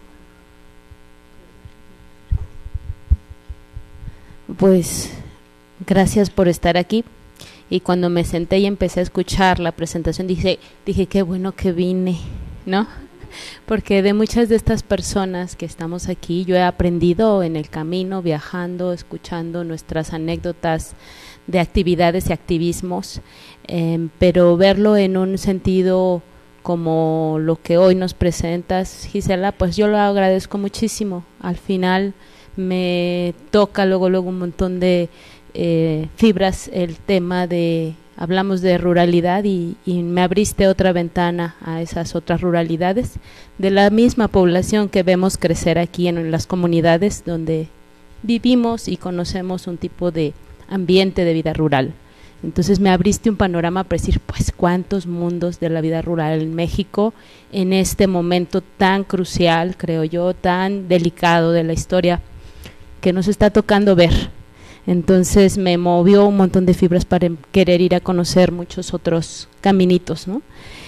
[SPEAKER 9] Pues gracias por estar aquí. Y cuando me senté y empecé a escuchar la presentación, dije, dije qué bueno que vine, ¿no? Porque de muchas de estas personas que estamos aquí, yo he aprendido en el camino, viajando, escuchando nuestras anécdotas de actividades y activismos, eh, pero verlo en un sentido como lo que hoy nos presentas, Gisela, pues yo lo agradezco muchísimo. Al final me toca luego, luego un montón de eh, fibras el tema de, hablamos de ruralidad y, y me abriste otra ventana a esas otras ruralidades de la misma población que vemos crecer aquí en las comunidades donde vivimos y conocemos un tipo de ambiente de vida rural. Entonces me abriste un panorama para decir, pues cuántos mundos de la vida rural en México en este momento tan crucial, creo yo, tan delicado de la historia que nos está tocando ver. Entonces me movió un montón de fibras para querer ir a conocer muchos otros caminitos, ¿no?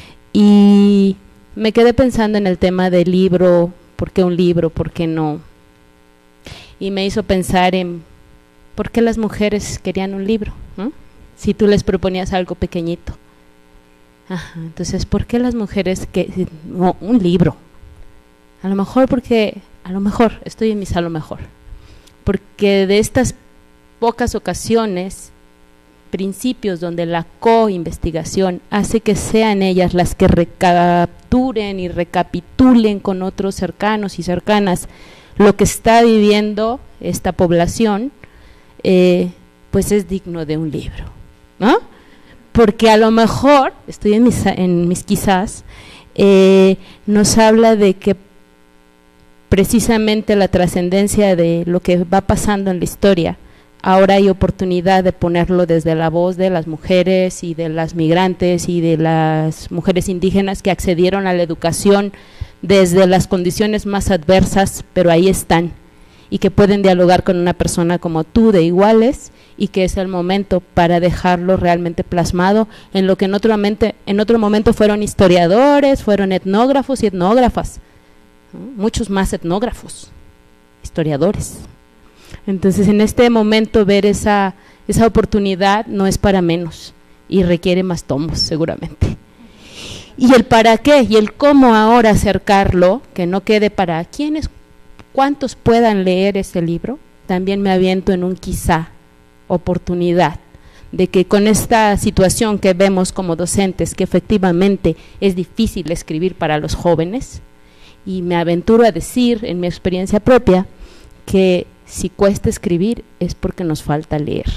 [SPEAKER 9] Y me quedé pensando en el tema del libro, ¿por qué un libro? ¿Por qué no? Y me hizo pensar en por qué las mujeres querían un libro, ¿no? Si tú les proponías algo pequeñito. Ajá, entonces, ¿por qué las mujeres que no, un libro? A lo mejor porque, a lo mejor, estoy en mis a lo mejor, porque de estas pocas ocasiones, principios donde la co-investigación hace que sean ellas las que recapturen y recapitulen con otros cercanos y cercanas lo que está viviendo esta población, eh, pues es digno de un libro, ¿no? Porque a lo mejor, estoy en mis, en mis quizás, eh, nos habla de que precisamente la trascendencia de lo que va pasando en la historia, ahora hay oportunidad de ponerlo desde la voz de las mujeres y de las migrantes y de las mujeres indígenas que accedieron a la educación desde las condiciones más adversas, pero ahí están, y que pueden dialogar con una persona como tú de iguales, y que es el momento para dejarlo realmente plasmado en lo que en otro, mente, en otro momento fueron historiadores, fueron etnógrafos y etnógrafas, ¿no? Muchos más etnógrafos, historiadores. Entonces en este momento ver esa, esa oportunidad no es para menos y requiere más tomos seguramente. Y el para qué y el cómo ahora acercarlo, que no quede para quienes, cuántos puedan leer ese libro, también me aviento en un quizá oportunidad de que con esta situación que vemos como docentes, que efectivamente es difícil escribir para los jóvenes, y me aventuro a decir en mi experiencia propia que si cuesta escribir es porque nos falta leer.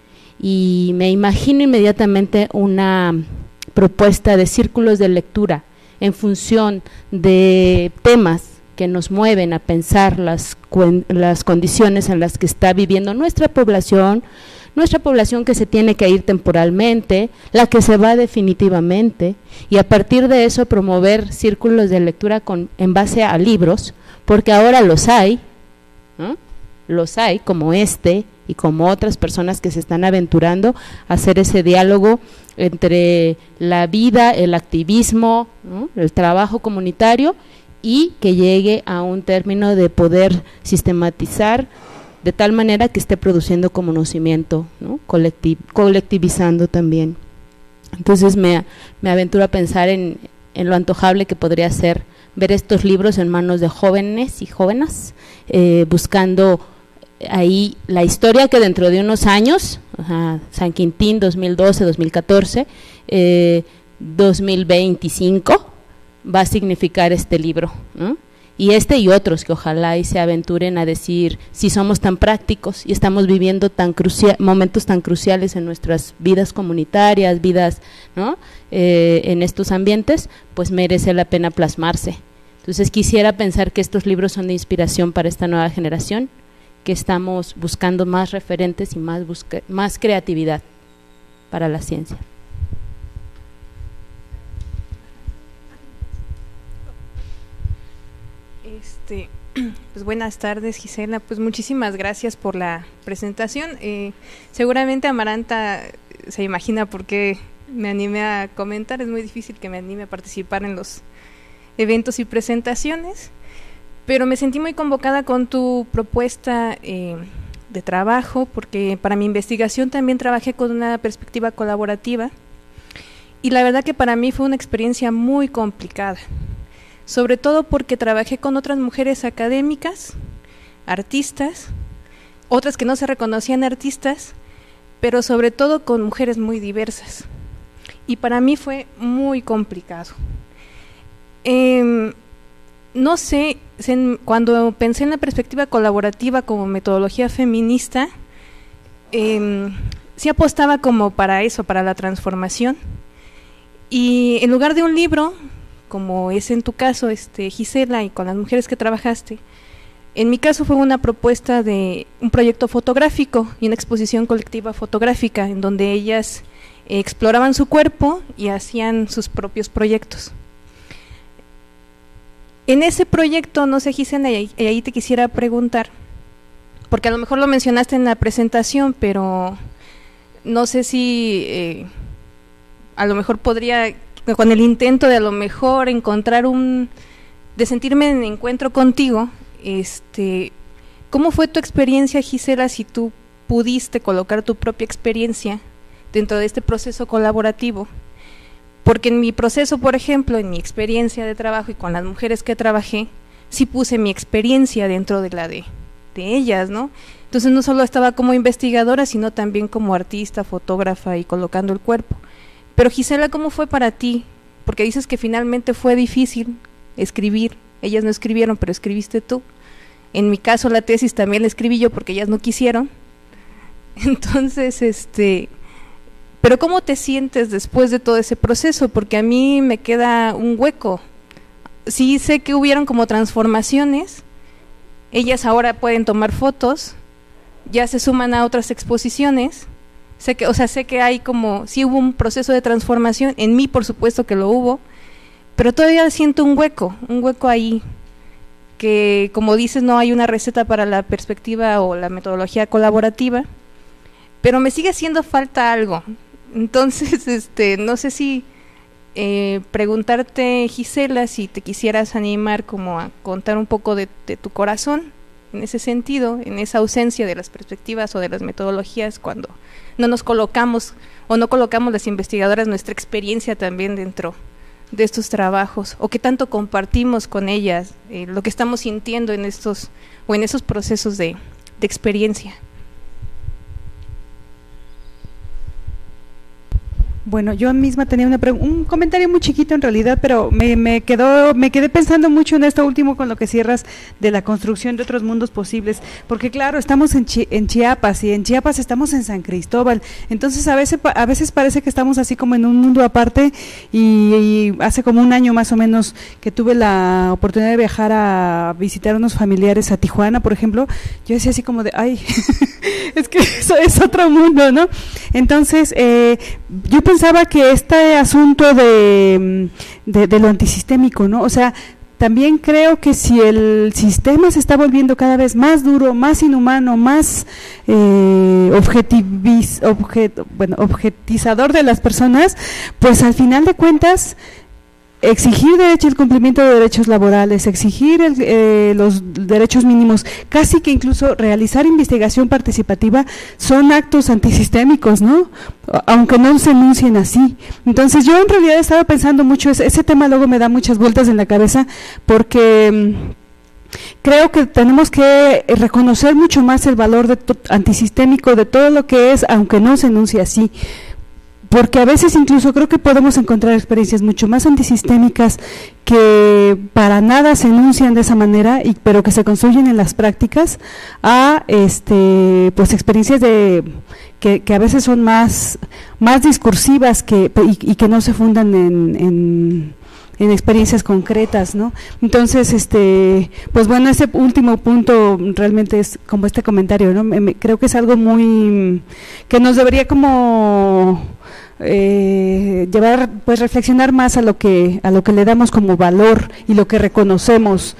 [SPEAKER 9] Y me imagino inmediatamente una propuesta de círculos de lectura en función de temas que nos mueven a pensar las, las condiciones en las que está viviendo nuestra población, nuestra población que se tiene que ir temporalmente, la que se va definitivamente, y a partir de eso promover círculos de lectura con, en base a libros, porque ahora los hay, ¿no? Los hay como este y como otras personas que se están aventurando a hacer ese diálogo entre la vida, el activismo, ¿no? El trabajo comunitario, y que llegue a un término de poder sistematizar de tal manera que esté produciendo conocimiento, ¿no? Colectiv, colectivizando también. Entonces me, me aventuro a pensar en, en lo antojable que podría ser ver estos libros en manos de jóvenes y jóvenes, eh, buscando ahí la historia que dentro de unos años, o sea, San Quintín dos mil doce, dos mil catorce, eh, dos mil veinticinco, va a significar este libro, ¿no? Y este y otros que ojalá y se aventuren a decir, si somos tan prácticos y estamos viviendo tan crucia momentos tan cruciales en nuestras vidas comunitarias, vidas, ¿no? eh, en estos ambientes, pues merece la pena plasmarse. Entonces quisiera pensar que estos libros son de inspiración para esta nueva generación, que estamos buscando más referentes y más, busca más creatividad para la ciencia.
[SPEAKER 10] Este, pues buenas tardes, Gisela, pues muchísimas gracias por la presentación. Eh, seguramente Amaranta se imagina por qué me animé a comentar, es muy difícil que me anime a participar en los eventos y presentaciones, pero me sentí muy convocada con tu propuesta eh, de trabajo, porque para mi investigación también trabajé con una perspectiva colaborativa, y la verdad que para mí fue una experiencia muy complicada, sobre todo porque trabajé con otras mujeres académicas, artistas, otras que no se reconocían artistas, pero sobre todo con mujeres muy diversas, y para mí fue muy complicado. Eh, no sé, cuando pensé en la perspectiva colaborativa como metodología feminista, eh, sí apostaba como para eso, para la transformación, y en lugar de un libro, como es en tu caso, este, Gisela, y con las mujeres que trabajaste, en mi caso fue una propuesta de un proyecto fotográfico y una exposición colectiva fotográfica, en donde ellas eh, exploraban su cuerpo y hacían sus propios proyectos. En ese proyecto, no sé, Gisela, y ahí te quisiera preguntar, porque a lo mejor lo mencionaste en la presentación, pero no sé si eh, a lo mejor podría, con el intento de a lo mejor encontrar un, de sentirme en encuentro contigo, este, ¿cómo fue tu experiencia, Gisela, si tú pudiste colocar tu propia experiencia dentro de este proceso colaborativo? Porque en mi proceso, por ejemplo, en mi experiencia de trabajo y con las mujeres que trabajé, sí puse mi experiencia dentro de la de, de ellas, ¿no? Entonces no solo estaba como investigadora, sino también como artista, fotógrafa y colocando el cuerpo. Pero Gisela, ¿cómo fue para ti? Porque dices que finalmente fue difícil escribir, ellas no escribieron, pero escribiste tú. En mi caso la tesis también la escribí yo porque ellas no quisieron. Entonces, este... pero ¿cómo te sientes después de todo ese proceso? Porque a mí me queda un hueco. Sí sé que hubieron como transformaciones, ellas ahora pueden tomar fotos, ya se suman a otras exposiciones, sé que, o sea, sé que hay como, sí hubo un proceso de transformación, en mí por supuesto que lo hubo, pero todavía siento un hueco, un hueco ahí, que como dices no hay una receta para la perspectiva o la metodología colaborativa, pero me sigue haciendo falta algo. Entonces, este, no sé si eh, preguntarte, Gisela, si te quisieras animar como a contar un poco de, de tu corazón en ese sentido, en esa ausencia de las perspectivas o de las metodologías, cuando no nos colocamos o no colocamos las investigadoras nuestra experiencia también dentro de estos trabajos, o qué tanto compartimos con ellas eh, lo que estamos sintiendo en estos o en esos procesos de, de experiencia.
[SPEAKER 1] Bueno, yo misma tenía una un comentario muy chiquito en realidad, pero me, me quedó, me quedé pensando mucho en esto último con lo que cierras de la construcción de otros mundos posibles, porque claro, estamos en, Chi, en Chiapas y en Chiapas estamos en San Cristóbal, entonces a veces a veces parece que estamos así como en un mundo aparte y, y hace como un año más o menos que tuve la oportunidad de viajar a visitar a unos familiares a Tijuana, por ejemplo, yo decía así como de, ay, es que eso es otro mundo, ¿no? Entonces, eh, yo pensaba que este asunto de, de, de lo antisistémico, ¿no? O sea, también creo que si el sistema se está volviendo cada vez más duro, más inhumano, más eh, objetiviz, objet, bueno, objetizador de las personas, pues al final de cuentas exigir derecho el cumplimiento de derechos laborales, exigir el, eh, los derechos mínimos, casi que incluso realizar investigación participativa son actos antisistémicos, ¿no? Aunque no se enuncien así. Entonces yo en realidad estaba pensando mucho, ese, ese tema luego me da muchas vueltas en la cabeza porque creo que tenemos que reconocer mucho más el valor de antisistémico de todo lo que es, aunque no se enuncie así. Porque a veces incluso creo que podemos encontrar experiencias mucho más antisistémicas que para nada se enuncian de esa manera, y pero que se construyen en las prácticas, a este pues experiencias de que, que a veces son más, más discursivas que y, y que no se fundan en, en en experiencias concretas, ¿no? Entonces, este, pues bueno, ese último punto realmente es como este comentario, ¿no? Me, me, creo que es algo muy que nos debería como eh, llevar, pues reflexionar más a lo que a lo que le damos como valor y lo que reconocemos.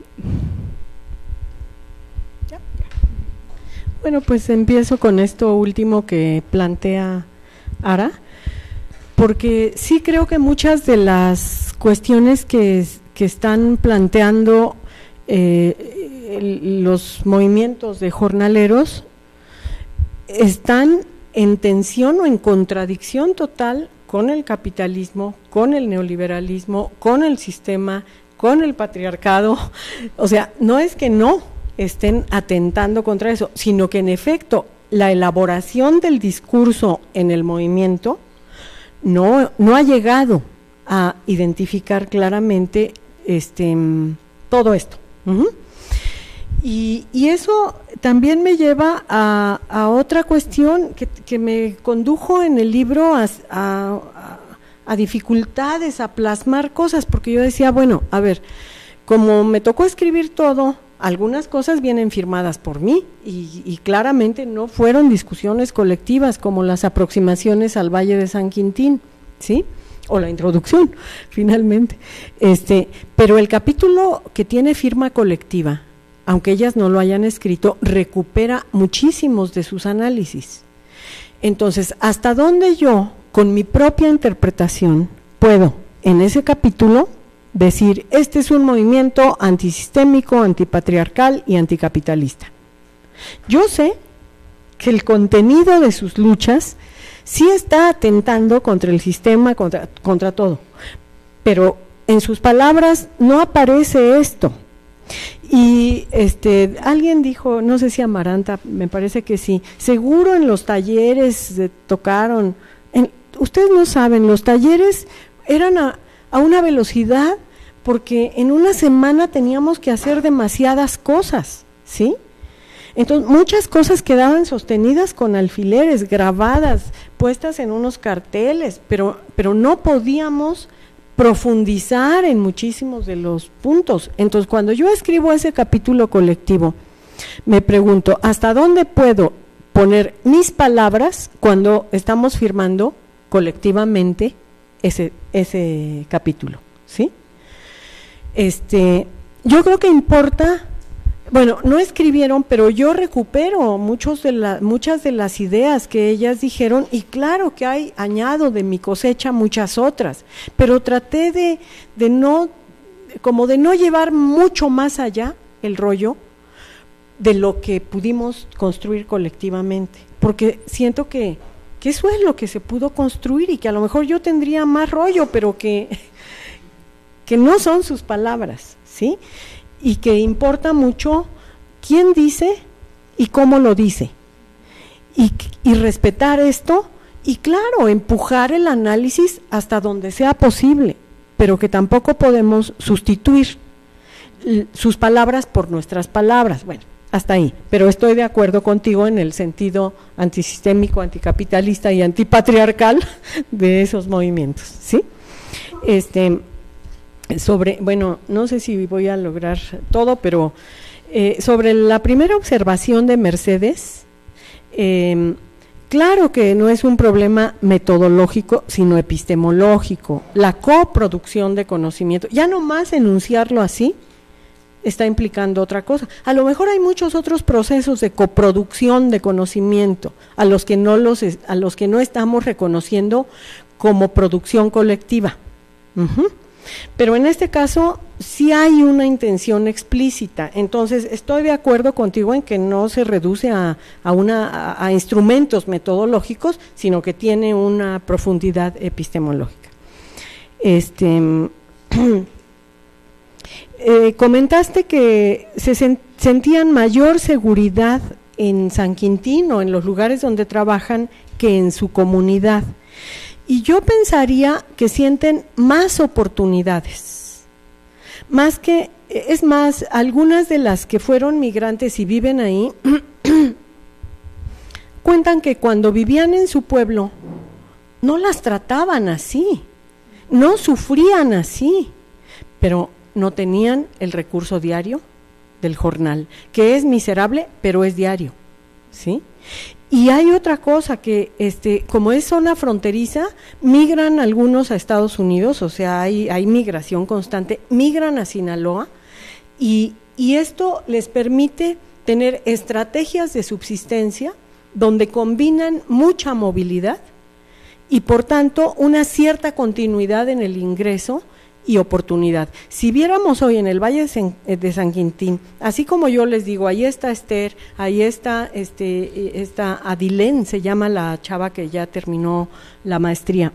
[SPEAKER 4] Bueno, pues empiezo con esto último que plantea Ara, porque sí creo que muchas de las cuestiones que, que están planteando eh, el, los movimientos de jornaleros están en tensión o en contradicción total con el capitalismo, con el neoliberalismo, con el sistema, con el patriarcado. O sea, no es que no estén atentando contra eso, sino que en efecto la elaboración del discurso en el movimiento no, no ha llegado a identificar claramente este, todo esto. Uh-huh. Y, y eso también me lleva a, a otra cuestión que, que me condujo en el libro a, a, a dificultades, a plasmar cosas, porque yo decía, bueno, a ver, como me tocó escribir todo, algunas cosas vienen firmadas por mí y, y claramente no fueron discusiones colectivas como las aproximaciones al Valle de San Quintín, ¿sí? O la introducción, finalmente. Este, pero el capítulo que tiene firma colectiva aunque ellas no lo hayan escrito, recupera muchísimos de sus análisis. Entonces, ¿hasta dónde yo, con mi propia interpretación, puedo, en ese capítulo, decir, este es un movimiento antisistémico, antipatriarcal y anticapitalista? Yo sé que el contenido de sus luchas sí está atentando contra el sistema, contra, contra todo, pero en sus palabras no aparece esto. Y este alguien dijo, no sé si Amaranta, me parece que sí, seguro en los talleres eh, tocaron, en, ustedes no saben, los talleres eran a, a una velocidad porque en una semana teníamos que hacer demasiadas cosas, ¿sí? Entonces muchas cosas quedaban sostenidas con alfileres, grabadas, puestas en unos carteles, pero, pero no podíamos profundizar en muchísimos de los puntos. Entonces, cuando yo escribo ese capítulo colectivo, me pregunto, ¿hasta dónde puedo poner mis palabras cuando estamos firmando colectivamente ese, ese capítulo? ¿Sí? Este, yo creo que importa, bueno, no escribieron, pero yo recupero muchos de la, muchas de las ideas que ellas dijeron, y claro que hay, añado de mi cosecha muchas otras, pero traté de, de no, como de no llevar mucho más allá el rollo de lo que pudimos construir colectivamente, porque siento que, que eso es lo que se pudo construir y que a lo mejor yo tendría más rollo, pero que, que no son sus palabras, ¿sí? Y que importa mucho quién dice y cómo lo dice, y, y respetar esto, y claro, empujar el análisis hasta donde sea posible, pero que tampoco podemos sustituir sus palabras por nuestras palabras. Bueno, hasta ahí, pero estoy de acuerdo contigo en el sentido antisistémico, anticapitalista y antipatriarcal de esos movimientos, ¿sí? Este... sobre, bueno, no sé si voy a lograr todo, pero eh, sobre la primera observación de Mercedes, eh, claro que no es un problema metodológico, sino epistemológico, la coproducción de conocimiento, ya no más enunciarlo así, está implicando otra cosa. A lo mejor hay muchos otros procesos de coproducción de conocimiento, a los que no, los, a los que no estamos reconociendo como producción colectiva. Uh-huh. Pero en este caso sí hay una intención explícita, entonces estoy de acuerdo contigo en que no se reduce a, a, una, a, a instrumentos metodológicos, sino que tiene una profundidad epistemológica. Este, eh, comentaste que se sen, sentían mayor seguridad en San Quintín o en los lugares donde trabajan que en su comunidad. Y yo pensaría que sienten más oportunidades, más que, es más, algunas de las que fueron migrantes y viven ahí, cuentan que cuando vivían en su pueblo, no las trataban así, no sufrían así, pero no tenían el recurso diario del jornal, que es miserable, pero es diario, ¿sí? Y hay otra cosa que, este, como es zona fronteriza, migran algunos a Estados Unidos, o sea, hay, hay migración constante, migran a Sinaloa, y, y esto les permite tener estrategias de subsistencia donde combinan mucha movilidad y, por tanto, una cierta continuidad en el ingreso y oportunidad. Si viéramos hoy en el Valle de San Quintín, así como yo les digo, ahí está Esther, ahí está este, esta Adilén, se llama la chava que ya terminó la maestría.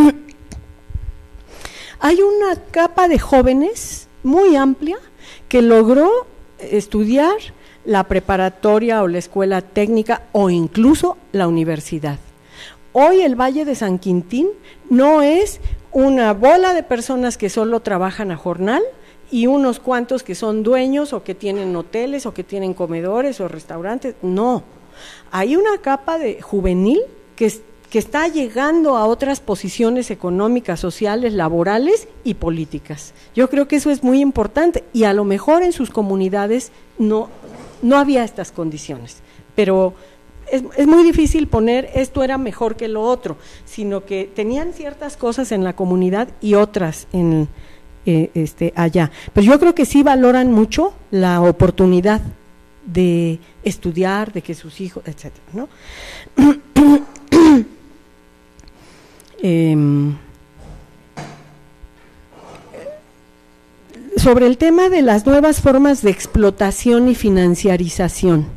[SPEAKER 4] Hay una capa de jóvenes muy amplia que logró estudiar la preparatoria o la escuela técnica o incluso la universidad. Hoy el Valle de San Quintín no es una bola de personas que solo trabajan a jornal y unos cuantos que son dueños o que tienen hoteles o que tienen comedores o restaurantes, no. Hay una capa de juvenil que, que está llegando a otras posiciones económicas, sociales, laborales y políticas. Yo creo que eso es muy importante y a lo mejor en sus comunidades no, no había estas condiciones, pero Es, es muy difícil poner esto era mejor que lo otro, sino que tenían ciertas cosas en la comunidad y otras en, eh, este, allá. Pero yo creo que sí valoran mucho la oportunidad de estudiar, de que sus hijos, etcétera, ¿no? eh, sobre el tema de las nuevas formas de explotación y financiarización.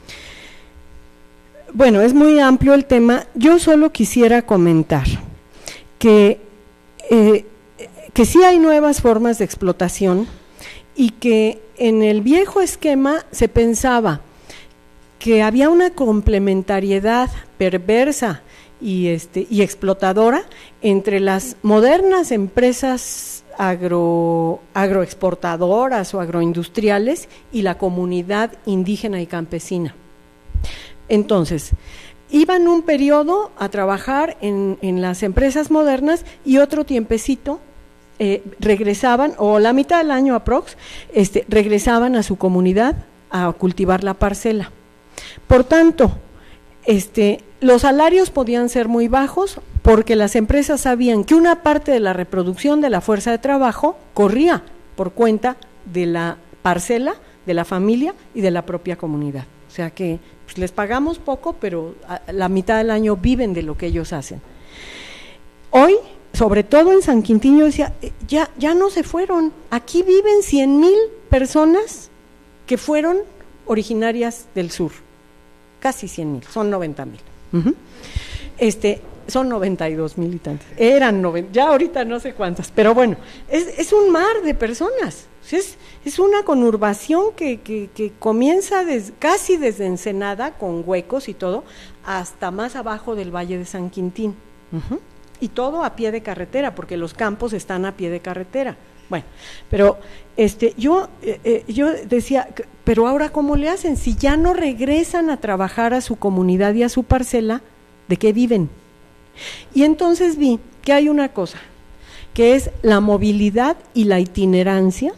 [SPEAKER 4] Bueno, es muy amplio el tema. Yo solo quisiera comentar que, eh, que sí hay nuevas formas de explotación y que en el viejo esquema se pensaba que había una complementariedad perversa y, este, y explotadora entre las modernas empresas agro, agroexportadoras o agroindustriales y la comunidad indígena y campesina. Entonces, iban un periodo a trabajar en, en las empresas modernas y otro tiempecito eh, regresaban, o la mitad del año aprox, este, regresaban a su comunidad a cultivar la parcela. Por tanto, este, los salarios podían ser muy bajos porque las empresas sabían que una parte de la reproducción de la fuerza de trabajo corría por cuenta de la parcela, de la familia y de la propia comunidad. O sea que pues, les pagamos poco, pero a la mitad del año viven de lo que ellos hacen. Hoy, sobre todo en San Quintín, yo decía, ya, ya no se fueron, aquí viven cien mil personas que fueron originarias del sur, casi cien mil, son noventa mil. Uh-huh. Este, son noventa y dos mil y tantos, eran noventa, ya ahorita no sé cuántas, pero bueno, es, es un mar de personas. Es, es una conurbación que, que, que comienza des, casi desde Ensenada, con huecos y todo, hasta más abajo del Valle de San Quintín. Uh-huh. Y todo a pie de carretera, porque los campos están a pie de carretera. Bueno, pero este, yo, eh, eh, yo decía, pero ahora ¿cómo le hacen? Si ya no regresan a trabajar a su comunidad y a su parcela, ¿de qué viven? Y entonces vi que hay una cosa, que es la movilidad y la itinerancia,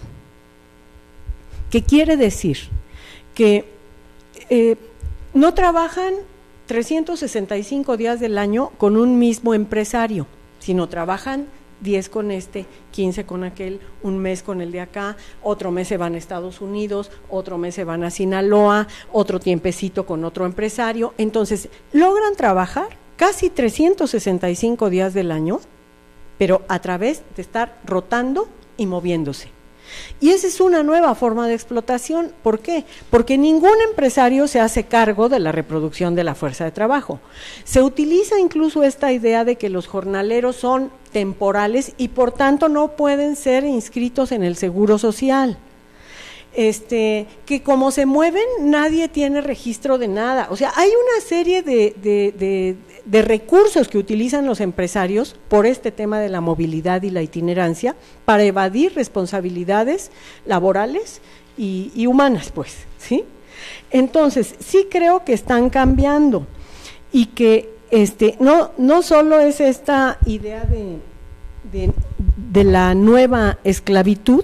[SPEAKER 4] que quiere decir que eh, no trabajan trescientos sesenta y cinco días del año con un mismo empresario, sino trabajan diez con este, quince con aquel, un mes con el de acá, otro mes se van a Estados Unidos, otro mes se van a Sinaloa, otro tiempecito con otro empresario. Entonces, logran trabajar casi trescientos sesenta y cinco días del año, pero a través de estar rotando y moviéndose. Y esa es una nueva forma de explotación. ¿Por qué? Porque ningún empresario se hace cargo de la reproducción de la fuerza de trabajo. Se utiliza incluso esta idea de que los jornaleros son temporales y por tanto no pueden ser inscritos en el Seguro Social. Este, que como se mueven nadie tiene registro de nada. O sea, hay una serie de, de, de, de recursos que utilizan los empresarios por este tema de la movilidad y la itinerancia para evadir responsabilidades laborales y, y humanas, pues, ¿sí? Entonces, sí creo que están cambiando y que este, no, no solo es esta idea de, de, de la nueva esclavitud,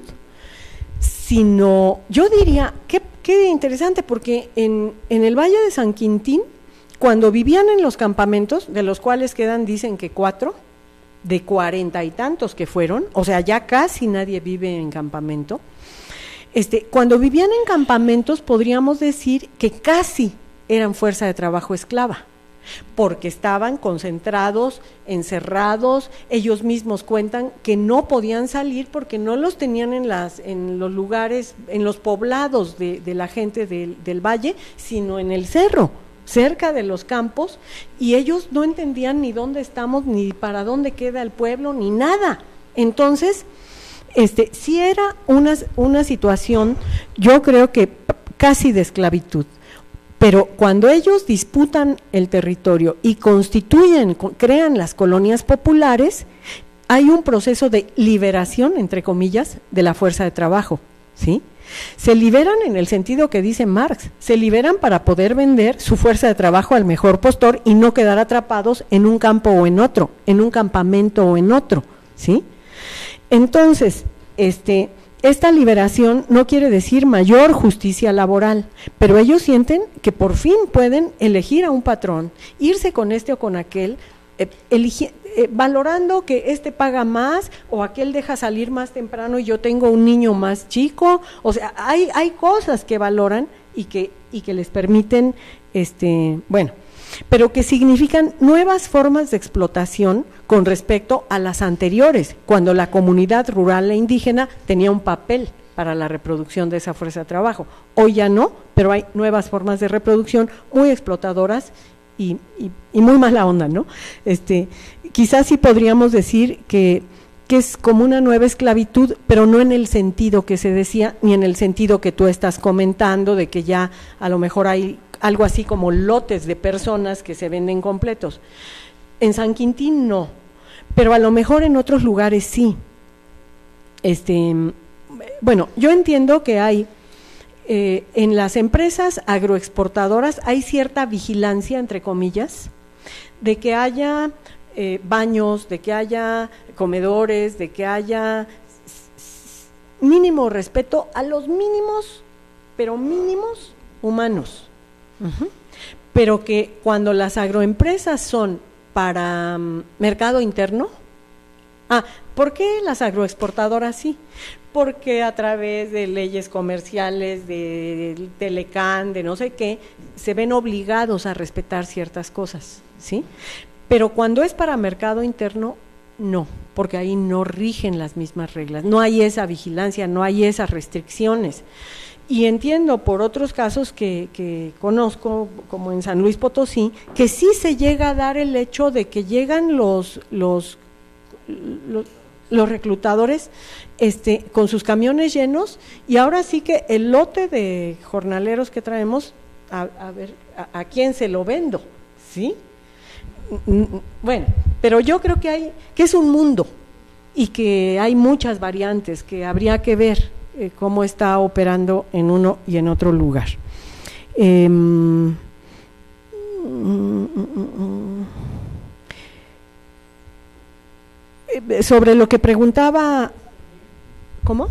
[SPEAKER 4] sino, yo diría, qué, qué interesante, porque en, en el Valle de San Quintín, cuando vivían en los campamentos, de los cuales quedan, dicen que cuatro, de cuarenta y tantos que fueron, o sea, ya casi nadie vive en campamento, este, cuando vivían en campamentos podríamos decir que casi eran fuerza de trabajo esclava, porque estaban concentrados, encerrados, ellos mismos cuentan que no podían salir porque no los tenían en las en los lugares, en los poblados de, de la gente del, del valle, sino en el cerro, cerca de los campos, y ellos no entendían ni dónde estamos, ni para dónde queda el pueblo, ni nada. Entonces, este, sí era una, una situación, yo creo que casi de esclavitud. Pero cuando ellos disputan el territorio y constituyen, crean las colonias populares, hay un proceso de liberación, entre comillas, de la fuerza de trabajo, ¿sí? Se liberan en el sentido que dice Marx, se liberan para poder vender su fuerza de trabajo al mejor postor y no quedar atrapados en un campo o en otro, en un campamento o en otro, ¿sí? Entonces, este... esta liberación no quiere decir mayor justicia laboral, pero ellos sienten que por fin pueden elegir a un patrón, irse con este o con aquel, eh, eligi, eh, valorando que este paga más o aquel deja salir más temprano y yo tengo un niño más chico. O sea, hay, hay cosas que valoran y que, y que les permiten, este, bueno, pero que significan nuevas formas de explotación con respecto a las anteriores, cuando la comunidad rural e indígena tenía un papel para la reproducción de esa fuerza de trabajo. Hoy ya no, pero hay nuevas formas de reproducción muy explotadoras y, y, y muy mala onda, ¿no? Este, quizás sí podríamos decir que, que es como una nueva esclavitud, pero no en el sentido que se decía, ni en el sentido que tú estás comentando, de que ya a lo mejor hay algo así como lotes de personas que se venden completos. En San Quintín no, pero a lo mejor en otros lugares sí. Este... Bueno, yo entiendo que hay, eh, en las empresas agroexportadoras hay cierta vigilancia, entre comillas, de que haya eh, baños, de que haya comedores, de que haya mínimo respeto a los mínimos, pero mínimos humanos. Uh-huh. Pero que cuando las agroempresas son para um, mercado interno, ah, ¿por qué las agroexportadoras sí? Porque a través de leyes comerciales, de Telecán, de no sé qué, se ven obligados a respetar ciertas cosas, ¿sí? Pero cuando es para mercado interno, no, porque ahí no rigen las mismas reglas, no hay esa vigilancia, no hay esas restricciones. Y entiendo por otros casos que, que conozco, como en San Luis Potosí, que sí se llega a dar el hecho de que llegan los, los, los los reclutadores este, con sus camiones llenos, y ahora sí que el lote de jornaleros que traemos, a, a ver, a, a quién se lo vendo, ¿sí? Bueno, pero yo creo que hay, que es un mundo, y que hay muchas variantes, que habría que ver eh, cómo está operando en uno y en otro lugar. Eh, mm, mm, mm, Sobre lo que preguntaba, ¿cómo?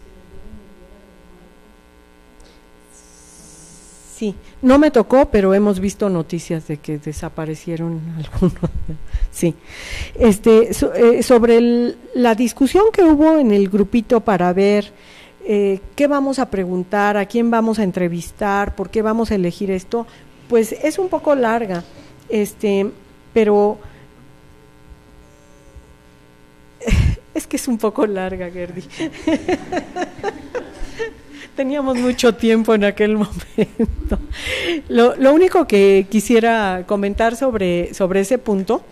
[SPEAKER 4] Sí, no me tocó, pero hemos visto noticias de que desaparecieron algunos. Sí, este, so, eh, sobre el, la discusión que hubo en el grupito para ver eh, qué vamos a preguntar, a quién vamos a entrevistar, por qué vamos a elegir esto, pues es un poco larga, este, pero es que es un poco larga, Gerdy. Teníamos mucho tiempo en aquel momento. Lo, lo único que quisiera comentar sobre, sobre ese punto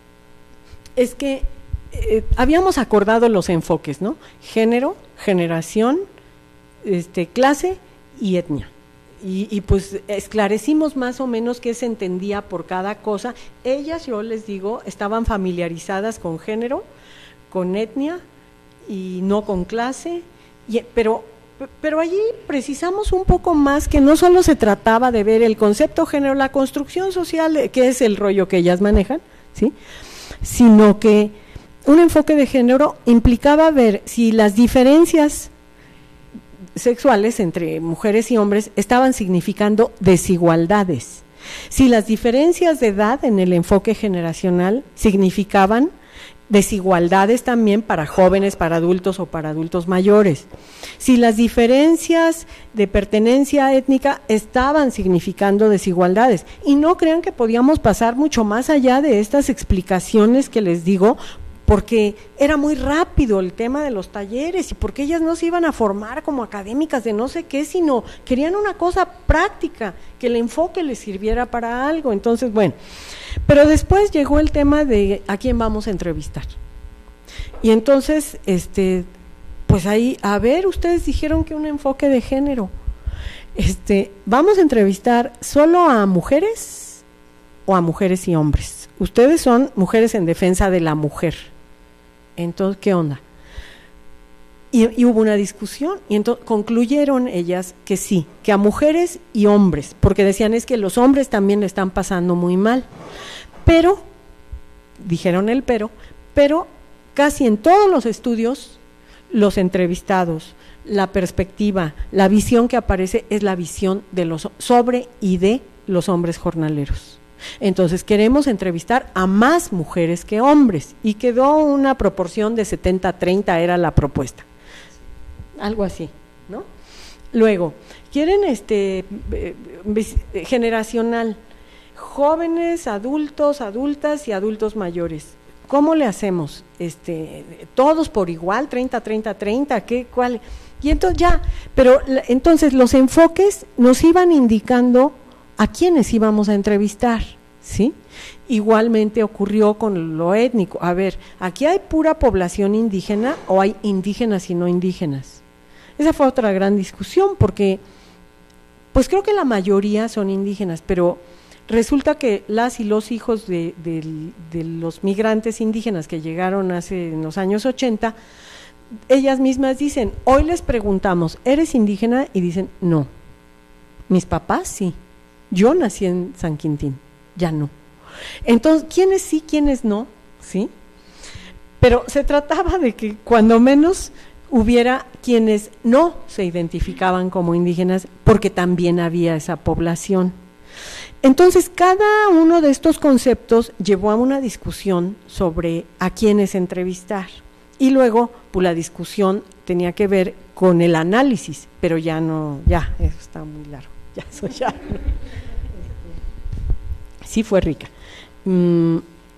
[SPEAKER 4] es que eh, habíamos acordado los enfoques, ¿no? Género, generación, este, clase y etnia. Y, y pues esclarecimos más o menos qué se entendía por cada cosa. Ellas, yo les digo, estaban familiarizadas con género, con etnia y no con clase, y, pero, pero allí precisamos un poco más que no solo se trataba de ver el concepto género, la construcción social, que es el rollo que ellas manejan, ¿sí?, sino que un enfoque de género implicaba ver si las diferencias sexuales entre mujeres y hombres estaban significando desigualdades, si las diferencias de edad en el enfoque generacional significaban desigualdades también para jóvenes, para adultos o para adultos mayores, si las diferencias de pertenencia étnica estaban significando desigualdades, y no crean que podíamos pasar mucho más allá de estas explicaciones que les digo, porque era muy rápido el tema de los talleres y porque ellas no se iban a formar como académicas de no sé qué, sino querían una cosa práctica, que el enfoque les sirviera para algo. Entonces, bueno, pero después llegó el tema de a quién vamos a entrevistar. Y entonces, este, pues ahí, a ver, ustedes dijeron que un enfoque de género. Este, ¿vamos a entrevistar solo a mujeres o a mujeres y hombres? Ustedes son mujeres en defensa de la mujer. Entonces, ¿qué onda? Y, y hubo una discusión y entonces concluyeron ellas que sí, que a mujeres y hombres, porque decían es que los hombres también le están pasando muy mal, pero, dijeron el pero, pero casi en todos los estudios, los entrevistados, la perspectiva, la visión que aparece es la visión de los sobre y de los hombres jornaleros. Entonces queremos entrevistar a más mujeres que hombres y quedó una proporción de setenta treinta, era la propuesta, algo así, ¿no? Luego, quieren este eh, generacional, jóvenes, adultos, adultas y adultos mayores. ¿Cómo le hacemos? Este, todos por igual, treinta, treinta, treinta, ¿qué, cuál? Y entonces ya, pero entonces los enfoques nos iban indicando a quiénes íbamos a entrevistar, ¿sí? Igualmente ocurrió con lo étnico. A ver, ¿aquí hay pura población indígena o hay indígenas y no indígenas? Esa fue otra gran discusión porque, pues creo que la mayoría son indígenas, pero resulta que las y los hijos de, de, de los migrantes indígenas que llegaron hace en los años ochenta, ellas mismas dicen, hoy les preguntamos, ¿eres indígena? Y dicen, no. Mis papás sí. Yo nací en San Quintín, ya no. Entonces, ¿quiénes sí, quiénes no? ¿Sí? Pero se trataba de que cuando menos hubiera quienes no se identificaban como indígenas, porque también había esa población. Entonces, cada uno de estos conceptos llevó a una discusión sobre a quiénes entrevistar. Y luego, pues la discusión tenía que ver con el análisis, pero ya no, ya, eso está muy largo, ya, eso ya. No. Sí fue rica. Mm.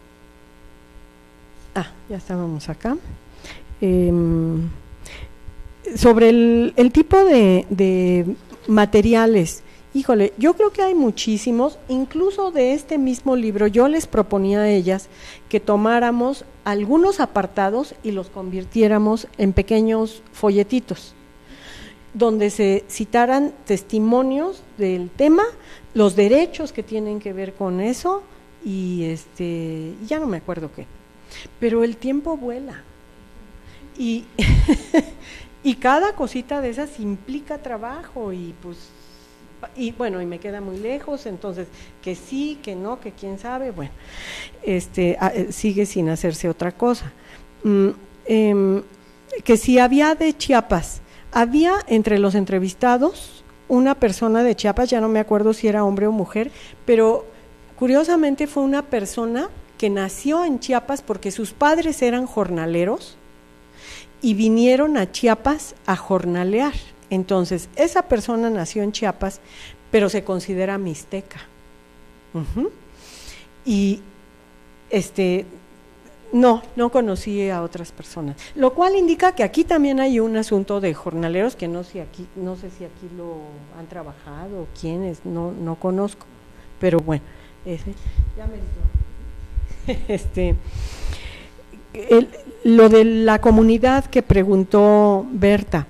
[SPEAKER 4] Ah, ya estábamos acá. Eh, sobre el, el tipo de, de materiales, híjole, yo creo que hay muchísimos, incluso de este mismo libro, yo les proponía a ellas que tomáramos algunos apartados y los convirtiéramos en pequeños folletitos, donde se citaran testimonios del tema, los derechos que tienen que ver con eso, y este, ya no me acuerdo qué, pero el tiempo vuela, y, y cada cosita de esas implica trabajo, y pues y bueno, y me queda muy lejos, entonces que sí, que no, que quién sabe, bueno, este sigue sin hacerse otra cosa. Mm, eh, que si había de Chiapas, había entre los entrevistados una persona de Chiapas, ya no me acuerdo si era hombre o mujer, pero curiosamente fue una persona que nació en Chiapas porque sus padres eran jornaleros y vinieron a Chiapas a jornalear. Entonces, esa persona nació en Chiapas, pero se considera mixteca. Uh-huh. Y este no, no conocí a otras personas, lo cual indica que aquí también hay un asunto de jornaleros que no sé aquí, no sé si aquí lo han trabajado, quiénes, no, no conozco, pero bueno, ese, ya me dijo. Este, el, lo de la comunidad que preguntó Berta.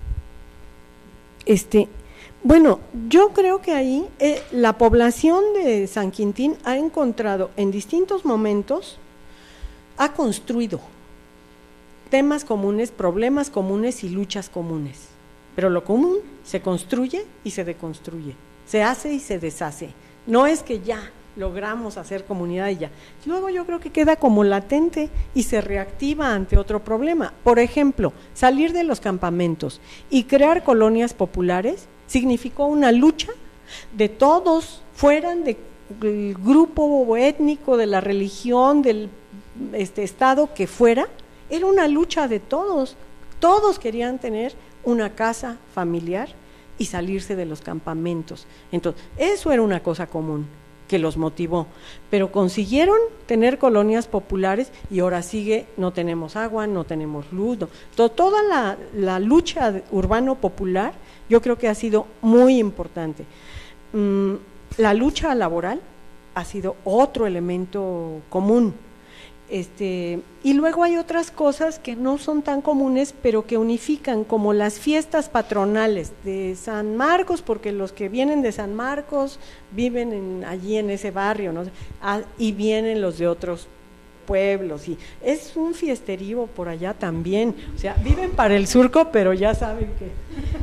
[SPEAKER 4] Este, bueno, yo creo que ahí eh, la población de San Quintín ha encontrado en distintos momentos, ha construido temas comunes, problemas comunes y luchas comunes, pero lo común se construye y se deconstruye, se hace y se deshace, no es que ya logramos hacer comunidad y ya, luego yo creo que queda como latente y se reactiva ante otro problema. Por ejemplo, salir de los campamentos y crear colonias populares significó una lucha de todos, fueran de, del grupo étnico, de la religión, del este estado que fuera, era una lucha de todos, todos querían tener una casa familiar y salirse de los campamentos. Entonces, eso era una cosa común que los motivó, pero consiguieron tener colonias populares y ahora sigue, no tenemos agua, no tenemos luz, no. Todo, toda la, la lucha urbano-popular yo creo que ha sido muy importante. Mm, la lucha laboral ha sido otro elemento común. Este, y luego hay otras cosas que no son tan comunes, pero que unifican, como las fiestas patronales de San Marcos, porque los que vienen de San Marcos viven en, allí en ese barrio, ¿no? Ah, y vienen los de otros pueblos, y es un fiesterío por allá también, o sea, viven para el surco, pero ya saben que…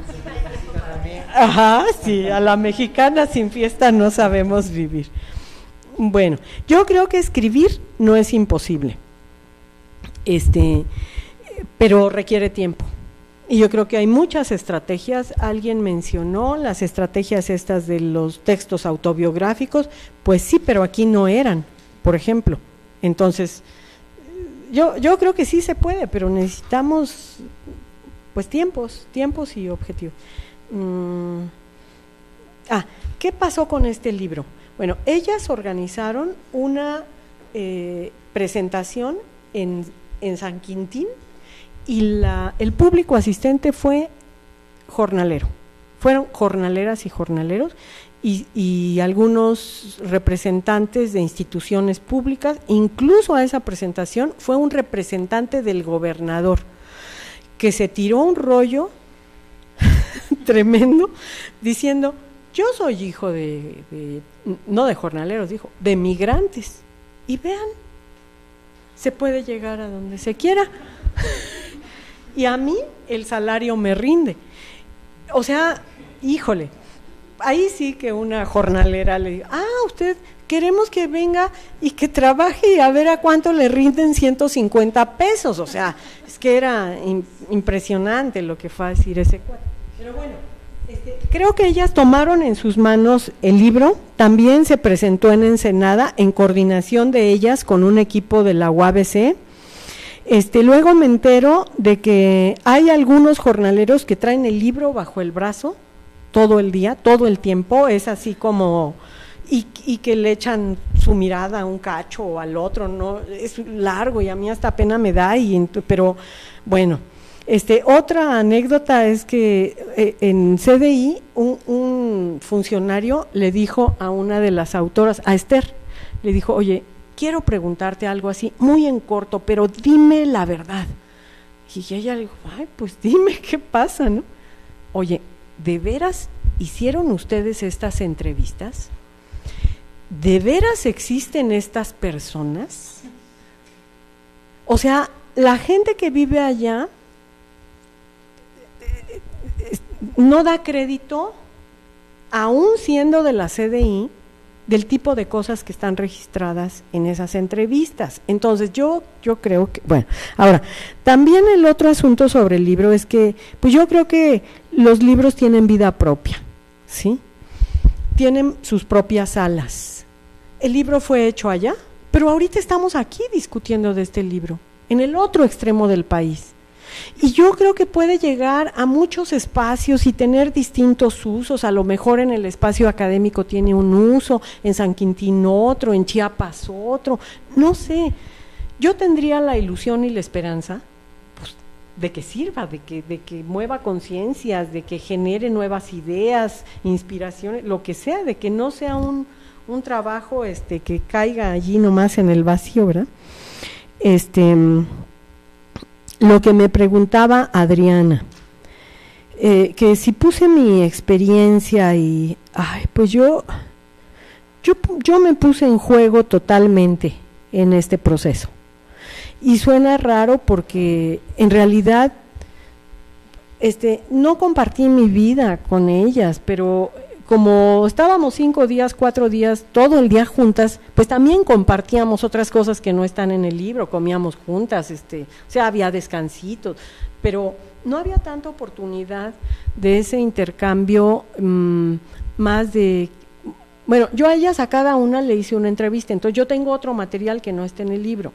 [SPEAKER 4] Ajá, sí, a la mexicana sin fiesta no sabemos vivir. Bueno, yo creo que escribir no es imposible, este, pero requiere tiempo, Y yo creo que hay muchas estrategias. Alguien mencionó las estrategias estas de los textos autobiográficos, pues sí, pero aquí no eran, por ejemplo. Entonces, yo, yo creo que sí se puede, pero necesitamos pues tiempos, tiempos y objetivos. Mm. Ah, ¿qué pasó con este libro? Bueno, ellas organizaron una eh, presentación en, en San Quintín, y la, el público asistente fue jornalero, fueron jornaleras y jornaleros y, y algunos representantes de instituciones públicas. Incluso a esa presentación fue un representante del gobernador que se tiró un rollo tremendo diciendo: yo soy hijo de, de, no de jornaleros, dijo, de migrantes, y vean, se puede llegar a donde se quiera. Y a mí el salario me rinde. O sea, híjole, ahí sí que una jornalera le digo: ah, usted, queremos que venga y que trabaje y a ver a cuánto le rinden ciento cincuenta pesos. O sea, es que era in, impresionante lo que fue a decir ese cuate. Pero bueno, este, creo que ellas tomaron en sus manos el libro. También se presentó en Ensenada en coordinación de ellas con un equipo de la U A B C. Este, luego me entero de que hay algunos jornaleros que traen el libro bajo el brazo todo el día, todo el tiempo, es así como, y, y que le echan su mirada a un cacho o al otro, no, es largo y a mí hasta pena me da, y pero bueno, este, otra anécdota es que eh, en C D I un, un funcionario le dijo a una de las autoras, a Esther, le dijo: oye, quiero preguntarte algo así, muy en corto, pero dime la verdad. Y ella le dijo: ay, pues dime qué pasa, ¿no? Oye, ¿de veras hicieron ustedes estas entrevistas? ¿De veras existen estas personas? O sea, la gente que vive allá no da crédito, aún siendo de la C D I, del tipo de cosas que están registradas en esas entrevistas. Entonces yo yo creo que, bueno, ahora, también el otro asunto sobre el libro es que, pues yo creo que los libros tienen vida propia, ¿sí? Tienen sus propias salas. El libro fue hecho allá, pero ahorita estamos aquí discutiendo de este libro, en el otro extremo del país. Y yo creo que puede llegar a muchos espacios y tener distintos usos. A lo mejor en el espacio académico tiene un uso, en San Quintín otro, en Chiapas otro, no sé. Yo tendría la ilusión y la esperanza, pues, de que sirva, de que, de que mueva conciencias, de que genere nuevas ideas, inspiraciones, lo que sea, de que no sea un, un trabajo este, que caiga allí nomás en el vacío, ¿verdad? Este... Lo que me preguntaba Adriana, eh, que si puse mi experiencia y, ay, pues yo, yo, yo me puse en juego totalmente en este proceso. Y suena raro porque en realidad este, no compartí mi vida con ellas, pero como estábamos cinco días, cuatro días, todo el día juntas, pues también compartíamos otras cosas que no están en el libro, comíamos juntas, este, o sea, había descansitos, pero no había tanta oportunidad de ese intercambio mmm, más de, bueno, yo a ellas a cada una le hice una entrevista, entonces yo tengo otro material que no está en el libro,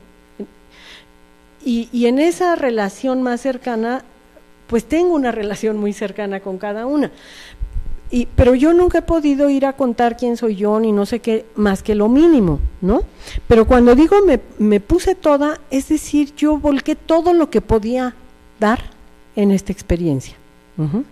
[SPEAKER 4] y, y en esa relación más cercana, pues tengo una relación muy cercana con cada una. Y, pero yo nunca he podido ir a contar quién soy yo, ni no sé qué, más que lo mínimo, ¿no? Pero cuando digo me, me puse toda, es decir, yo volqué todo lo que podía dar en esta experiencia. Uh-huh.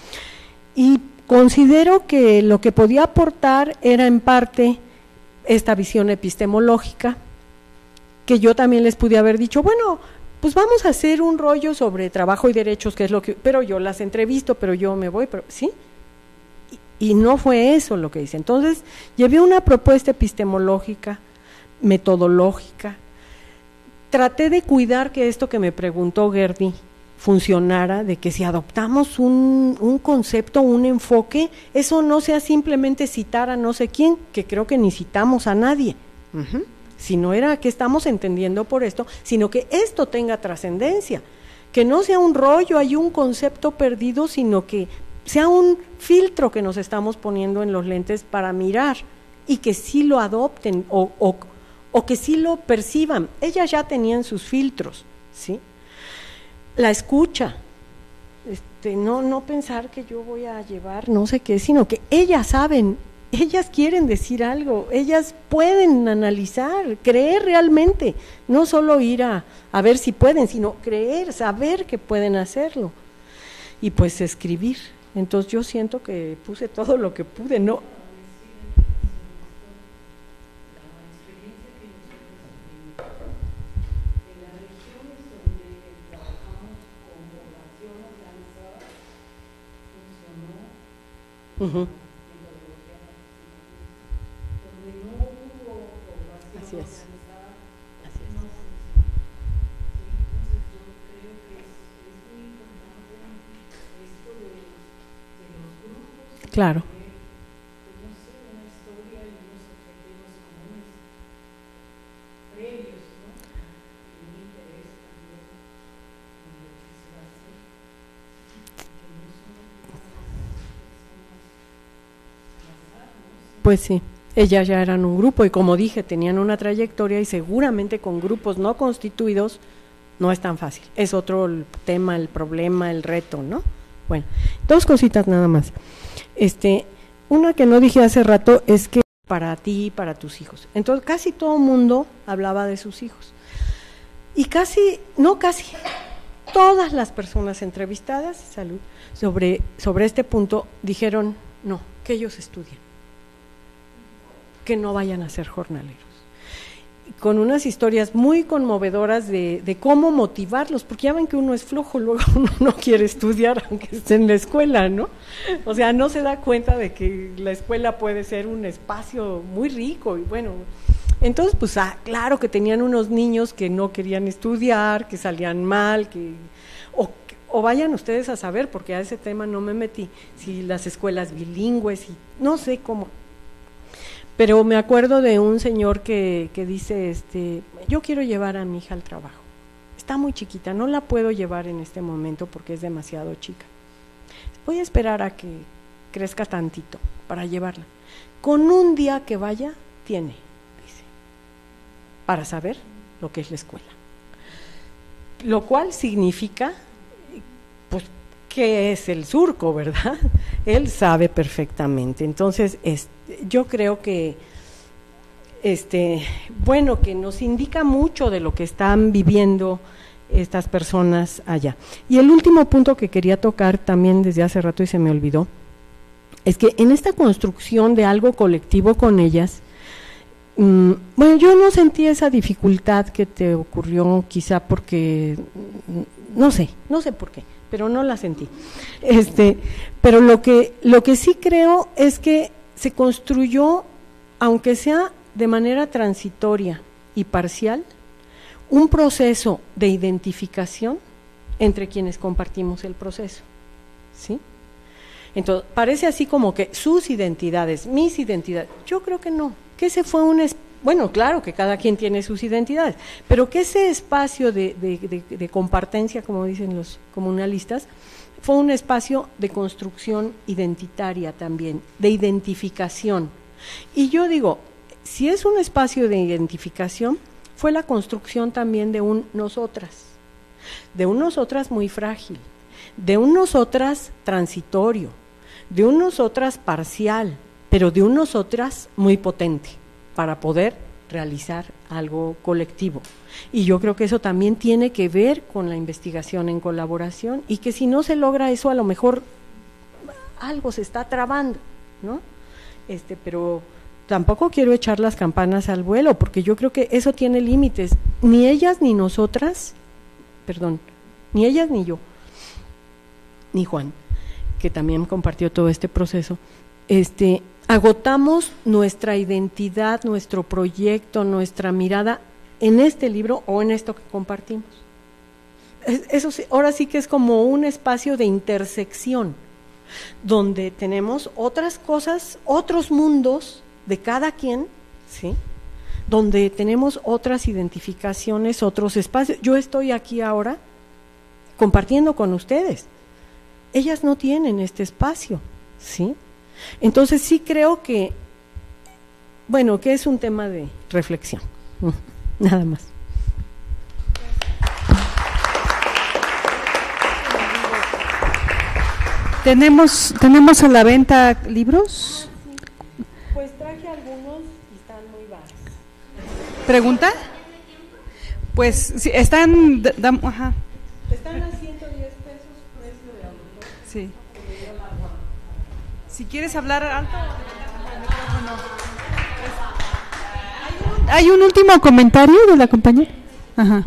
[SPEAKER 4] Y considero que lo que podía aportar era en parte esta visión epistemológica, que yo también les pude haber dicho, bueno, pues vamos a hacer un rollo sobre trabajo y derechos, que es lo que, pero yo las entrevisto, pero yo me voy, pero ¿sí? Y no fue eso lo que hice. Entonces, llevé una propuesta epistemológica, metodológica. Traté de cuidar que esto que me preguntó Gerdy funcionara, de que si adoptamos un, un concepto, un enfoque, eso no sea simplemente citar a no sé quién, que creo que ni citamos a nadie. Uh-huh. Si no era que estamos entendiendo por esto, sino que esto tenga trascendencia, que no sea un rollo, hay un concepto perdido, sino que sea un filtro que nos estamos poniendo en los lentes para mirar y que sí lo adopten o, o, o que sí lo perciban. Ellas ya tenían sus filtros, ¿sí? La escucha, este, no, no pensar que yo voy a llevar no sé qué, sino que ellas saben, ellas quieren decir algo, ellas pueden analizar, creer realmente, no solo ir a, a ver si pueden, sino creer, saber que pueden hacerlo y pues escribir. Entonces yo siento que puse todo lo que pude, ¿no? Uh-huh. Así es. Así es. Claro. Pues sí, ellas ya eran un grupo y como dije, tenían una trayectoria y seguramente con grupos no constituidos no es tan fácil. Es otro el tema, el problema, el reto, ¿no? Bueno, dos cositas nada más. Este, una que no dije hace rato es que para ti y para tus hijos. Entonces casi todo el mundo hablaba de sus hijos. Y casi, no casi, todas las personas entrevistadas, salud, sobre, sobre este punto dijeron, no, que ellos estudien, que no vayan a ser jornaleros, con unas historias muy conmovedoras de, de cómo motivarlos, porque ya ven que uno es flojo, luego uno no quiere estudiar aunque esté en la escuela, ¿no? O sea, no se da cuenta de que la escuela puede ser un espacio muy rico y bueno, entonces pues ah, claro que tenían unos niños que no querían estudiar, que salían mal, que o, o vayan ustedes a saber, porque a ese tema no me metí, si las escuelas bilingües y no sé cómo. Pero me acuerdo de un señor que, que dice, este, yo quiero llevar a mi hija al trabajo, está muy chiquita, no la puedo llevar en este momento porque es demasiado chica, voy a esperar a que crezca tantito para llevarla, con un día que vaya, tiene, dice, para saber lo que es la escuela, lo cual significa, pues, ¿qué es el surco, verdad? Él sabe perfectamente, entonces, este, yo creo que, este, bueno, que nos indica mucho de lo que están viviendo estas personas allá. Y el último punto que quería tocar también desde hace rato y se me olvidó, es que en esta construcción de algo colectivo con ellas, mmm, bueno, yo no sentí esa dificultad que te ocurrió, quizá porque, no sé, no sé por qué, pero no la sentí. Este, pero lo que, lo que sí creo es que se construyó, aunque sea de manera transitoria y parcial, un proceso de identificación entre quienes compartimos el proceso, ¿sí? Entonces, parece así como que sus identidades, mis identidades, yo creo que no, que ese fue un, es, bueno, claro que cada quien tiene sus identidades, pero que ese espacio de, de, de, de compartencia, como dicen los comunalistas, fue un espacio de construcción identitaria también, de identificación. Y yo digo, si es un espacio de identificación, fue la construcción también de un nosotras, de un nosotras muy frágil, de un nosotras transitorio, de un nosotras parcial, pero de un nosotras muy potente para poder realizar algo colectivo. Y yo creo que eso también tiene que ver con la investigación en colaboración y que si no se logra eso, a lo mejor algo se está trabando, ¿no? Este, pero tampoco quiero echar las campanas al vuelo, porque yo creo que eso tiene límites. Ni ellas ni nosotras, perdón, ni ellas ni yo, ni Juan, que también compartió todo este proceso, este, agotamos nuestra identidad, nuestro proyecto, nuestra mirada en este libro o en esto que compartimos. Eso sí, ahora sí que es como un espacio de intersección, donde tenemos otras cosas, otros mundos de cada quien, ¿sí? Donde tenemos otras identificaciones, otros espacios. Yo estoy aquí ahora compartiendo con ustedes. Ellas no tienen este espacio, ¿sí? Entonces sí creo que, bueno, que es un tema de reflexión, nada más.
[SPEAKER 1] ¿Tenemos, ¿Tenemos a la venta libros?
[SPEAKER 4] Pues traje algunos y están muy bajos.
[SPEAKER 1] ¿Pregunta? Pues sí, están, da, da, ajá.
[SPEAKER 4] Están a ciento diez pesos precio de autor.
[SPEAKER 1] Sí. Si quieres hablar alto, ¿hay un último comentario de la compañera? Ajá.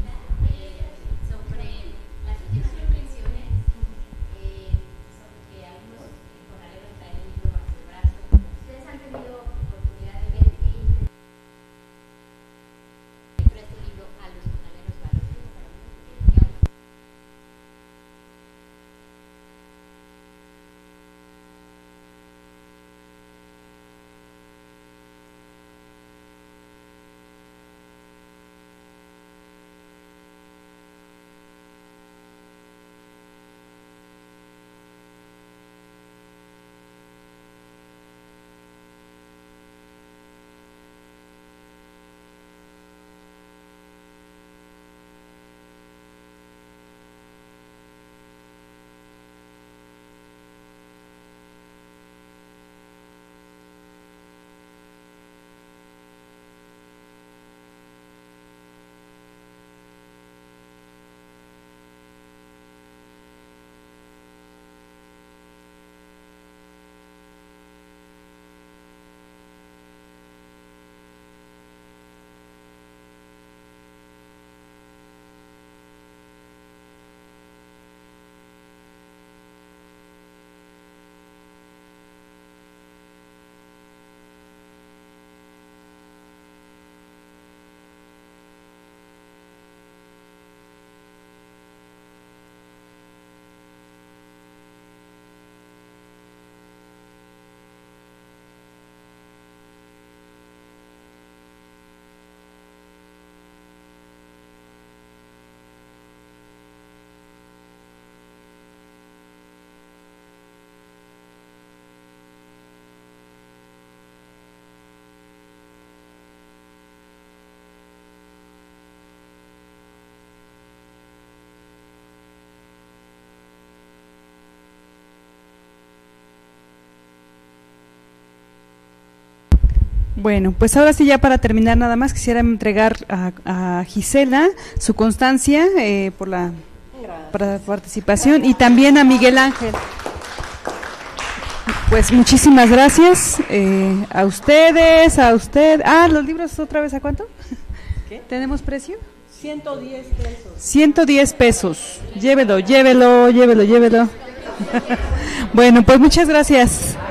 [SPEAKER 1] Bueno, pues ahora sí, ya para terminar, nada más quisiera entregar a, a Gisela su constancia eh, por la para participación, y también a Miguel Ángel. Pues muchísimas gracias eh, a ustedes, a usted. Ah, los libros otra vez, ¿a cuánto?
[SPEAKER 4] ¿Qué?
[SPEAKER 1] ¿Tenemos precio?
[SPEAKER 4] ciento diez pesos.
[SPEAKER 1] ciento diez pesos. Llévelo, llévelo, llévelo, llévelo. Bueno, pues muchas gracias.